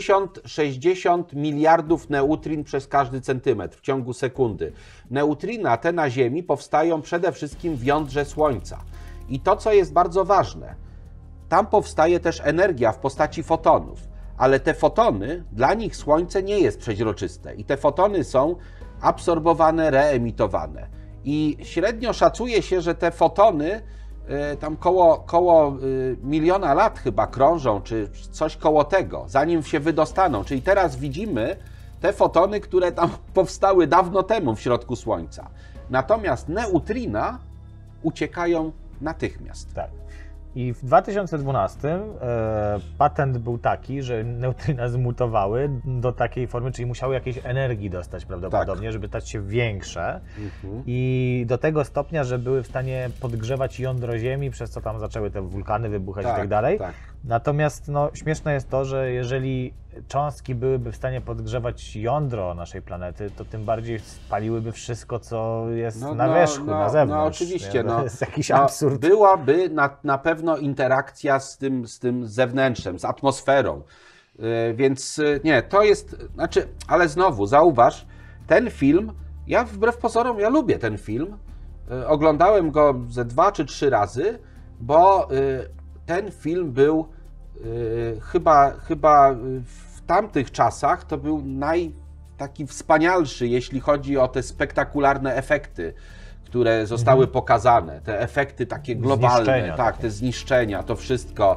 60 miliardów neutrin przez każdy centymetr w ciągu sekundy. Neutrina te na Ziemi powstają przede wszystkim w jądrze Słońca. I to, co jest bardzo ważne, tam powstaje też energia w postaci fotonów. Ale te fotony, dla nich Słońce nie jest przeźroczyste i te fotony są absorbowane, reemitowane. I średnio szacuje się, że te fotony tam koło miliona lat chyba krążą, czy coś koło tego, zanim się wydostaną. Czyli teraz widzimy te fotony, które tam powstały dawno temu w środku Słońca. Natomiast neutrina uciekają natychmiast. Tak. I w 2012 patent był taki, że neutryna zmutowały do takiej formy, czyli musiały jakiejś energii dostać prawdopodobnie, żeby stać się większe. I do tego stopnia, że były w stanie podgrzewać jądro Ziemi, przez co tam zaczęły te wulkany wybuchać i tak dalej. Natomiast śmieszne jest to, że jeżeli cząstki byłyby w stanie podgrzewać jądro naszej planety, to tym bardziej spaliłyby wszystko, co jest na wierzchu, na zewnątrz. No oczywiście. To jest jakiś absurd. Byłaby na pewno interakcja z tym zewnętrzem, z atmosferą. Więc nie, to jest... ale znowu, zauważ, ten film, ja wbrew pozorom, ja lubię ten film. Oglądałem go ze 2 czy 3 bo ten film był chyba w tamtych czasach to był taki wspanialszy, jeśli chodzi o te spektakularne efekty, które zostały pokazane, te efekty takie globalne, te zniszczenia, to wszystko.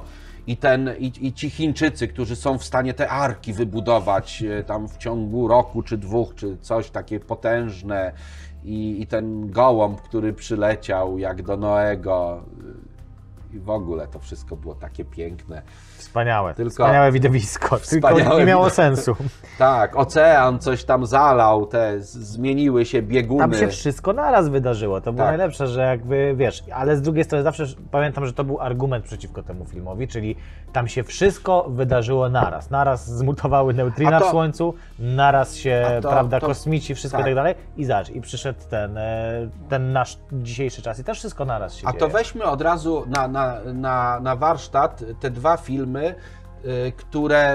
I ci Chińczycy, którzy są w stanie te arki wybudować tam w ciągu roku czy 2, czy coś takie potężne. I ten gołąb, który przyleciał jak do Noego. I w ogóle to wszystko było takie piękne. Wspaniałe, wspaniałe widowisko, tylko nie miało sensu. Tak, ocean coś tam zalał, zmieniły się bieguny. Tam się wszystko naraz wydarzyło, to było najlepsze, że jakby, wiesz, ale z drugiej strony zawsze pamiętam, że to był argument przeciwko temu filmowi, czyli tam się wszystko wydarzyło naraz. Naraz zmutowały neutrina w Słońcu, naraz się, kosmici, wszystko i tak dalej. I zobacz, i przyszedł ten nasz dzisiejszy czas i też wszystko naraz się dzieje. To weźmy od razu na warsztat te 2 filmy, które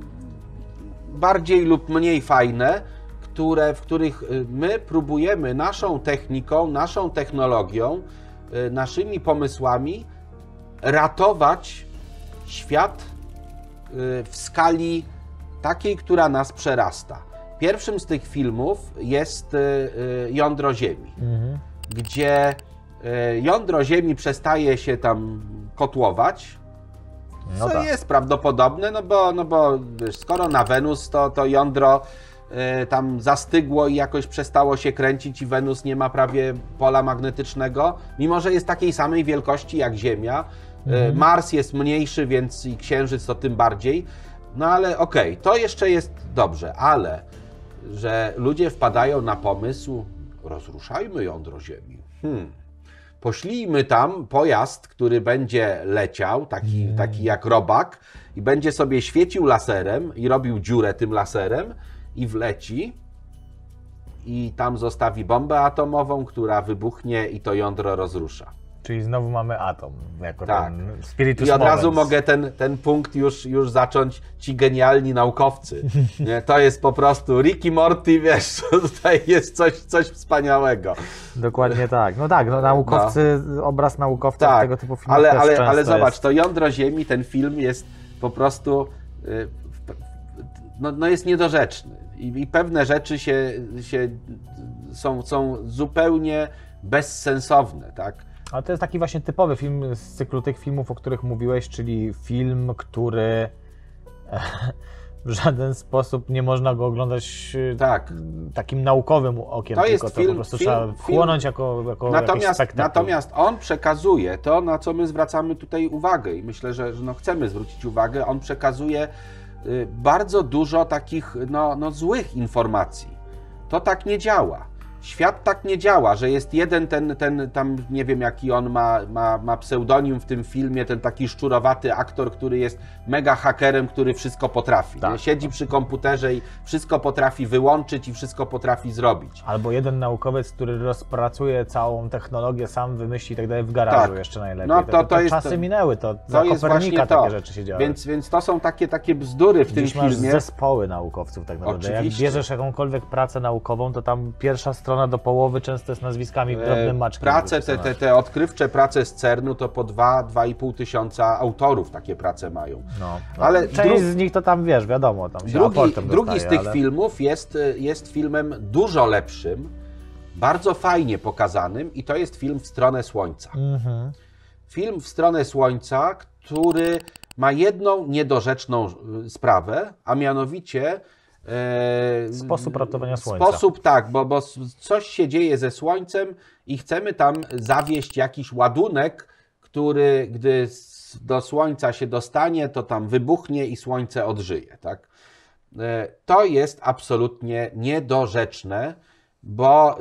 bardziej lub mniej fajne, w których my próbujemy naszą techniką, naszą technologią, naszymi pomysłami ratować świat w skali takiej, która nas przerasta. Pierwszym z tych filmów jest Jądro Ziemi, gdzie jądro Ziemi przestaje się tam kotłować, co jest prawdopodobne, no bo wiesz, skoro na Wenus to jądro tam zastygło i jakoś przestało się kręcić i Wenus nie ma prawie pola magnetycznego, mimo że jest takiej samej wielkości jak Ziemia. Mars jest mniejszy, więc i Księżyc to tym bardziej. No ale okej, to jeszcze jest dobrze, ale że ludzie wpadają na pomysł, rozruszajmy jądro Ziemi. Poślijmy tam pojazd, który będzie leciał, taki jak robak i będzie sobie świecił laserem i robił dziurę tym laserem i wleci i tam zostawi bombę atomową, która wybuchnie i to jądro rozrusza. Czyli znowu mamy atom jako ten spiritus I od razu movens. mogę ten punkt już zacząć, ci genialni naukowcy. Nie? To jest po prostu Rick i Morty, wiesz, tutaj jest coś wspaniałego. Dokładnie tak. No naukowcy, obraz naukowca tego typu filmów ale zobacz, to Jądro Ziemi, ten film jest po prostu, jest niedorzeczny. I pewne rzeczy są zupełnie bezsensowne, tak? Ale to jest taki właśnie typowy film z cyklu tych filmów, o których mówiłeś, czyli film, który w żaden sposób nie można go oglądać Tak. takim naukowym okiem, To jest tylko to film- po prostu film- trzeba wchłonąć jako jakiś spektakl. Natomiast on przekazuje to, na co my zwracamy tutaj uwagę i myślę, że no chcemy zwrócić uwagę, on przekazuje bardzo dużo takich złych informacji. To tak nie działa. Świat tak nie działa, że jest jeden ten tam, nie wiem jaki on ma pseudonim w tym filmie, ten taki szczurowaty aktor, który jest mega hakerem, który wszystko potrafi. Tak. Nie? Siedzi przy komputerze i wszystko potrafi wyłączyć i wszystko potrafi zrobić. Albo jeden naukowiec, który rozpracuje całą technologię, sam wymyśli i tak dalej w garażu Tak. jeszcze najlepiej. No to jest czasy to- minęły, to za jest Kopernika właśnie takie to. rzeczy się działy. Więc to są takie bzdury w tym Dziś masz filmie. zespoły naukowców tak naprawdę. Jak Oczywiście. bierzesz jakąkolwiek pracę naukową, to tam pierwsza strona do połowy często jest nazwiskami drobnym maczkiem. Prace, wypisane. te odkrywcze prace z CERN-u to po 2,5 tysiąca autorów takie prace mają. No. Ale Część z nich to tam, wiesz, wiadomo, tam się aportem Drugi z dostaje, tych ale... filmów jest filmem dużo lepszym, bardzo fajnie pokazanym i to jest film W stronę Słońca. Mhm. Film W stronę Słońca, który ma jedną niedorzeczną sprawę, a mianowicie Sposób ratowania Słońca. Sposób, tak, bo coś się dzieje ze Słońcem i chcemy tam zawieźć jakiś ładunek, który gdy do Słońca się dostanie, to tam wybuchnie i Słońce odżyje, tak? To jest absolutnie niedorzeczne, bo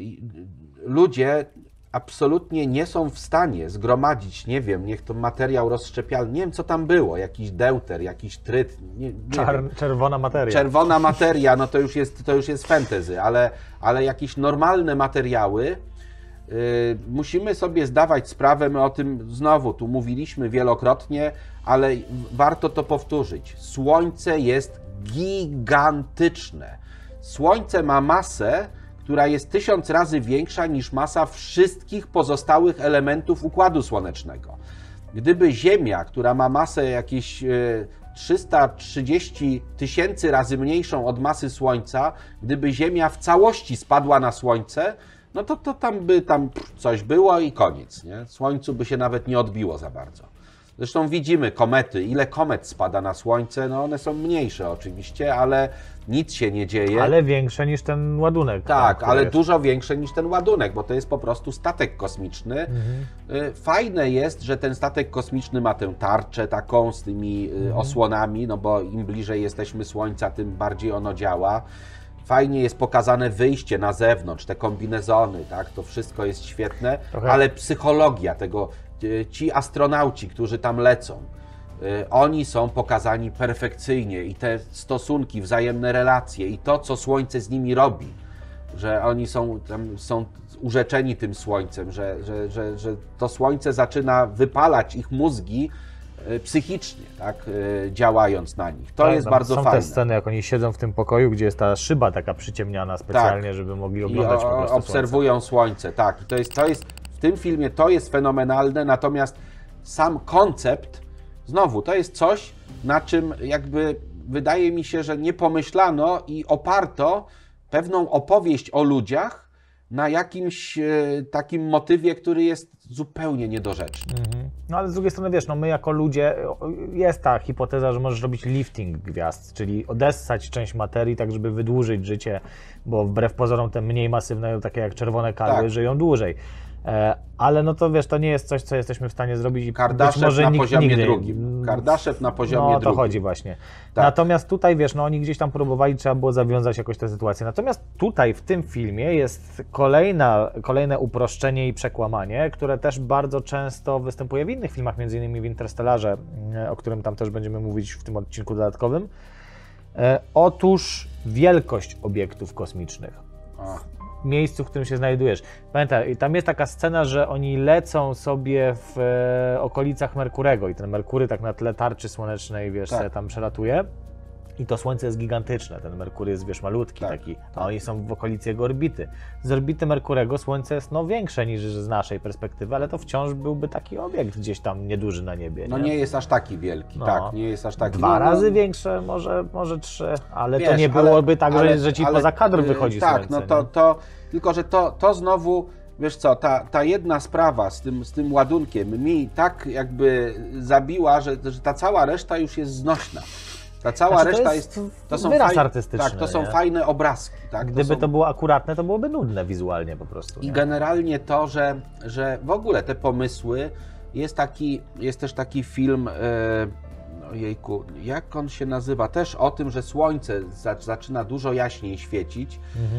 ludzie absolutnie nie są w stanie zgromadzić, nie wiem, niech to materiał rozszczepialny, nie wiem co tam było, jakiś deuter, jakiś tryt, nie wiem. Czerwona materia. Czerwona materia, no to już jest fantasy, ale jakieś normalne materiały, musimy sobie zdawać sprawę, my o tym znowu tu mówiliśmy wielokrotnie, ale warto to powtórzyć. Słońce jest gigantyczne. Słońce ma masę, która jest 1000 razy większa niż masa wszystkich pozostałych elementów Układu Słonecznego. Gdyby Ziemia, która ma masę jakieś 330 000 razy mniejszą od masy Słońca, gdyby Ziemia w całości spadła na Słońce, no to tam by coś było i koniec. Nie? Słońcu by się nawet nie odbiło za bardzo. Zresztą widzimy komety, ile komet spada na Słońce, no one są mniejsze oczywiście, ale nic się nie dzieje. Ale większe niż ten ładunek. Tak, który ale jest. dużo większe niż ten ładunek, bo to jest po prostu statek kosmiczny. Fajne jest, że ten statek kosmiczny ma tę tarczę taką z tymi osłonami, no bo im bliżej jesteśmy Słońca, tym bardziej ono działa. Fajnie jest pokazane wyjście na zewnątrz, te kombinezony, tak? To wszystko jest świetne, ale psychologia tego, ci astronauci, którzy tam lecą, oni są pokazani perfekcyjnie i te stosunki, wzajemne relacje i to, co Słońce z nimi robi, że oni są urzeczeni tym Słońcem, że to Słońce zaczyna wypalać ich mózgi psychicznie, tak, działając na nich. To jest bardzo fajne. Są te sceny, jak oni siedzą w tym pokoju, gdzie jest ta szyba taka przyciemniana specjalnie, tak, żeby mogli oglądać po prostu obserwują Słońce. Tak, to jest w tym filmie to jest fenomenalne, natomiast sam koncept, znowu, to jest coś, na czym jakby wydaje mi się, że nie pomyślano i oparto pewną opowieść o ludziach na jakimś takim motywie, który jest zupełnie niedorzeczny. No ale z drugiej strony, wiesz, no my jako ludzie, jest ta hipoteza, że możesz robić lifting gwiazd, czyli odessać część materii, tak żeby wydłużyć życie, bo wbrew pozorom te mniej masywne, takie jak czerwone karły, Tak. żyją dłużej. Ale no to wiesz, to nie jest coś, co jesteśmy w stanie zrobić i być Kardaszew może na nikt poziomie nigdy. drugim. Kardaszew na poziomie No o to drugim. chodzi właśnie. Tak. Natomiast tutaj, wiesz, no oni gdzieś tam próbowali, trzeba było zawiązać jakoś tę sytuację. Natomiast tutaj w tym filmie jest kolejne uproszczenie i przekłamanie, które też bardzo często występuje w innych filmach, między innymi w Interstellarze, o którym tam też będziemy mówić w tym odcinku dodatkowym. Otóż wielkość obiektów kosmicznych. W miejscu, w którym się znajdujesz. Pamiętaj, tam jest taka scena, że oni lecą sobie w okolicach Merkurego i ten Merkury tak na tle tarczy słonecznej, wiesz, Tak. se tam przelatuje. I to Słońce jest gigantyczne, ten Merkury jest, wiesz, malutki Tak, taki, a oni są w okolicy jego orbity. Z orbity Merkurego Słońce jest no większe niż z naszej perspektywy, ale to wciąż byłby taki obiekt gdzieś tam nieduży na niebie. No nie jest aż taki wielki, No. tak, nie jest aż taki. 2 razy większe, może 3, ale to nie byłoby tak, że ci poza kadr wychodzi tak, Słońce. no nie? tylko że to znowu, wiesz co, ta jedna sprawa z tym ładunkiem mi tak jakby zabiła, że ta cała reszta już jest znośna. Ta cała Znaczy, to reszta jest to są wyraz artystyczny, tak, to są nie? fajne obrazki. Tak? Gdyby to było akuratne, to byłoby nudne wizualnie po prostu. I nie? generalnie to, że w ogóle te pomysły, jest też taki film, ojejku, jak on się nazywa? Też o tym, że słońce zaczyna dużo jaśniej świecić.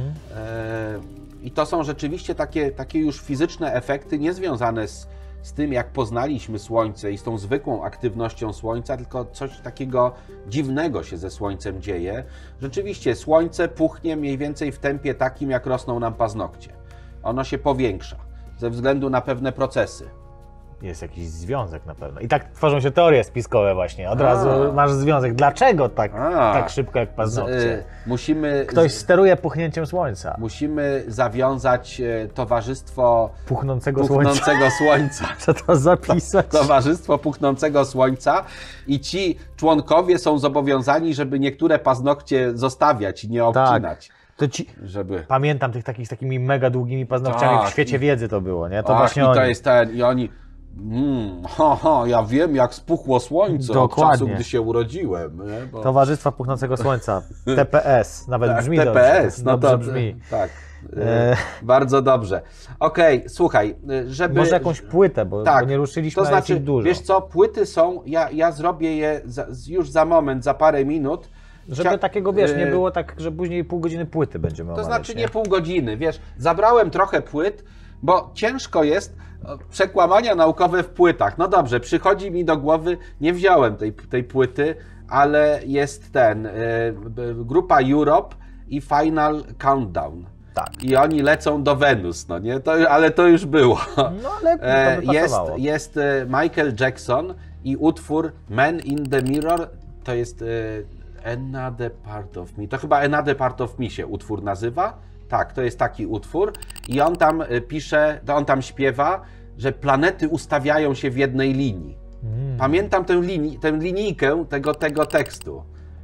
I to są rzeczywiście takie już fizyczne efekty, niezwiązane z tym, jak poznaliśmy Słońce i z tą zwykłą aktywnością Słońca, tylko coś takiego dziwnego się ze Słońcem dzieje. Rzeczywiście Słońce puchnie mniej więcej w tempie takim, jak rosną nam paznokcie. Ono się powiększa ze względu na pewne procesy. Jest jakiś związek na pewno. I tak tworzą się teorie spiskowe właśnie. Od razu masz związek. Dlaczego tak szybko jak paznokcie? Ktoś steruje puchnięciem Słońca. Musimy zawiązać towarzystwo Puchnącego Słońca. Co to zapisać? Towarzystwo Puchnącego Słońca i ci członkowie są zobowiązani, żeby niektóre paznokcie zostawiać i nie obcinać. To Pamiętam z takimi mega długimi paznokciami w świecie wiedzy to było, nie? To właśnie to jest ten, i oni ja wiem, jak spuchło słońce od czasu, gdy się urodziłem. Nie? Bo... Towarzystwa Puchnącego Słońca, TPS, nawet tak, brzmi TPS, dobrze brzmi. Tak, bardzo dobrze. Okej, słuchaj, żeby... Może jakąś płytę, bo nie ruszyliśmy, to znaczy, dużo. Wiesz co, płyty są, ja zrobię je już za moment, za parę minut. Żeby takiego, wiesz, nie było tak, że później pół godziny płyty będziemy omawiać. To znaczy nie pół godziny, wiesz, zabrałem trochę płyt, bo ciężko jest przekłamania naukowe w płytach. No dobrze, przychodzi mi do głowy, nie wziąłem tej płyty, ale jest grupa Europe i Final Countdown. Tak. I oni lecą do Wenus, no nie? Ale to już było. No ale to by pasowało. Jest Michael Jackson i utwór Man in the Mirror, to jest Another Part of Me. To chyba Another Part of Me się utwór nazywa. Tak, to jest taki utwór i on tam pisze, on tam śpiewa, że planety ustawiają się w jednej linii. Pamiętam tę linijkę tego tekstu.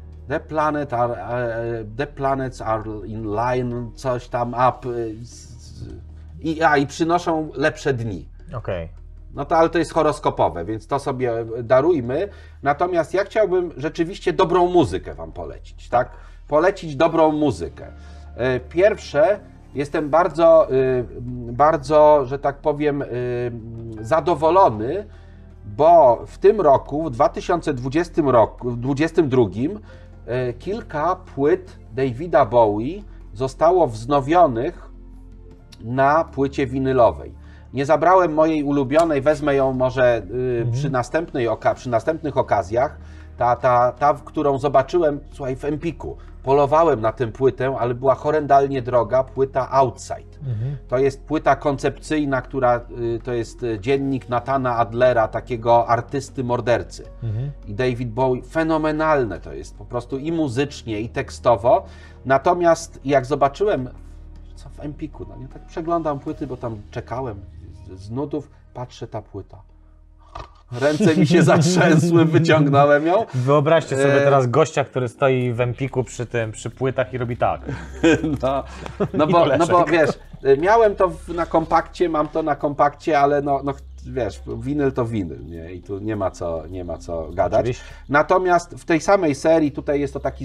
The planets are in line, coś tam up i przynoszą lepsze dni. Okej. No to, ale to jest horoskopowe, więc to sobie darujmy. Natomiast ja chciałbym rzeczywiście dobrą muzykę wam polecić, tak? Polecić dobrą muzykę. Pierwsze, jestem bardzo, że tak powiem, zadowolony, bo w tym roku, w 2022, kilka płyt Davida Bowie zostało wznowionych na płycie winylowej. Nie zabrałem mojej ulubionej, wezmę ją może przy następnych okazjach. Ta, którą zobaczyłem, słuchaj, w Empiku. Polowałem na tę płytę, ale była horrendalnie droga, płyta Outside. To jest płyta koncepcyjna, to jest dziennik Nathana Adlera, takiego artysty mordercy. I David Bowie, fenomenalne to jest, po prostu i muzycznie, i tekstowo. Natomiast jak zobaczyłem, co w Empiku, no nie, tak przeglądam płyty, bo tam czekałem z nudów, patrzę, ta płyta. Ręce mi się zatrzęsły, wyciągnąłem ją. Wyobraźcie sobie teraz gościa, który stoi w Empiku przy płytach i robi tak. No bo wiesz, miałem to na kompakcie, mam to na kompakcie, ale no wiesz, winyl to winyl, nie? I tu nie ma co gadać. Oczywiście. Natomiast w tej samej serii tutaj jest to taki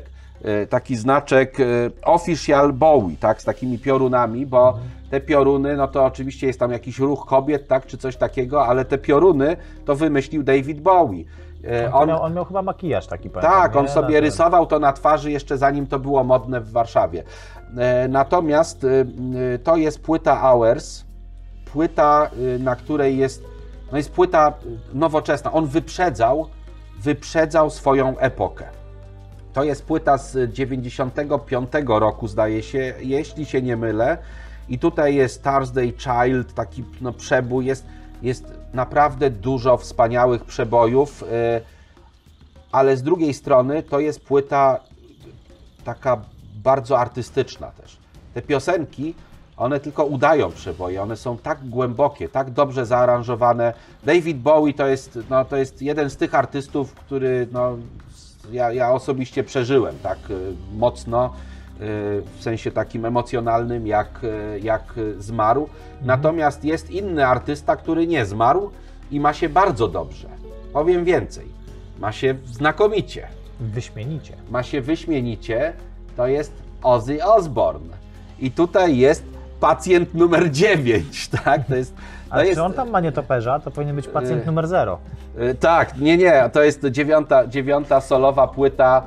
znaczek Official Bowie, tak, z takimi piorunami, bo te pioruny, no to oczywiście jest tam jakiś ruch kobiet, tak, czy coś takiego, ale te pioruny to wymyślił David Bowie. On miał chyba makijaż taki, pamiętam. Tak, on sobie rysował to na twarzy jeszcze zanim to było modne w Warszawie. Natomiast to jest płyta Hours, płyta, na której jest płyta nowoczesna. On wyprzedzał swoją epokę. To jest płyta z 95 roku, zdaje się, jeśli się nie mylę. I tutaj jest Thursday Child, taki przebój, jest naprawdę dużo wspaniałych przebojów. ale z drugiej strony to jest płyta taka bardzo artystyczna też. Te piosenki, one tylko udają przeboje, one są tak głębokie, tak dobrze zaaranżowane. David Bowie to jest jeden z tych artystów, który ja osobiście przeżyłem tak mocno, w sensie takim emocjonalnym, jak zmarł. Natomiast jest inny artysta, który nie zmarł i ma się bardzo dobrze. Powiem więcej, ma się znakomicie. Wyśmienicie. Ma się wyśmienicie, to jest Ozzy Osbourne. I tutaj jest pacjent numer 9, tak? Ale czy on tam ma nietoperza? To powinien być pacjent numer 0. Tak, nie, to jest dziewiąta solowa płyta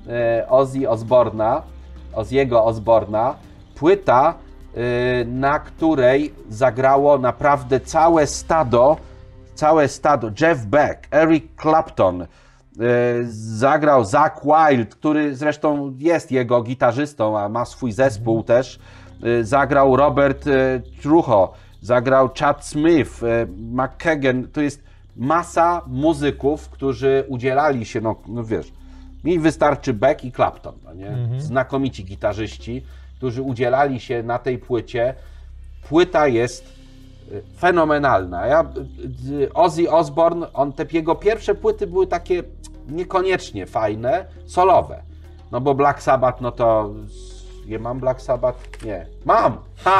Ozzy'ego Osbourna. Płyta, na której zagrało naprawdę całe stado. Jeff Beck, Eric Clapton, zagrał Zakk Wylde, który zresztą jest jego gitarzystą, a ma swój zespół też. Zagrał Robert Trucho, zagrał Chad Smith, McKagan. To jest masa muzyków, którzy udzielali się, no wiesz, mi wystarczy Beck i Clapton, no nie? Znakomici gitarzyści, którzy udzielali się na tej płycie. Płyta jest fenomenalna. Ozzy Osbourne, te jego pierwsze płyty były takie niekoniecznie fajne, solowe. No bo Black Sabbath, no to... Nie mam Black Sabbath? Nie. Mam!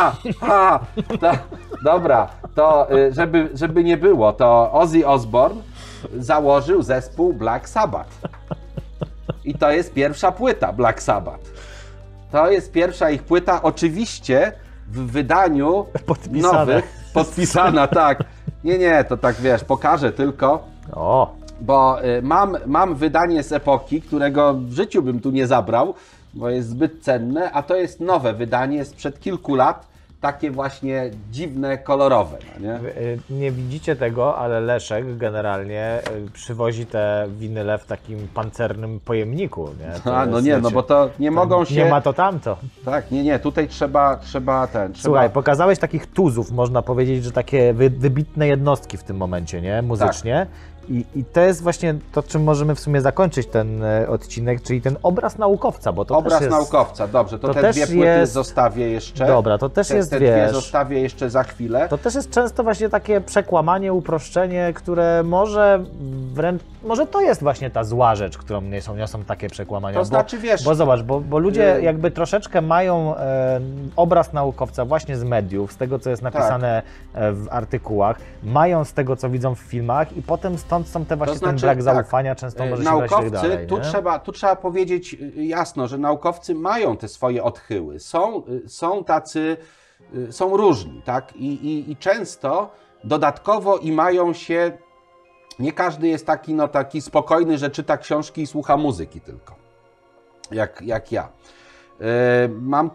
Dobra, to żeby nie było, to Ozzy Osbourne założył zespół Black Sabbath. I to jest pierwsza płyta Black Sabbath. To jest pierwsza ich płyta, oczywiście w wydaniu nowych. Podpisana, tak. Nie, to tak wiesz, pokażę tylko. Bo mam wydanie z epoki, którego w życiu bym tu nie zabrał, bo jest zbyt cenne, a to jest nowe wydanie sprzed kilku lat, takie właśnie dziwne, kolorowe. No nie? Nie widzicie tego, ale Leszek generalnie przywozi te winyle w takim pancernym pojemniku. Nie? Bo to nie mogą się... Nie ma to tamto. Tak, nie, tutaj trzeba Słuchaj, pokazałeś takich tuzów, można powiedzieć, że takie wybitne jednostki w tym momencie, nie? Muzycznie. Tak. I to jest właśnie to, czym możemy w sumie zakończyć ten odcinek, czyli ten obraz naukowca, bo to obraz też jest... naukowca, dobrze, to te dwie płyty zostawię jeszcze. Dobra, to też jest, te dwie zostawię jeszcze za chwilę. To też jest często właśnie takie przekłamanie, uproszczenie, które może to jest właśnie ta zła rzecz, którą niosą takie przekłamania. To znaczy, wiesz... Bo zobacz, bo ludzie jakby troszeczkę mają obraz naukowca właśnie z mediów, z tego, co jest napisane w artykułach, mają z tego, co widzą w filmach i potem stąd są te właśnie ten brak zaufania, często może się naukowcy, dalej. Tu trzeba powiedzieć jasno, że naukowcy mają te swoje odchyły. Są tacy, są różni, tak? I często dodatkowo mają się, nie każdy jest taki spokojny, że czyta książki i słucha muzyki tylko, jak ja. Mam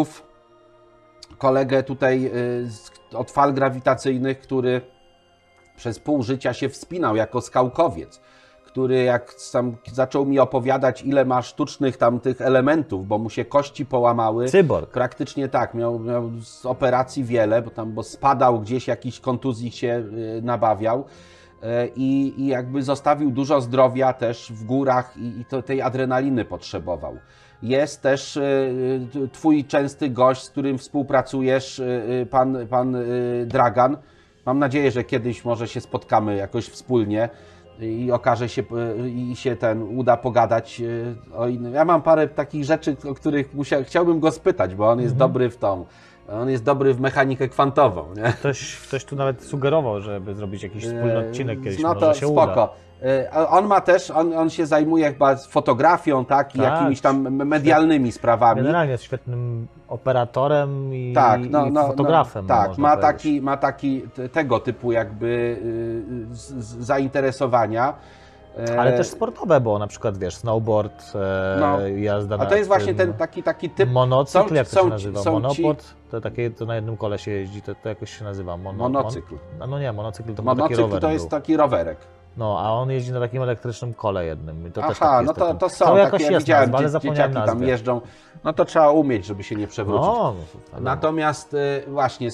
kolegę tutaj od fal grawitacyjnych, który przez pół życia się wspinał jako skałkowiec, który jak sam zaczął mi opowiadać, ile ma sztucznych tam tych elementów, bo mu się kości połamały. Cyborg. Praktycznie tak, miał z operacji wiele, bo spadał gdzieś, jakiś kontuzji się nabawiał i jakby zostawił dużo zdrowia też w górach i tej adrenaliny potrzebował. Jest też twój częsty gość, z którym współpracujesz, pan Dragan. Mam nadzieję, że kiedyś może się spotkamy jakoś wspólnie i okaże się, uda pogadać o innym. Ja mam parę takich rzeczy, o których chciałbym go spytać, bo on jest dobry w tą. On jest dobry w mechanikę kwantową. Nie? Ktoś tu nawet sugerował, żeby zrobić jakiś wspólny odcinek kiedyś, no może to się spoko. uda. On ma też, on się zajmuje chyba fotografią, tak, i jakimiś tam medialnymi sprawami. Generalnie jest świetnym operatorem i fotografem. Tak, ma taki tego typu jakby zainteresowania. Ale też sportowe, bo na przykład wiesz, snowboard, jazda na... A to jest właśnie ten taki typ... Monocykl, jak to się nazywa? Monopod? To na jednym kole się jeździ, to jakoś się nazywa. Monocykl. No nie, monocykl to monocykl taki rower to jest taki rowerek. No, a on jeździ na takim elektrycznym kole jednym. I to też Aha, tak no to są takie, ja widziałem, ale dzieciaki tam jeżdżą. No to trzeba umieć, żeby się nie przewrócić. Natomiast właśnie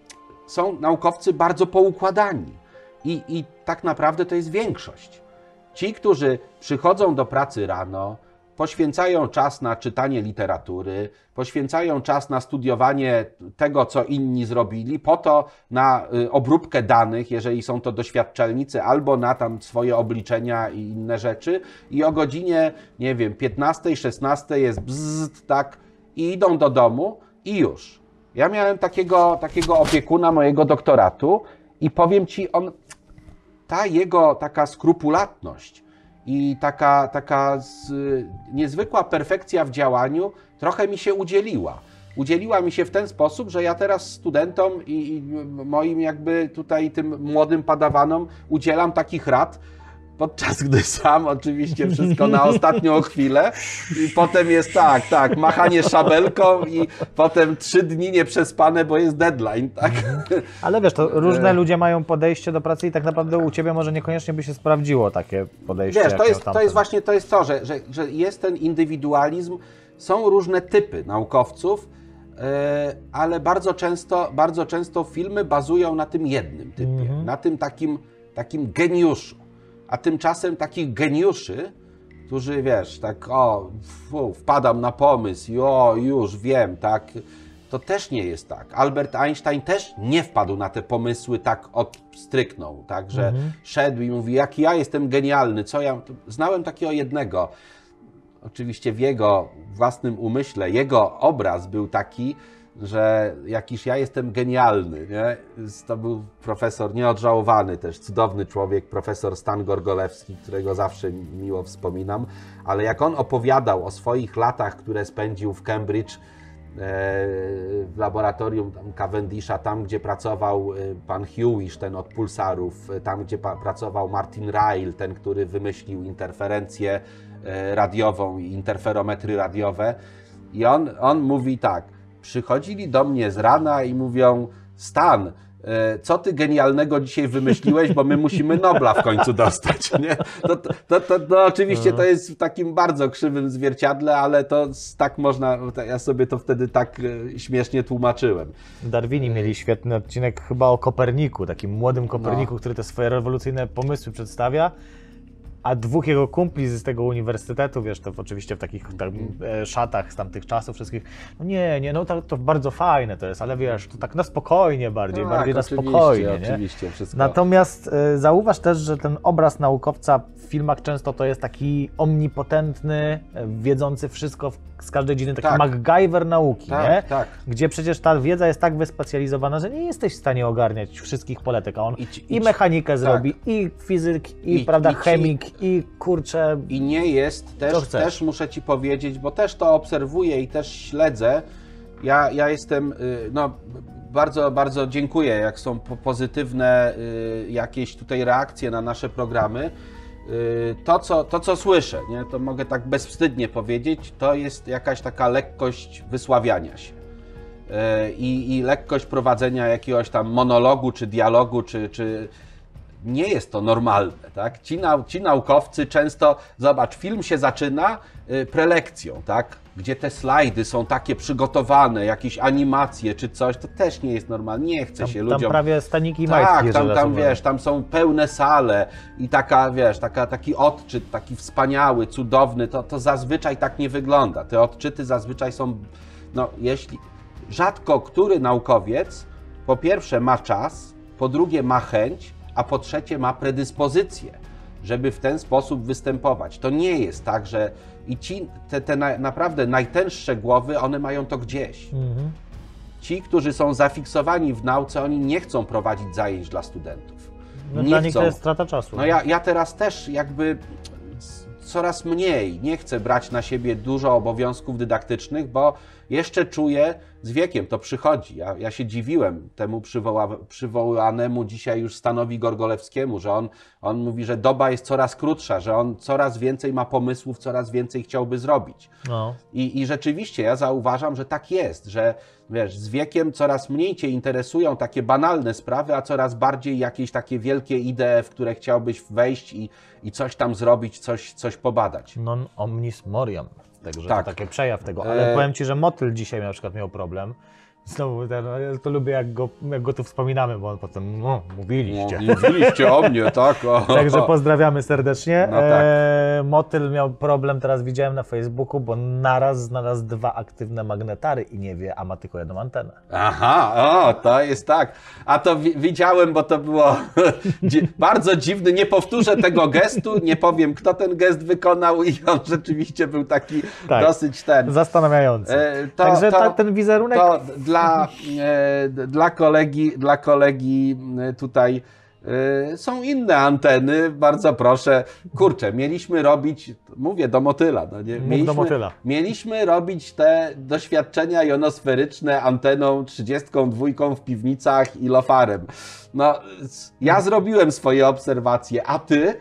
są naukowcy bardzo poukładani. I tak naprawdę to jest większość. Ci, którzy przychodzą do pracy rano, poświęcają czas na czytanie literatury, poświęcają czas na studiowanie tego, co inni zrobili, po to na obróbkę danych, jeżeli są to doświadczalnicy, albo na tam swoje obliczenia i inne rzeczy. I o godzinie, nie wiem, 15, 16 jest bzzt, tak, i idą do domu i już. Ja miałem takiego opiekuna mojego doktoratu i powiem ci, ta jego taka skrupulatność i taka niezwykła perfekcja w działaniu trochę mi się udzieliła. Udzieliła mi się w ten sposób, że ja teraz studentom i moim jakby tutaj tym młodym padawanom udzielam takich rad, podczas gdy sam oczywiście wszystko na ostatnią chwilę i potem jest tak, machanie szabelką i potem 3 dni nieprzespane, bo jest deadline, tak? Ale wiesz, to różne ludzie mają podejście do pracy i tak naprawdę u Ciebie może niekoniecznie by się sprawdziło takie podejście. Wiesz, to jest właśnie to, że jest ten indywidualizm, są różne typy naukowców, ale bardzo często filmy bazują na tym jednym typie, na tym takim geniuszu. A tymczasem takich geniuszy, którzy, wiesz, tak wpadam na pomysł i już wiem, tak, to też nie jest tak. Albert Einstein też nie wpadł na te pomysły tak odstryknął, tak, że szedł i mówi, jaki ja jestem genialny, co ja... Znałem takiego jednego, oczywiście w jego własnym umyśle, jego obraz był taki, że jakiś ja jestem genialny, nie? To był profesor nieodżałowany też, cudowny człowiek, profesor Stan Gorgolewski, którego zawsze miło wspominam, ale jak on opowiadał o swoich latach, które spędził w Cambridge, w laboratorium Cavendisha, tam gdzie pracował pan Hewish, ten od pulsarów, tam gdzie pracował Martin Ryle, ten, który wymyślił interferencję radiową i interferometry radiowe, i on mówi tak: przychodzili do mnie z rana i mówią: Stan, co ty genialnego dzisiaj wymyśliłeś, bo my musimy Nobla w końcu dostać. Nie? To oczywiście to jest w takim bardzo krzywym zwierciadle, ale to tak można, ja sobie to wtedy tak śmiesznie tłumaczyłem. Darwini mieli świetny odcinek chyba o Koperniku, takim młodym Koperniku, który te swoje rewolucyjne pomysły przedstawia. A 2 jego kumpli z tego uniwersytetu, wiesz, to oczywiście w takich szatach z tamtych czasów wszystkich, no nie, no to bardzo fajne to jest, ale wiesz, to tak na spokojnie bardziej na spokojnie, nie? Oczywiście, wszystko. Natomiast zauważ też, że ten obraz naukowca w filmach często to jest taki omnipotentny, wiedzący wszystko z każdej dziedziny, taki MacGyver nauki, nie? Tak. Gdzie przecież ta wiedza jest tak wyspecjalizowana, że nie jesteś w stanie ogarniać wszystkich poletek, a on i mechanikę zrobi, i fizyk, i chemik, i kurczę... I nie jest, też muszę Ci powiedzieć, bo też to obserwuję i też śledzę, ja jestem, no bardzo, bardzo dziękuję, jak są pozytywne jakieś tutaj reakcje na nasze programy. To co słyszę, nie, to mogę tak bezwstydnie powiedzieć, to jest jakaś taka lekkość wysławiania się i lekkość prowadzenia jakiegoś tam monologu, czy dialogu, czy nie jest to normalne, tak? Ci naukowcy często, zobacz, film się zaczyna prelekcją, tak? Gdzie te slajdy są takie przygotowane, jakieś animacje czy coś, to też nie jest normalne, nie chce się ludziom... Tam prawie staniki i majtki. Tak, tam wiesz, tam są pełne sale i taka, wiesz, taki odczyt, taki wspaniały, cudowny, to zazwyczaj tak nie wygląda. Te odczyty zazwyczaj są, no rzadko który naukowiec po pierwsze ma czas, po drugie ma chęć, a po trzecie ma predyspozycję, żeby w ten sposób występować. To nie jest tak, że i te naprawdę najtęższe głowy, one mają to gdzieś. Ci, którzy są zafiksowani w nauce, oni nie chcą prowadzić zajęć dla studentów. No dla nich to jest strata czasu. No ja teraz też jakby coraz mniej nie chcę brać na siebie dużo obowiązków dydaktycznych, bo jeszcze czuję, z wiekiem to przychodzi. Ja się dziwiłem temu przywołanemu dzisiaj już Stanowi Gorgolewskiemu, że on mówi, że doba jest coraz krótsza, że on coraz więcej ma pomysłów, coraz więcej chciałby zrobić. No. I rzeczywiście ja zauważam, że tak jest, że wiesz, z wiekiem coraz mniej Cię interesują takie banalne sprawy, a coraz bardziej jakieś takie wielkie idee, w które chciałbyś wejść i coś tam zrobić, coś pobadać. Non omnis moriam. Także tak. To taki przejaw tego, ale powiem Ci, że Motyl dzisiaj na przykład miał problem, Znowu, ja to lubię, jak go tu wspominamy, bo on potem, mówiliście. Mówiliście o mnie, tak? O. Także pozdrawiamy serdecznie. No tak. Motyl miał problem, teraz widziałem na Facebooku, bo naraz znalazł 2 aktywne magnetary i nie wie, a ma tylko 1 antenę. Aha, to jest tak. A to widziałem, bo to było bardzo dziwny. Nie powtórzę tego gestu, nie powiem, kto ten gest wykonał i on rzeczywiście był taki dosyć zastanawiający. Także ten wizerunek... To dla kolegi tutaj są inne anteny, bardzo proszę. Kurczę, mieliśmy robić, mówię do Motyla, no nie? Mieliśmy robić te doświadczenia jonosferyczne anteną 32 w piwnicach i lofarem. No, ja zrobiłem swoje obserwacje, a ty?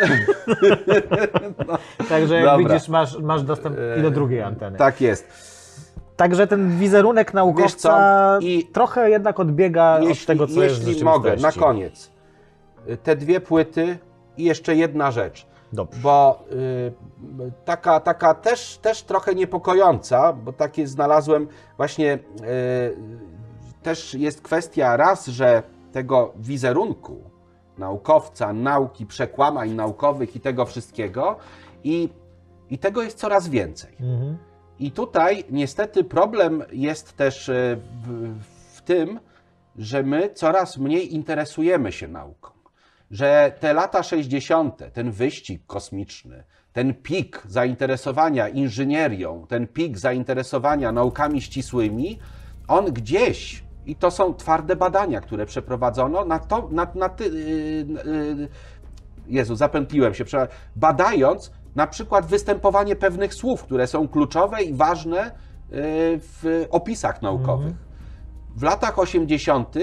No, także jak widzisz, masz dostęp i do drugiej anteny. Tak jest. Także ten wizerunek naukowca trochę jednak odbiega od tego, co jest w rzeczywistości. Jeśli mogę, na koniec. Te 2 płyty i jeszcze jedna rzecz. Dobrze. Bo taka też trochę niepokojąca, bo takie znalazłem właśnie, też jest kwestia raz, że tego wizerunku naukowca, nauki, przekłamań naukowych i tego wszystkiego i tego jest coraz więcej. Mhm. I tutaj niestety problem jest też w tym, że my coraz mniej interesujemy się nauką. Że te lata 60., ten wyścig kosmiczny, ten pik zainteresowania inżynierią, ten pik zainteresowania naukami ścisłymi, on gdzieś, i to są twarde badania, które przeprowadzono, Jezu, zapętliłem się, badając na przykład występowanie pewnych słów, które są kluczowe i ważne w opisach naukowych. W latach 80.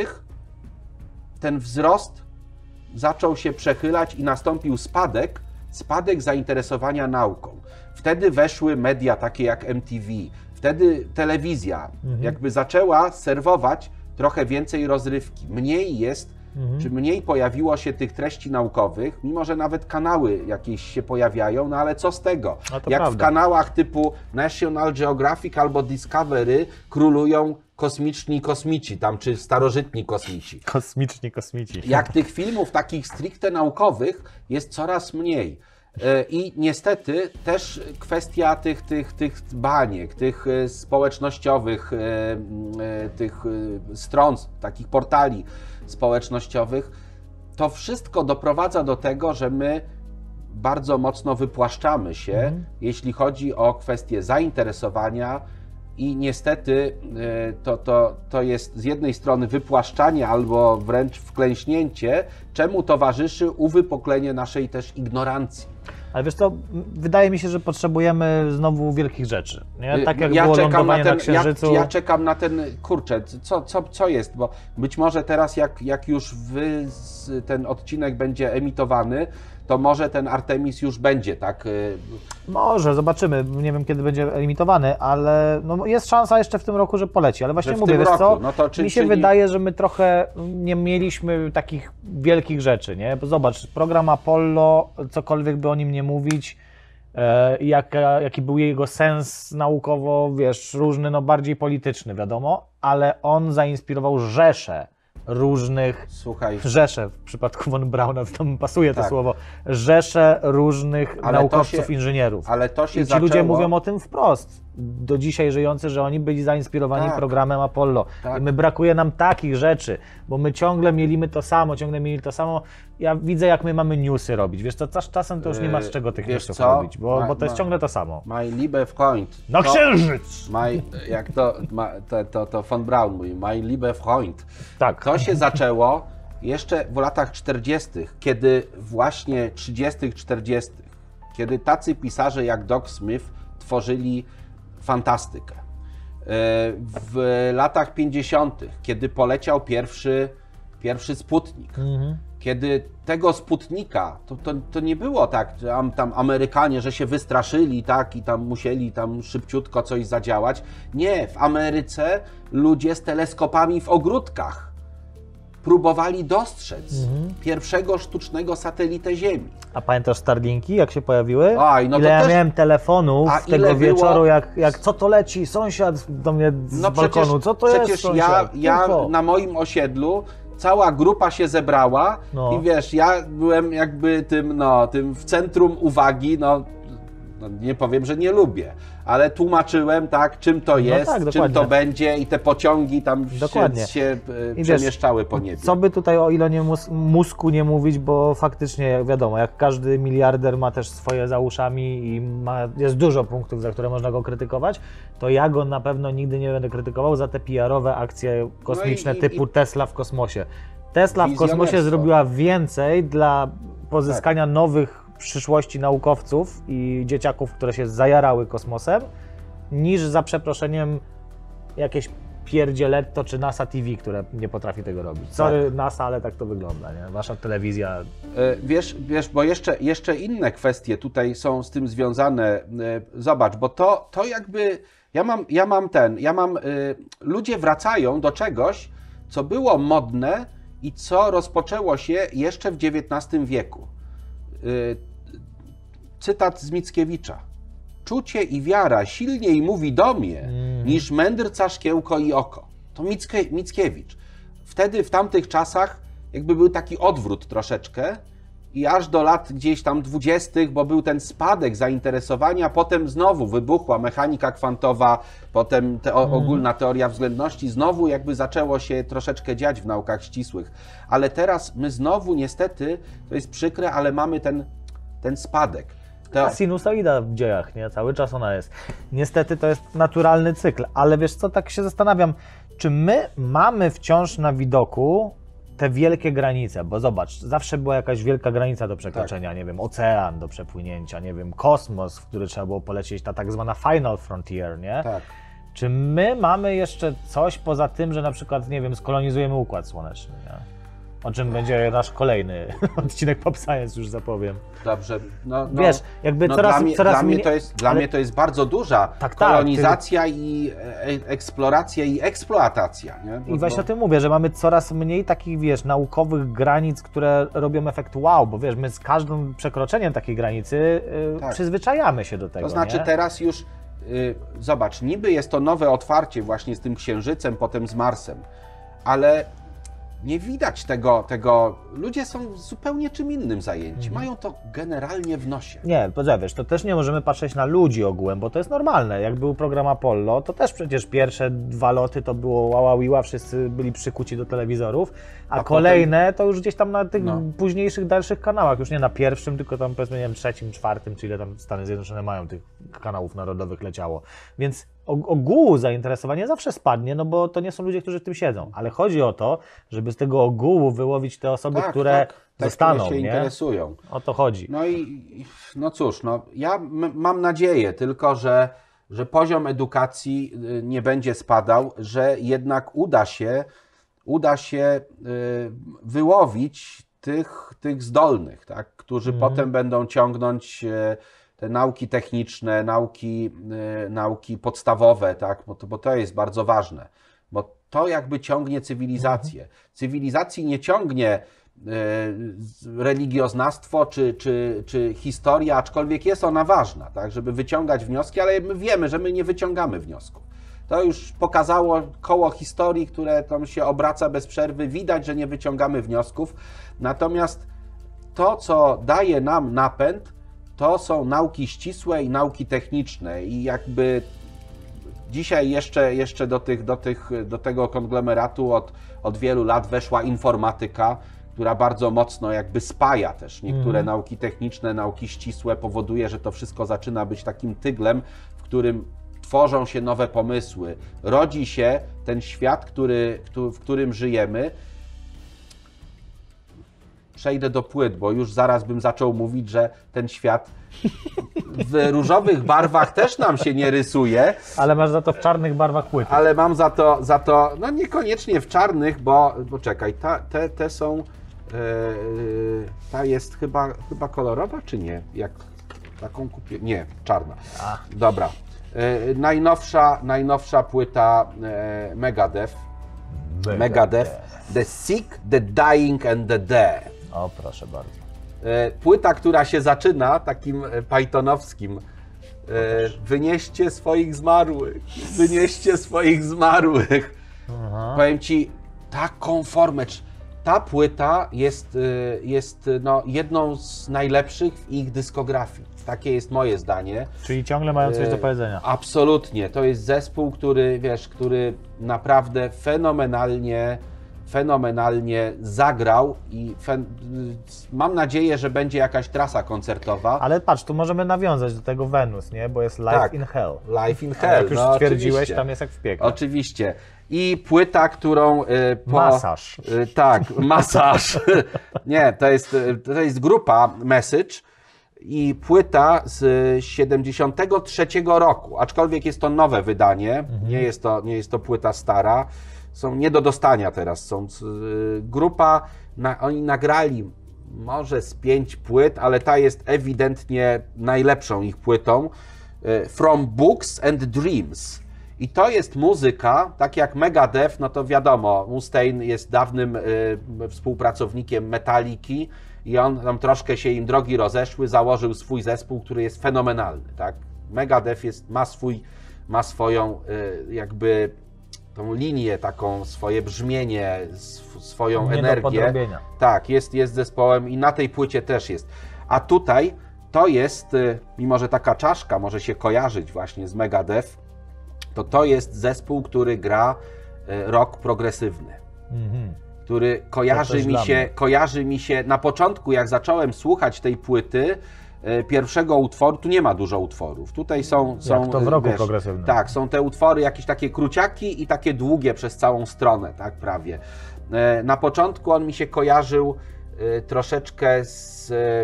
ten wzrost zaczął się przechylać i nastąpił spadek zainteresowania nauką. Wtedy weszły media takie jak MTV, wtedy telewizja jakby zaczęła serwować trochę więcej rozrywki. Mniej jest, czy mniej pojawiło się tych treści naukowych, mimo że nawet kanały jakieś się pojawiają, no ale co z tego? Jak prawda. W kanałach typu National Geographic albo Discovery królują kosmiczni kosmici, tam czy starożytni kosmici. Kosmiczni kosmici. Jak tych filmów takich stricte naukowych jest coraz mniej. I niestety też kwestia tych baniek, tych społecznościowych, tych stron, takich portali społecznościowych, to wszystko doprowadza do tego, że my bardzo mocno wypłaszczamy się, jeśli chodzi o kwestie zainteresowania i niestety to jest z jednej strony wypłaszczanie albo wręcz wklęśnięcie, czemu towarzyszy uwypuklenie naszej też ignorancji. Ale wiesz co, wydaje mi się, że potrzebujemy znowu wielkich rzeczy. Nie? Tak jak było lądowanie na Księżycu. Ja czekam na ten, kurczę, co jest, bo być może teraz jak już ten odcinek będzie emitowany, to może ten Artemis już będzie, tak? Może, zobaczymy. Nie wiem, kiedy będzie emitowany, ale no jest szansa jeszcze w tym roku, że poleci. Ale właśnie mówię, wiesz co, no to mi się wydaje, że my trochę nie mieliśmy takich wielkich rzeczy, nie? Bo zobacz, program Apollo, cokolwiek by o nim nie mówić, jaki był jego sens naukowo, wiesz, różny, no bardziej polityczny, wiadomo, ale on zainspirował rzesze różnych, rzesze, w przypadku von Brauna to tam pasuje to słowo, rzesze różnych naukowców, inżynierów. Ale to się I ci ludzie mówią o tym wprost, do dzisiaj żyjący, że oni byli zainspirowani programem Apollo. I my brakuje nam takich rzeczy, bo my ciągle mielimy to samo, Ja widzę, jak my mamy newsy robić. Wiesz, to czasem to już nie ma z czego tych newsów robić, bo to jest ciągle to samo. My liebe Freund. Na Księżyc! Jak to von Braun mówi, my liebe Freund. Tak. To się zaczęło jeszcze w latach 40., kiedy właśnie 30., 40., kiedy tacy pisarze jak Doc Smith tworzyli fantastykę. W latach 50., kiedy poleciał pierwszy Sputnik, kiedy tego Sputnika, to nie było tak, że tam Amerykanie, że się wystraszyli, tak, i tam musieli tam szybciutko coś zadziałać. Nie, w Ameryce ludzie z teleskopami w ogródkach próbowali dostrzec pierwszego sztucznego satelitę Ziemi. A pamiętasz Starlinki, jak się pojawiły? Oj, no ile to ja też... miałem telefonów tego ile wieczoru, było... jak co to leci, sąsiad do mnie z balkonu, co to jest Przecież sąsiad? ja na moim osiedlu cała grupa się zebrała i wiesz, ja byłem jakby tym w centrum uwagi, nie powiem, że nie lubię, ale tłumaczyłem, tak, czym to jest, czym to będzie i te pociągi tam się przemieszczały po niebie. Co by tutaj o Elonie Musku nie mówić, bo faktycznie wiadomo, jak każdy miliarder ma też swoje za uszami i jest dużo punktów, za które można go krytykować, to ja go na pewno nigdy nie będę krytykował za te PR-owe akcje kosmiczne typu Tesla w kosmosie. Tesla w kosmosie zrobiła więcej dla pozyskania nowych przyszłości naukowców i dzieciaków, które się zajarały kosmosem, niż za przeproszeniem jakieś pierdzieletto czy NASA TV, które nie potrafi tego robić. Sorry NASA, ale tak to wygląda, nie? Wasza telewizja... Wiesz, bo jeszcze inne kwestie tutaj są z tym związane. Zobacz, bo to jakby... Ludzie wracają do czegoś, co było modne i co rozpoczęło się jeszcze w XIX wieku. Cytat z Mickiewicza. Czucie i wiara silniej mówi do mnie, niż mędrca, szkiełko i oko. To Mickiewicz. Wtedy, w tamtych czasach, jakby był taki odwrót troszeczkę i aż do lat gdzieś tam 20., bo był ten spadek zainteresowania, potem znowu wybuchła mechanika kwantowa, potem ogólna teoria względności, znowu jakby zaczęło się troszeczkę dziać w naukach ścisłych. Ale teraz my znowu niestety, to jest przykre, ale mamy ten spadek. A sinusoida w dziejach, nie? Cały czas ona jest. Niestety to jest naturalny cykl, ale wiesz co, tak się zastanawiam, czy my mamy wciąż na widoku te wielkie granice, bo zobacz, zawsze była jakaś wielka granica do przekroczenia, nie wiem, ocean do przepłynięcia, nie wiem, kosmos, w który trzeba było polecieć, ta tak zwana final frontier, nie? Tak. Czy my mamy jeszcze coś poza tym, że na przykład, nie wiem, skolonizujemy Układ Słoneczny, nie? O czym będzie nasz kolejny odcinek Pop Science, już zapowiem. Dobrze. Wiesz, jakby dla mnie to jest bardzo duża kolonizacja i eksploracja i eksploatacja. Nie? I właśnie o tym mówię, że mamy coraz mniej takich, wiesz, naukowych granic, które robią efekt wow, bo wiesz, my z każdym przekroczeniem takiej granicy przyzwyczajamy się do tego. To znaczy teraz już, zobacz, niby jest to nowe otwarcie właśnie z tym Księżycem, potem z Marsem, ale nie widać tego. Ludzie są zupełnie czym innym zajęci. Mają to generalnie w nosie. Nie, wiesz, to też nie możemy patrzeć na ludzi ogółem, bo to jest normalne. Jak był program Apollo, to też przecież pierwsze 2 loty to było łaławiła, wszyscy byli przykuci do telewizorów, a kolejne potem, to już gdzieś tam na tych późniejszych, dalszych kanałach, już nie na pierwszym, tylko tam powiedzmy, nie wiem, 3., 4., czy ile tam Stany Zjednoczone mają tych kanałów narodowych leciało. Więc ogółu zainteresowanie zawsze spadnie, no bo to nie są ludzie, którzy w tym siedzą, ale chodzi o to, żeby z tego ogółu wyłowić te osoby, które zostaną, które się interesują. O to chodzi. No cóż, ja mam nadzieję tylko, że poziom edukacji nie będzie spadał, że jednak uda się wyłowić tych zdolnych, tak, którzy potem będą ciągnąć te nauki techniczne, nauki podstawowe, tak, bo to jest bardzo ważne, bo to jakby ciągnie cywilizację. Cywilizacji nie ciągnie religioznawstwo czy historia, aczkolwiek jest ona ważna, tak, żeby wyciągać wnioski, ale my wiemy, że my nie wyciągamy wniosków. To już pokazało koło historii, które tam się obraca bez przerwy, widać, że nie wyciągamy wniosków. Natomiast to, co daje nam napęd, to są nauki ścisłe i nauki techniczne i jakby dzisiaj jeszcze do tego konglomeratu od wielu lat weszła informatyka, która bardzo mocno jakby spaja też niektóre nauki techniczne, nauki ścisłe, powoduje, że to wszystko zaczyna być takim tyglem, w którym tworzą się nowe pomysły, rodzi się ten świat, w którym żyjemy. Przejdę do płyt, bo już zaraz bym zaczął mówić, że ten świat w różowych barwach też nam się nie rysuje. Ale masz za to w czarnych barwach płyty. Ale mam za to no niekoniecznie w czarnych, bo czekaj, te są, ta jest chyba kolorowa, czy nie? Jak taką kupię? Nie, czarna. Dobra. Najnowsza płyta Megadeth. Megadeth, The Sick, The Dying and The Dead. O, proszę bardzo. Płyta, która się zaczyna takim pythonowskim. Wynieście swoich zmarłych, wynieście swoich zmarłych. Aha. Powiem Ci, taką formę. Ta płyta jest no, jedną z najlepszych w ich dyskografii. Takie jest moje zdanie. Czyli ciągle mają coś do powiedzenia. Absolutnie. To jest zespół, który, wiesz, który naprawdę fenomenalnie zagrał i mam nadzieję, że będzie jakaś trasa koncertowa. Ale patrz, tu możemy nawiązać do tego Venus, nie? Bo jest Life Tak. in Hell. Life in A Hell. jak już no, stwierdziłeś, oczywiście. tam jest jak w piekle. Oczywiście. I płyta, którą Masaż. Tak, masaż. Nie, to jest grupa Message i płyta z 73 roku, aczkolwiek jest to nowe wydanie, nie jest to płyta stara, są nie do dostania teraz, są grupa, oni nagrali może z 5 płyt, ale ta jest ewidentnie najlepszą ich płytą, From Books and Dreams. I to jest muzyka, tak jak Megadeth, no to wiadomo, Mustaine jest dawnym współpracownikiem Metalliki i on tam troszkę się im drogi rozeszły, założył swój zespół, który jest fenomenalny, tak? Megadeth ma swoją jakby tą linię taką, swoje brzmienie, swoją Nie do energię. podrobienia. Tak, jest zespołem i na tej płycie też jest. A tutaj to jest, mimo że taka czaszka może się kojarzyć właśnie z Megadeth, to jest zespół, który gra rock progresywny, który kojarzy mi się, na początku jak zacząłem słuchać tej płyty, pierwszego utworu, tu nie ma dużo utworów, tutaj są Jak to w rocku progresywnym. Tak, są te utwory jakieś takie króciaki i takie długie przez całą stronę, tak prawie. Na początku on mi się kojarzył troszeczkę z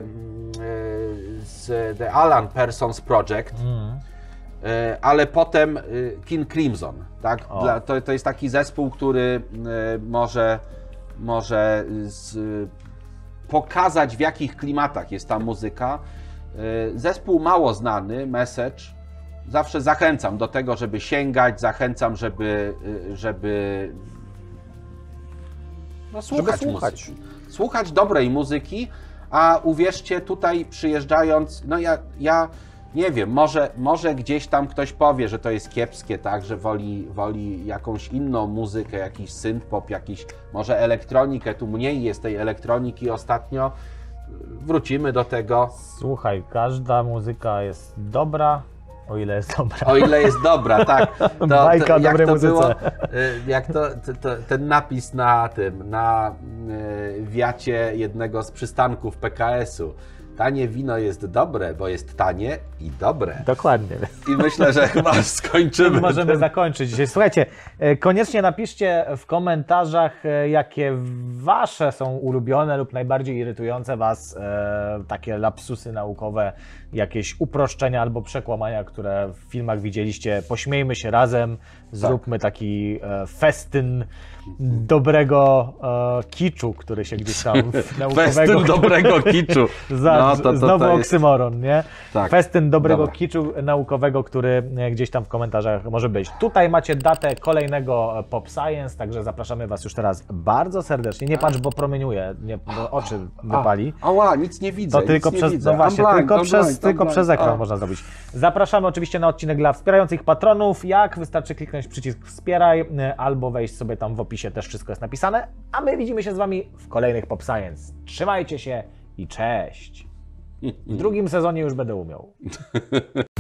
The Alan Parsons Project, ale potem King Crimson, tak? To jest taki zespół, który może pokazać, w jakich klimatach jest ta muzyka. Zespół mało znany, Message. Zawsze zachęcam do tego, żeby sięgać, zachęcam, żeby słuchać muzyki. Słuchać dobrej muzyki, a uwierzcie, tutaj przyjeżdżając, no ja nie wiem, może gdzieś tam ktoś powie, że to jest kiepskie, tak, że woli jakąś inną muzykę, jakiś synth-pop, może elektronikę, tu mniej jest tej elektroniki ostatnio, wrócimy do tego. Słuchaj, każda muzyka jest dobra, o ile jest dobra. O ile jest dobra, tak. Bajka o dobrej muzyce. Było, jak ten napis na wiacie jednego z przystanków PKS-u. Tanie wino jest dobre, bo jest tanie i dobre. Dokładnie. I myślę, że chyba skończymy. Możemy zakończyć dzisiaj. Słuchajcie, koniecznie napiszcie w komentarzach, jakie wasze są ulubione lub najbardziej irytujące was takie lapsusy naukowe, jakieś uproszczenia albo przekłamania, które w filmach widzieliście. Pośmiejmy się razem, zróbmy taki festyn dobrego kiczu, który się gdzieś tam naukowego... Festyn dobrego kiczu. Znowu oksymoron, nie? Tak. Festyn dobrego kiczu naukowego, który gdzieś tam w komentarzach może być. Tutaj macie datę kolejnego Pop Science, także zapraszamy was już teraz bardzo serdecznie. Nie patrz, bo promieniuje, bo oczy wypali. Ała, nic nie widzę. To tylko przez, no właśnie, tylko przez ekran można zrobić. Zapraszamy oczywiście na odcinek dla wspierających patronów. Jak? Wystarczy kliknąć przycisk wspieraj albo wejść sobie tam w opisie, też wszystko jest napisane. A my widzimy się z wami w kolejnych Pop Science. Trzymajcie się i cześć. W drugim sezonie już będę umiał.